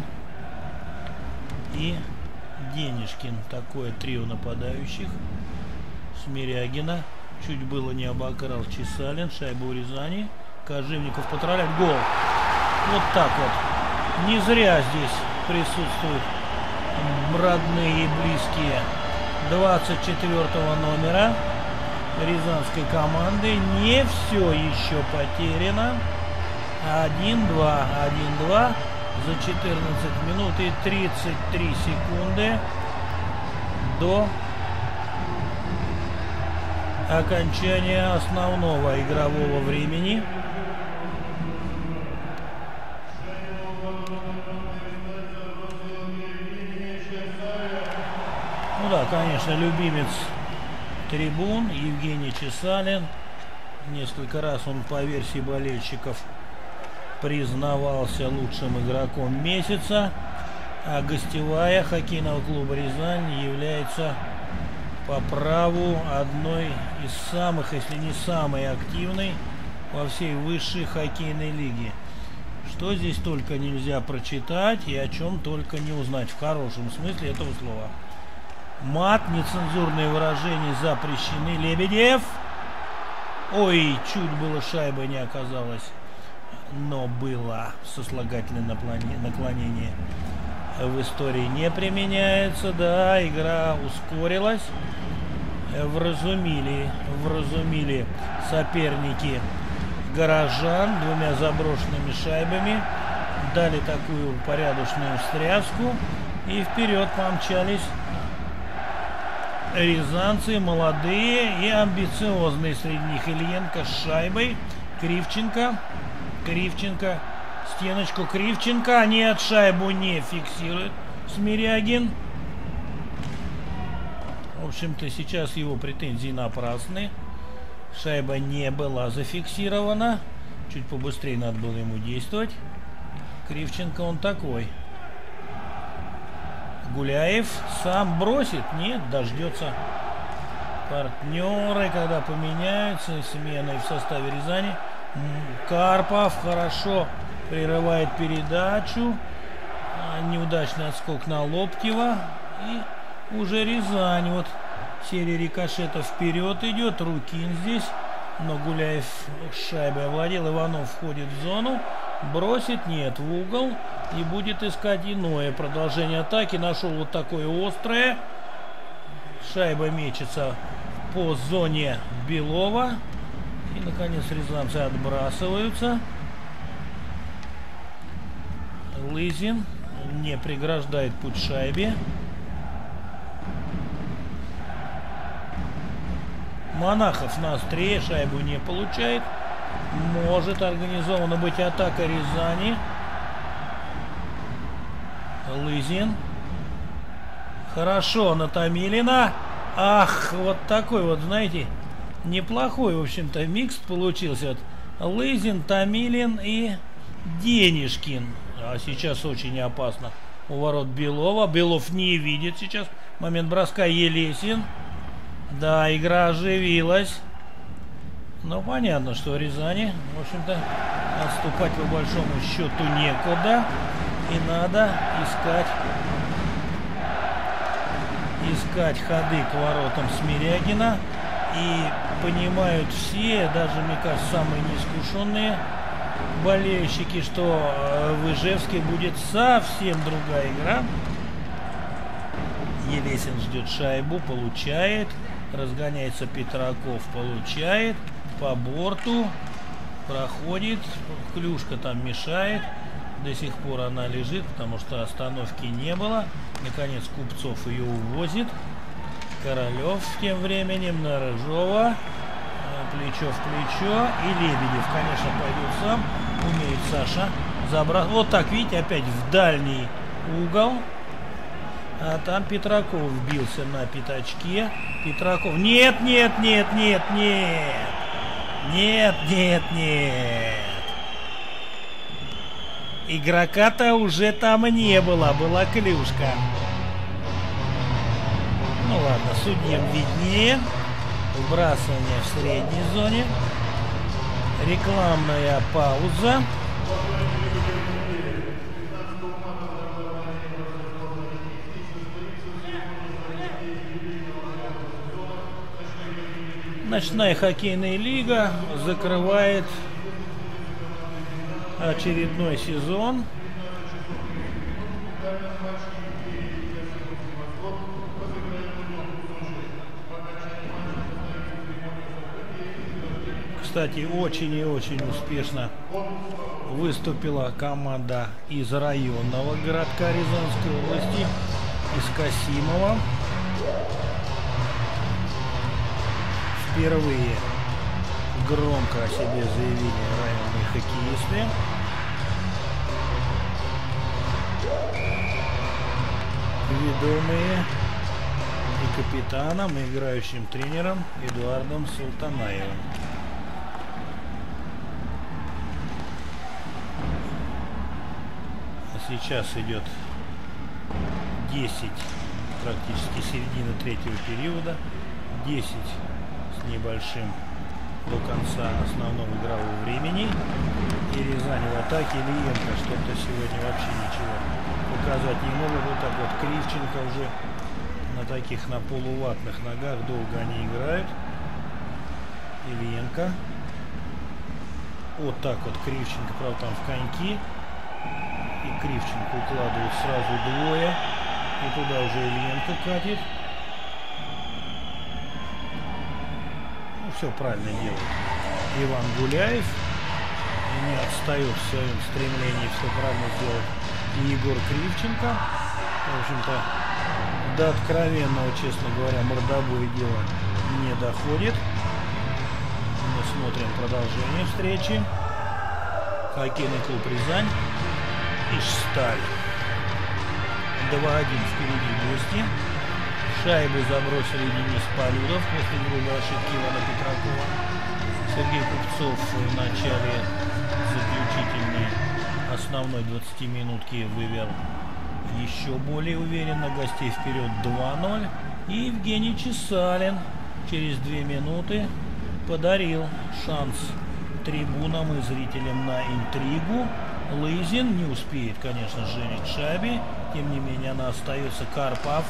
И Денежкин. Такое трио нападающих. Смирягина. Чуть было не обокрал Чесалин. Шайба у Рязани. Кожевников потроляет. Гол. Вот так вот. Не зря здесь присутствуют родные и близкие 24-го номера рязанской команды. Не все еще потеряно. 1-2. 1-2. За 14 минут и 33 секунды до окончания основного игрового времени. Ну да, конечно, любимец трибун Евгений Чесалин. Несколько раз он по версии болельщиков признавался лучшим игроком месяца, а гостевая хоккейного клуба «Рязань» является по праву одной из самых, если не самой активной во всей высшей хоккейной лиге. Что здесь только нельзя прочитать и о чем только не узнать в хорошем смысле этого слова. Мат, нецензурные выражения запрещены. Лебедев. Ой, чуть было шайба не оказалась. Но было сослагательное наклонение. В истории не применяется. Да, игра ускорилась. Вразумили соперники горожан двумя заброшенными шайбами. Дали такую порядочную встряску. И вперед помчались рязанцы, молодые и амбициозные. Среди них Ильенко с шайбой. Кривченко. Стеночку Кривченко. Нет, шайбу не фиксирует Смирягин. В общем-то, сейчас его претензии напрасны. Шайба не была зафиксирована. Чуть побыстрее надо было ему действовать. Кривченко он такой. Гуляев сам бросит? Нет, дождется. Партнеры, когда поменяются, смены в составе Рязани. Карпов хорошо прерывает передачу. Неудачный отскок на Лоптева. И уже Рязань. Вот серия рикошетов вперед идет. Рукин здесь. Но Гуляев шайбой овладел. Иванов входит в зону. Бросит? Нет, в угол. И будет искать иное продолжение атаки. Нашел вот такое острое. Шайба мечется по зоне Белова. И, наконец, рязанцы отбрасываются. Лызин не преграждает путь шайбе. Монахов на острие. Шайбу не получает. Может организована быть атака Рязани. Лызин. Хорошо на Томилина. Ах, вот такой вот, знаете, неплохой, в общем-то, микс получился. Вот Лызин, Томилин и Денежкин. А сейчас очень опасно. У ворот Белова. Белов не видит сейчас. Момент броска. Елесин. Да, игра оживилась. Но понятно, что Рязани, в общем-то, отступать по большому счету некуда. И надо искать ходы к воротам Смирягина. И понимают все, даже, мне кажется, самые неискушенные болельщики, что в Ижевске будет совсем другая игра. Елесин ждет шайбу, получает. Разгоняется Петраков, получает. По борту проходит. Клюшка там мешает. До сих пор она лежит, потому что остановки не было. Наконец Купцов ее увозит. Королев тем временем на Рыжова. Плечо в плечо. И Лебедев, конечно, пойдет сам. Умеет Саша забрать. Вот так, видите, опять в дальний угол. А там Петраков вбился на пятачке. Петраков. Нет, нет, нет, нет, нет. Нет, нет, нет. Игрока-то уже там не было. Была клюшка. Ну ладно, судьям виднее. Вбрасывание в средней зоне. Рекламная пауза. Ночная хоккейная лига закрывает очередной сезон. Кстати, очень и очень успешно выступила команда из районного городка Рязанской области, из Касимова. Впервые громко о себе заявили районные хоккеисты. Ведомые и капитаном, и играющим тренером Эдуардом Султанаевым. А сейчас идет 10, практически середина третьего периода, 10 с небольшим до конца основного игрового времени. И Рязань в атаке. Ильенко что-то сегодня вообще ничего показать не может. Вот так вот Кривченко уже на таких, на полуватных ногах. Долго они играют. Ильенко. Вот так вот Кривченко, правда, там в коньки. И Кривченко укладывает сразу двое. И туда уже Ильенко катит. Все правильно делает Иван Гуляев. И не отстает в своем стремлении все правильно сделать и Егор Кривченко. В общем-то, до откровенного, честно говоря, мордобоя дело не доходит. Мы смотрим продолжение встречи. Хоккейный клуб Рязань и Шталь. 2-1 впереди гости. Шайбу забросили Денис Полюдов после грубой ошибки Ивана Петракова. Сергей Купцов в начале заключительной основной 20-минутки вывел еще более уверенно гостей вперед 2-0. И Евгений Чесалин через 2 минуты подарил шанс трибунам и зрителям на интригу. Лызин не успеет, конечно, женить шайбе. Тем не менее, она остается. Карпов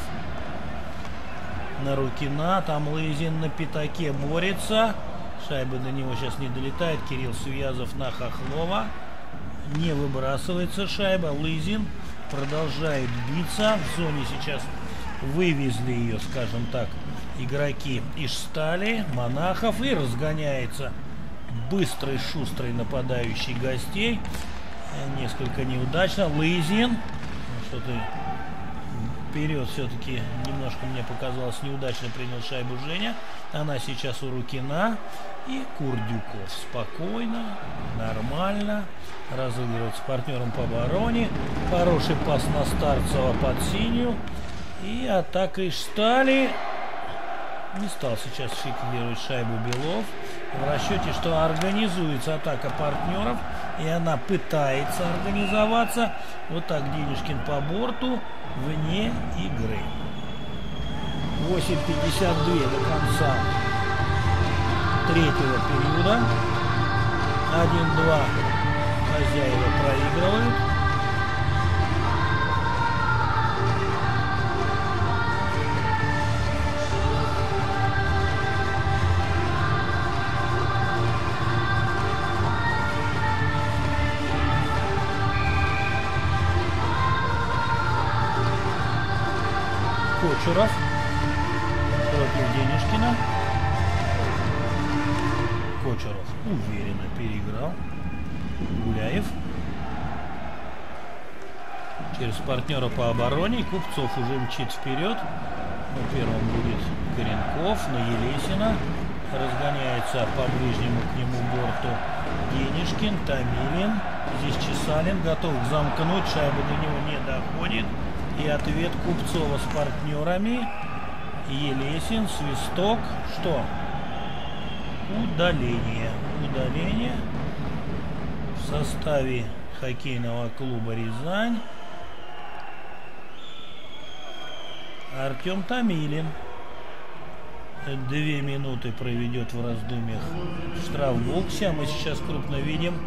на Рукина. Там Лызин на пятаке борется. Шайба до него сейчас не долетает. Кирилл Связов на Хохлова. Не выбрасывается шайба. Лызин продолжает биться. В зоне сейчас вывезли ее, скажем так, игроки из Штали, Монахов. И разгоняется быстрый, шустрый нападающий гостей. Несколько неудачно. Лызин. Что-то вперед все-таки немножко, мне показалось, неудачно принял шайбу Женя. Она сейчас у Рукина. И Курдюков спокойно, нормально разыгрывает с партнером по обороне. Хороший пас на Старцева под синюю. И атака из Штали. Не стал сейчас фиксировать шайбу Белов. В расчете, что организуется атака партнеров. И она пытается организоваться. Вот так Денежкин по борту. Вне игры. 8:52 до конца третьего периода. 1-2 хозяева проигрывают. Кочуров против Денежкина. Кочуров уверенно переиграл. Гуляев. Через партнера по обороне. Купцов уже мчит вперед. На первом будет Коренков. На Елесина. Разгоняется по ближнему к нему борту Денежкин. Томилин. Здесь Чесалин готов замкнуть. Шайба до него не доходит. И ответ Купцова с партнерами. Елесин, свисток. Что? Удаление. Удаление в составе хоккейного клуба «Рязань». Артем Томилин 2 минуты проведет в раздумьях в штрафбоксе. А мы сейчас крупно видим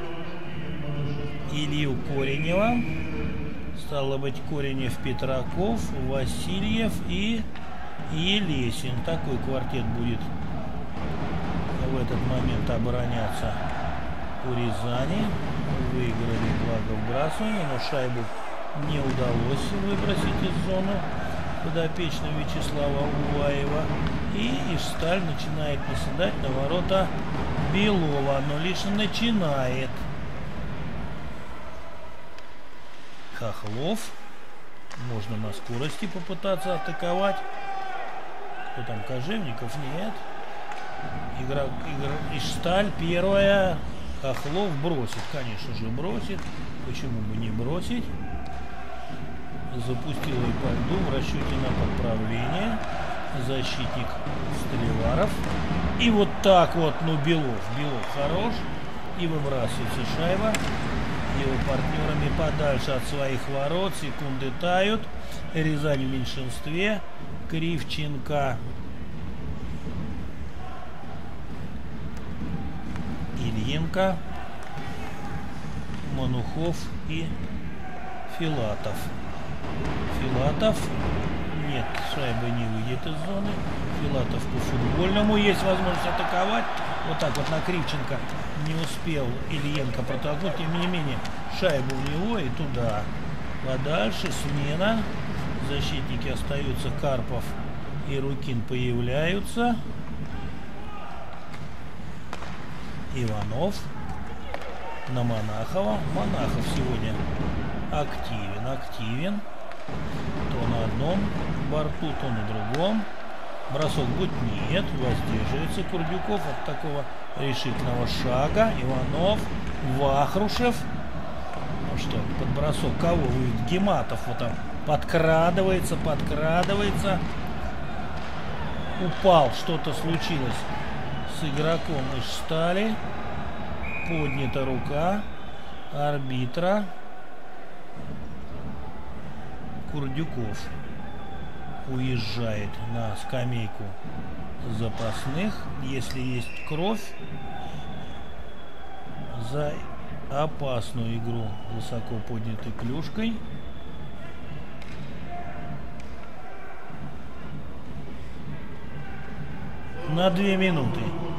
Илью Коренева. Стало быть, Коренев, Петраков, Васильев и Елесин. Такой квартет будет в этот момент обороняться у Рязани. Выиграли, благо, вбрасывание, но шайбу не удалось выбросить из зоны подопечного Вячеслава Улаева. И Ижсталь начинает наседать на ворота Белова, но лишь начинает. Хохлов. Можно на скорости попытаться атаковать. Кто там, Кожевников? Нет. Игра Ижсталь первая. Хохлов бросит, конечно же, бросит. Почему бы не бросить? Запустил и по льду в расчете на подправление. Защитник Столеваров. И вот так вот, ну, Белов хорош. И выбрасывается шайба. Его партнерами подальше от своих ворот. Секунды тают. Рязань в меньшинстве. Кривченко. Ильенко. Манухов и Филатов. Филатов. Нет, шайба не выйдет из зоны. Филатов по футбольному. Есть возможность атаковать. Вот так вот на Кривченко не успел Ильенко протолкнуть. Тем не менее, шайбу у него и туда. Подальше смена. Защитники остаются. Карпов и Рукин появляются. Иванов на Монахова. Монахов сегодня активен. То на одном борту, то на другом. Бросок будет? Нет. Воздерживается Курдюков от такого решительного шага. Иванов, Вахрушев. Ну что, под бросок кого? Гематов вот там подкрадывается. Упал, что-то случилось с игроком Ижстали. Поднята рука арбитра. Курдюков уезжает на скамейку запасных. Если есть кровь за опасную игру высоко поднятой клюшкой. На 2 минуты.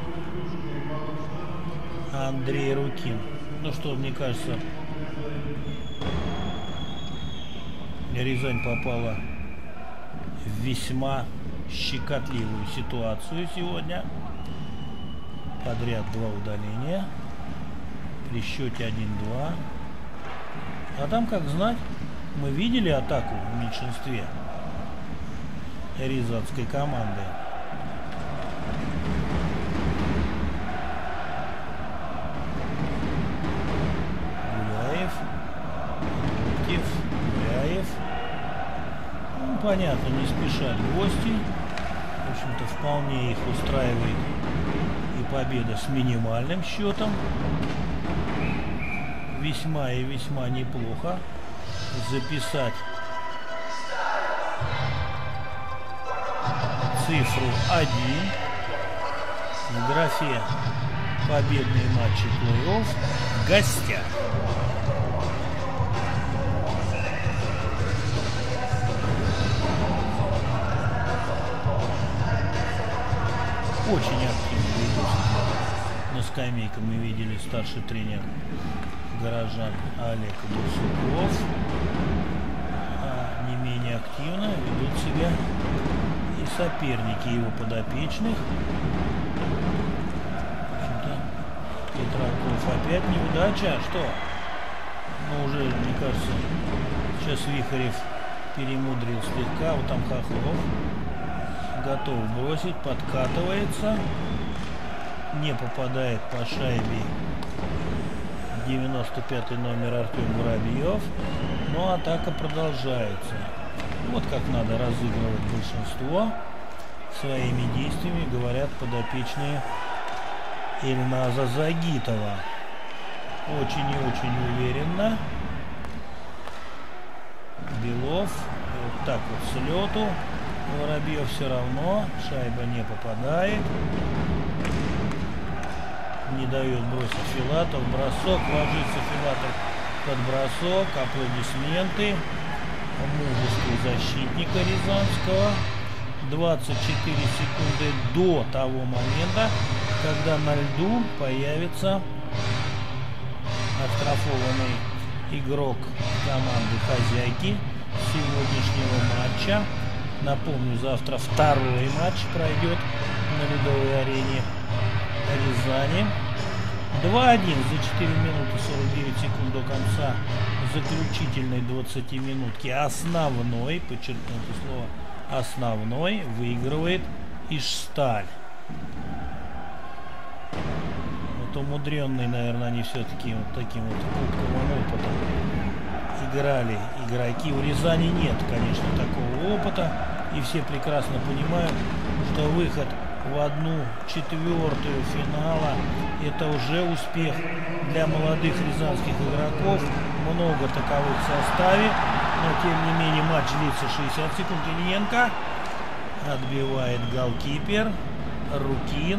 Андрей Рукин. Ну что, мне кажется, Рязань попала в весьма щекотливую ситуацию сегодня. Подряд 2 удаления. При счете 1-2. А там, как знать, мы видели атаку в меньшинстве рязанской команды. Гуляев. Ну, понятно, не спешат гости. В общем-то, вполне их устраивает и победа с минимальным счетом. Весьма и весьма неплохо записать цифру 1 в графе «Победные матчи плей-офф» в гостях. Очень активно идут. На скамейке мы видели старший тренер горожан Олег Дурсуков. А не менее активно ведут себя и соперники его подопечных. В общем-то, Петраков опять неудача. А что? Ну, уже, мне кажется, сейчас Вихарев перемудрил слегка. Вот там Хохлов. Готов бросить, подкатывается, не попадает по шайбе 95 номер Артем Воробьев. Но атака продолжается. Вот как надо разыгрывать большинство. Своими действиями, говорят подопечные Ильназа Загитова. Очень и очень уверенно. Белов. Вот так вот с лету. Воробьев все равно. Шайба не попадает. Не дает бросить Филатов. Бросок. Ложится Филатов под бросок. Аплодисменты мужеству защитника рязанского. 24 секунды до того момента, когда на льду появится оштрафованный игрок команды хозяйки сегодняшнего матча. Напомню, завтра второй матч пройдет на ледовой арене Рязани. 2-1 за 4 минуты 49 секунд до конца заключительной 20-минутки. Основной, подчеркну это слово, основной выигрывает Ижсталь. Вот умудренные, наверное, они все-таки вот таким вот кубковым опытом играли игроки. У Рязани нет, конечно, такого опыта. И все прекрасно понимают, что выход в 1/4 финала — это уже успех для молодых рязанских игроков. Много таковых в составе. Но, тем не менее, матч длится 60 секунд. Ильиненко отбивает голкипер. Рукин.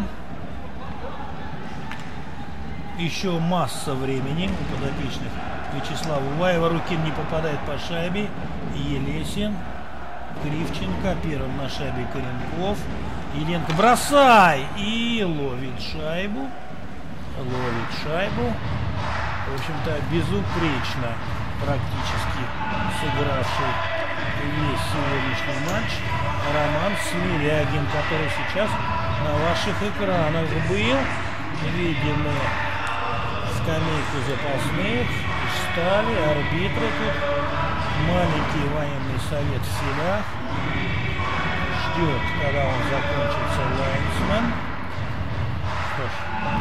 Еще масса времени у подопечных Вячеслава Уваева. Рукин не попадает по шайбе. Елесин. Кривченко. Первым на шайбе Коренков. Еленко бросай! И ловит шайбу. Ловит шайбу. В общем-то, безупречно практически сыгравший весь сегодняшний матч Роман Смирягин, который сейчас на ваших экранах был. Видимы скамейку запасных, Ижстали, арбитры тут. Маленький военный совет в селях. Ждет, когда он закончится, лайнсмен. Что ж,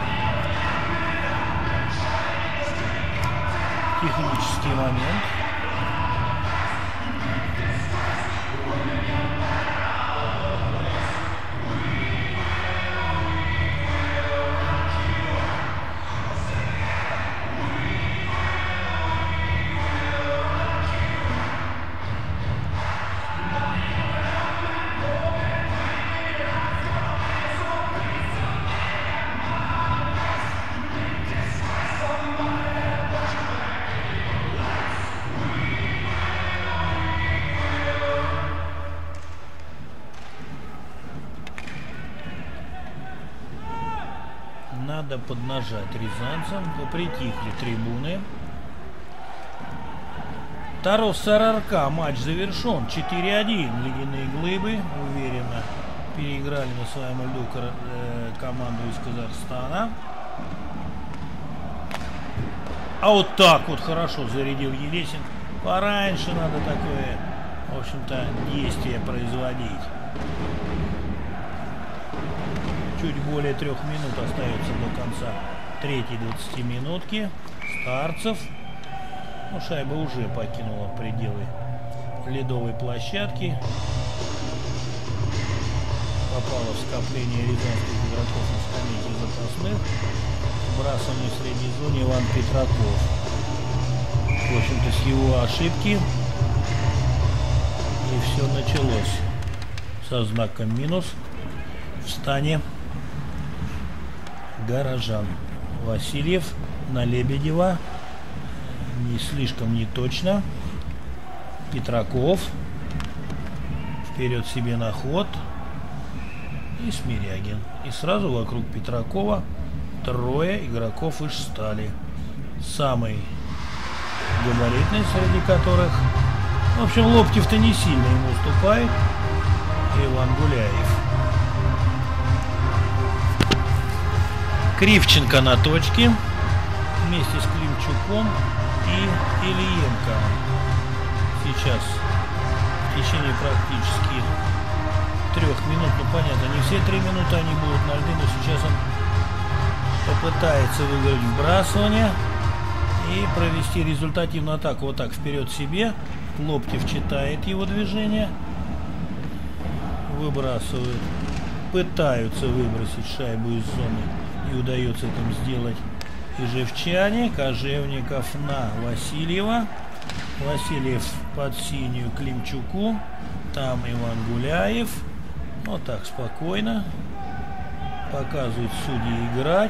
технический момент. Надо поднажать рязанцам. Попритихли трибуны. Тарос Сарарка. Матч завершен. 4-1. Ледяные глыбы уверенно переиграли на своем льду команду из Казахстана. А вот так вот хорошо зарядил Елесин. Пораньше надо такое, в общем-то, действие производить. Чуть более 3 минут остается до конца третьей 20-минутки. Старцев. Ну, шайба уже покинула пределы ледовой площадки. Попала в скопление рязанских игроков на скамейке запасных. Вбрасывание в средней зоне Иван Петраков. В общем-то, с его ошибки и все началось. Со знаком минус в стане горожан. Васильев на Лебедева. Не слишком неточно. Петраков. Вперед себе на ход. И Смирягин. И сразу вокруг Петракова 3 игроков Ижстали. Самый габаритный среди которых. В общем, Лоптев-то не сильно ему уступает. Иван Гуляев. Кривченко на точке. Вместе с Климчуком и Ильенко. Сейчас в течение практически 3 минут, ну понятно, не все 3 минуты они будут на льду, но сейчас он попытается выиграть вбрасывание. и провести результативную атаку. Вот так, вперед себе. Лоптев читает его движение. Выбрасывают. Пытаются выбросить шайбу из зоны. Не удается этим сделать ижевчане. Кожевников на Васильева. Васильев под синюю Климчуку. Там Иван Гуляев. Вот так, спокойно. Показывают судьи играть.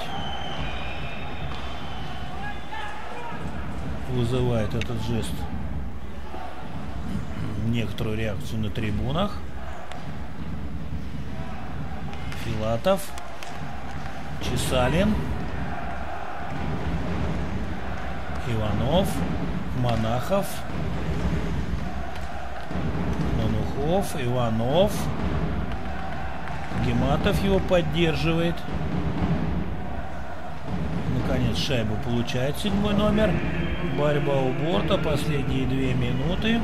Вызывает этот жест некоторую реакцию на трибунах. Филатов. Чесалин. Иванов. Монахов. Манухов. Иванов. Гематов его поддерживает. Наконец шайбу получает 7-й номер. Борьба у борта. Последние 2 минуты.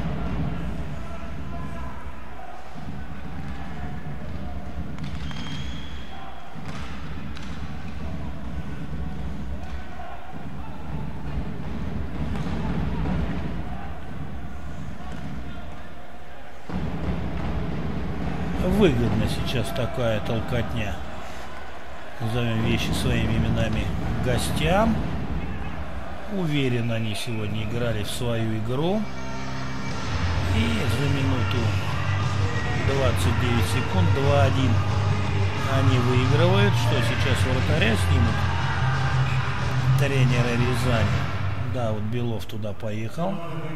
Выгодно сейчас такая толкотня. Назовем вещи своими именами гостям. Уверенно они сегодня играли в свою игру. И за минуту 29 секунд 2-1 они выигрывают. Что сейчас вратаря снимут? Тренера Рязани. Да, вот Белов туда поехал.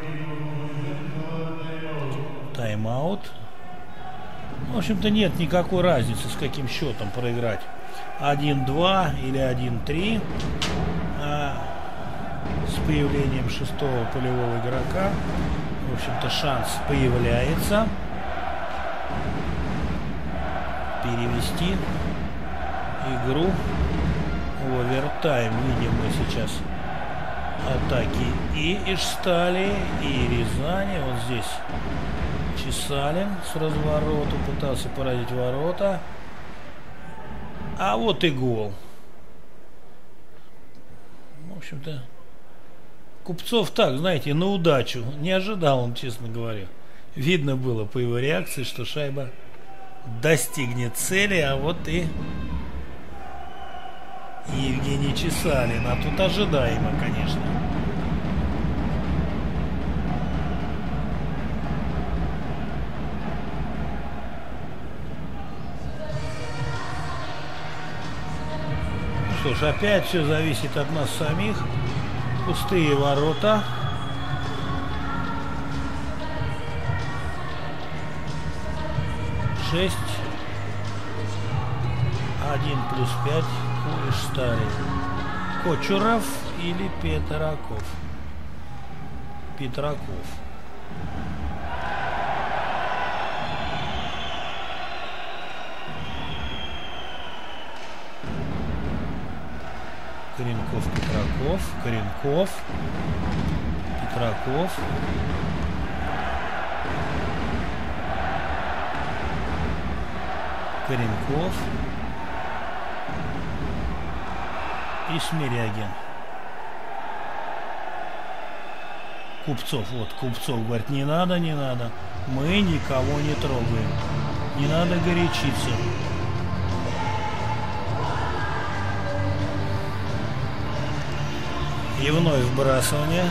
Тайм-аут. В общем-то, нет никакой разницы, с каким счетом проиграть. 1-2 или 1-3. А с появлением 6-го полевого игрока, в общем-то, шанс появляется перевести игру в овертайм. Видим мы сейчас атаки и Ижстали, и Рязани. Вот здесь Чесалин с разворота пытался поразить ворота. А вот и гол. В общем-то, Купцов так, знаете, на удачу. Не ожидал он, честно говоря. Видно было по его реакции, что шайба достигнет цели. А вот и Евгений Чесалин. А тут ожидаемо, конечно. Что ж, опять все зависит от нас самих. Пустые ворота. Шесть. 1+5 у Ижстали. Кочуров или Петраков? Петраков. Коренков, Петраков, Коренков, Петраков. Коренков и Смирягин. Купцов, вот Купцов говорит, не надо, не надо, мы никого не трогаем, не надо горячиться. И вновь вбрасывание.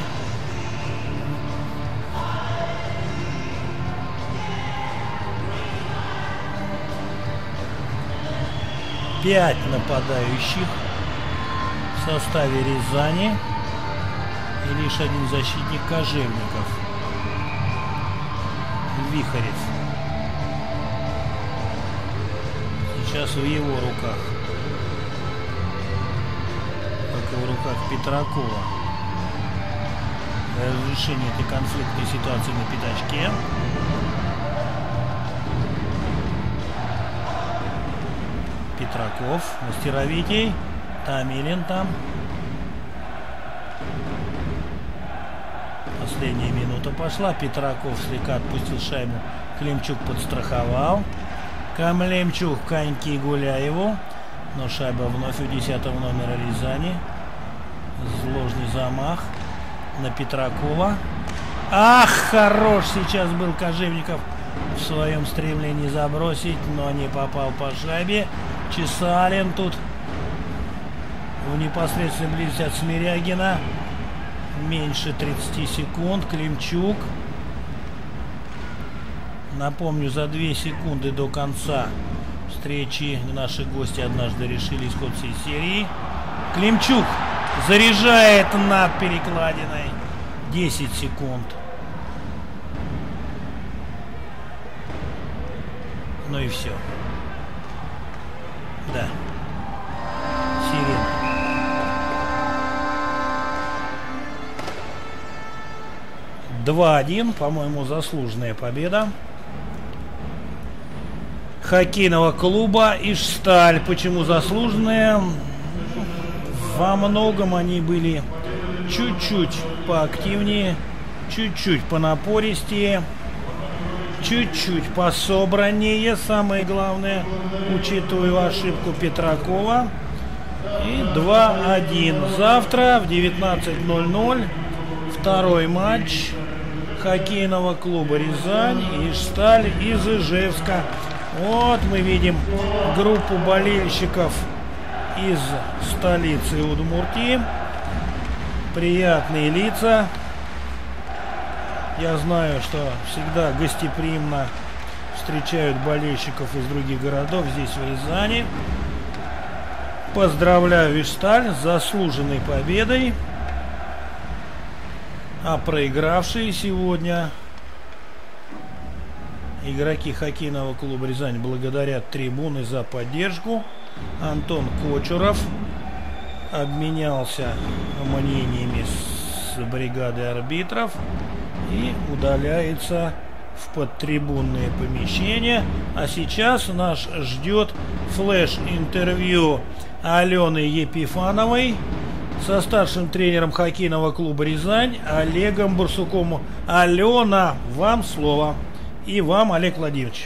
Пять нападающих в составе Рязани и лишь один защитник Кожевников. Вихарев. Сейчас в его руках. В руках Петракова. Разрешение этой конфликтной ситуации на пятачке. Петраков, Мастеровитей, Тамилин там. Последняя минута пошла. Петраков слегка отпустил шайбу. Климчук подстраховал. Камлемчук коньки Гуляеву. Но шайба вновь у 10-го номера Рязани. Сложный замах. на Петракова. Ах, хорош сейчас был Кожевников в своем стремлении забросить, но не попал по шайбе. Чесалин тут в непосредственной близости от Смирягина. Меньше 30 секунд. Климчук. Напомню, за 2 секунды до конца встречи наши гости однажды решили исход всей серии. Климчук заряжает над перекладиной. 10 секунд. Ну и все. Да. Сирена. (2-1), по-моему, заслуженная победа хоккейного клуба «Ижсталь». Почему заслуженная? Во многом они были чуть-чуть поактивнее, чуть-чуть понапористее, чуть-чуть пособраннее, самое главное, учитывая ошибку Петракова. И 2-1. Завтра в 19:00 второй матч хоккейного клуба «Рязань» и «Ижсталь» из Ижевска. Вот мы видим группу болельщиков из столицы Удмуртии. Приятные лица. Я знаю, что всегда гостеприимно встречают болельщиков из других городов здесь, в Рязани. Поздравляю «Ижсталь» с заслуженной победой. А проигравшие сегодня игроки хоккейного клуба «Рязань» благодарят трибуны за поддержку. Антон Кочуров обменялся мнениями с бригадой арбитров и удаляется в подтрибунные помещения. А сейчас нас ждет флеш-интервью Алены Епифановой со старшим тренером хоккейного клуба «Рязань» Олегом Барсуковым. Алена, вам слово. И вам, Олег Владимирович.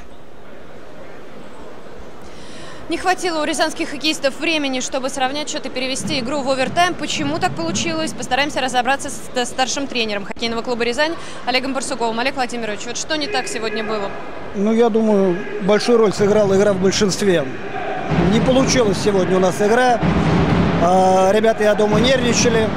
Не хватило у рязанских хоккеистов времени, чтобы сравнять счет и перевести игру в овертайм. Почему так получилось? Постараемся разобраться с старшим тренером хоккейного клуба «Рязань» Олегом Барсуковым. Олег Владимирович, вот что не так сегодня было? Ну, я думаю, большую роль сыграла игра в большинстве. Не получилась сегодня у нас игра. Ребята, я думаю, нервничали.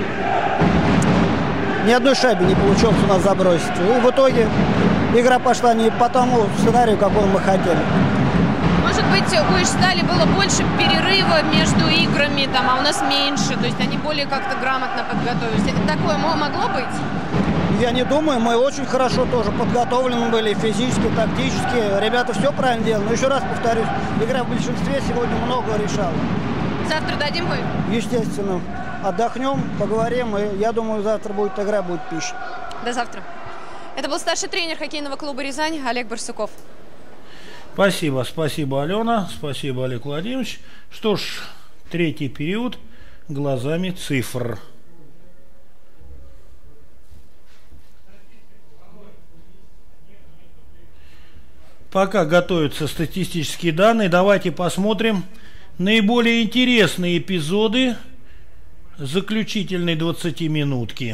Ни одной шайбы не получилось у нас забросить. И в итоге игра пошла не по тому сценарию, какой мы хотели. Может быть, у «Ижстали» было больше перерыва между играми, там, а у нас меньше. То есть они более как-то грамотно подготовились. Такое могло быть? Я не думаю. Мы очень хорошо тоже подготовлены были физически, тактически. Ребята все правильно делали. Но еще раз повторюсь, игра в большинстве сегодня много решала. Завтра дадим бой? Естественно. Отдохнем, поговорим. И я думаю, завтра будет игра, будет пища. До завтра. Это был старший тренер хоккейного клуба «Рязань» Олег Барсуков. Спасибо, спасибо, Алена, спасибо, Олег Владимирович. Что ж, третий период глазами цифр. Пока готовятся статистические данные, давайте посмотрим наиболее интересные эпизоды заключительной 20-минутки.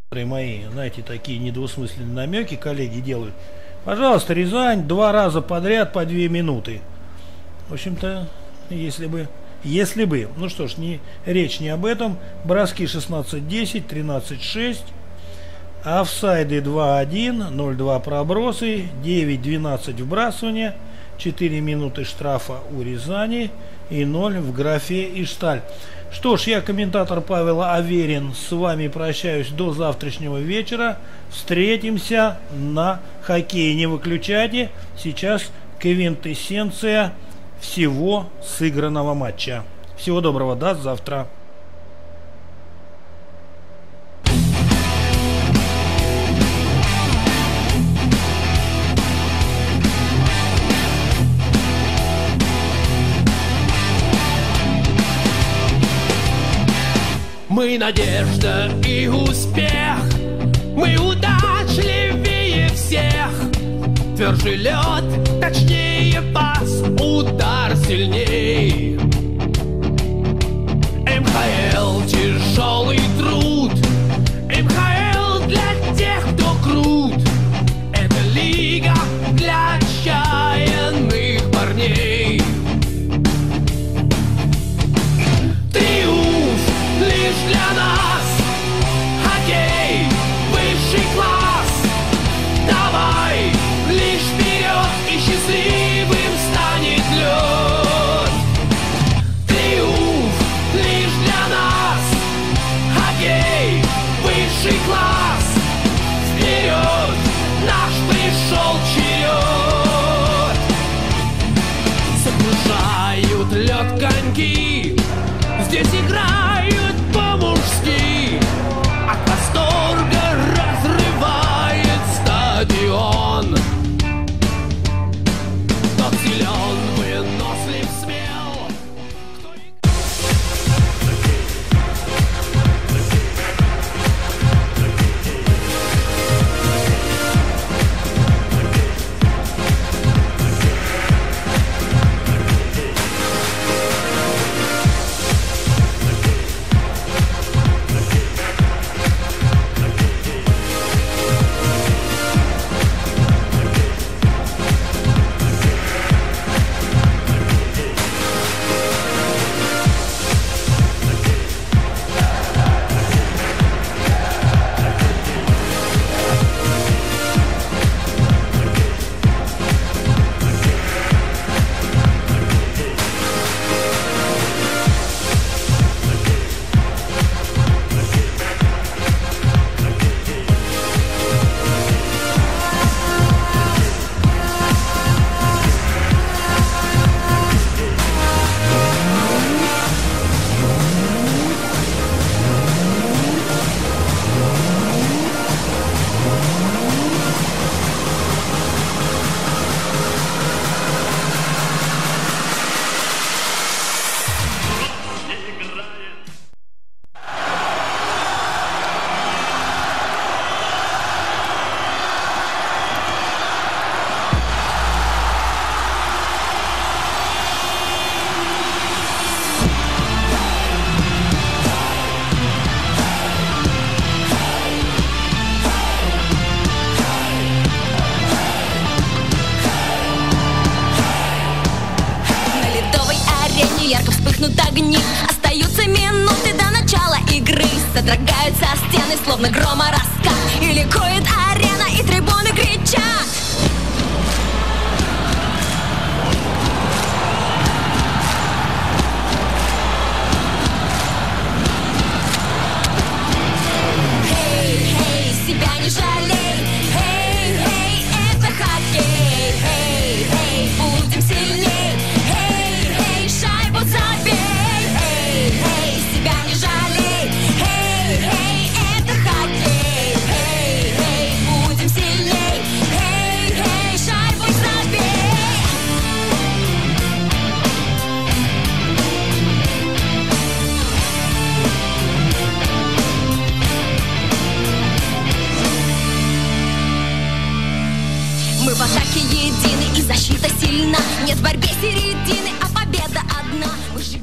Мои, знаете, такие недвусмысленные намеки коллеги делают. Пожалуйста, Рязань 2 раза подряд по 2 минуты. В общем-то, если бы. Ну что ж, речь не об этом. Броски 16-10, 13-6. Офсайды 2-1, 0-2 пробросы, 9-12 вбрасывания, 4 минуты штрафа у Рязани и 0 в графе Ишталь. Что ж, я, комментатор Павел Аверин, с вами прощаюсь до завтрашнего вечера. Встретимся на хоккее. Не выключайте. Сейчас квинтэссенция всего сыгранного матча. Всего доброго. До завтра. Мы надежда и успех, мы удачливее всех. Тверже лед, точнее пас, удар сильней. МХЛ тяжелый труд, МХЛ для тех, кто крут. Это лига для отчаянных парней. Триумф лишь для нас, хоккей высший класс. Давай лишь вперед, и счастливым станет лед. Триумф лишь для нас, хоккей высший класс. Вперед, наш пришел черед. Загружают лед коньки, здесь играют по-мужски. От восторга разрывает стадион. Тот силен, вынослив, смел. ярко вспыхнут огни. Остаются минуты до начала игры. Содрогаются стены, словно грома раскат. И ликует арена, и трибуны кричат. Эй, себя не жалей. Эй, это хоккей. Эй, будем сильней. Эй, шайбу забей. Эй, себя не жалей. Эй, это хоккей. Эй, будем сильней. Эй, шайбу забей. Мы в атаке едины, и защита сильна. Нет в борьбе середины, а победа одна. Мы живем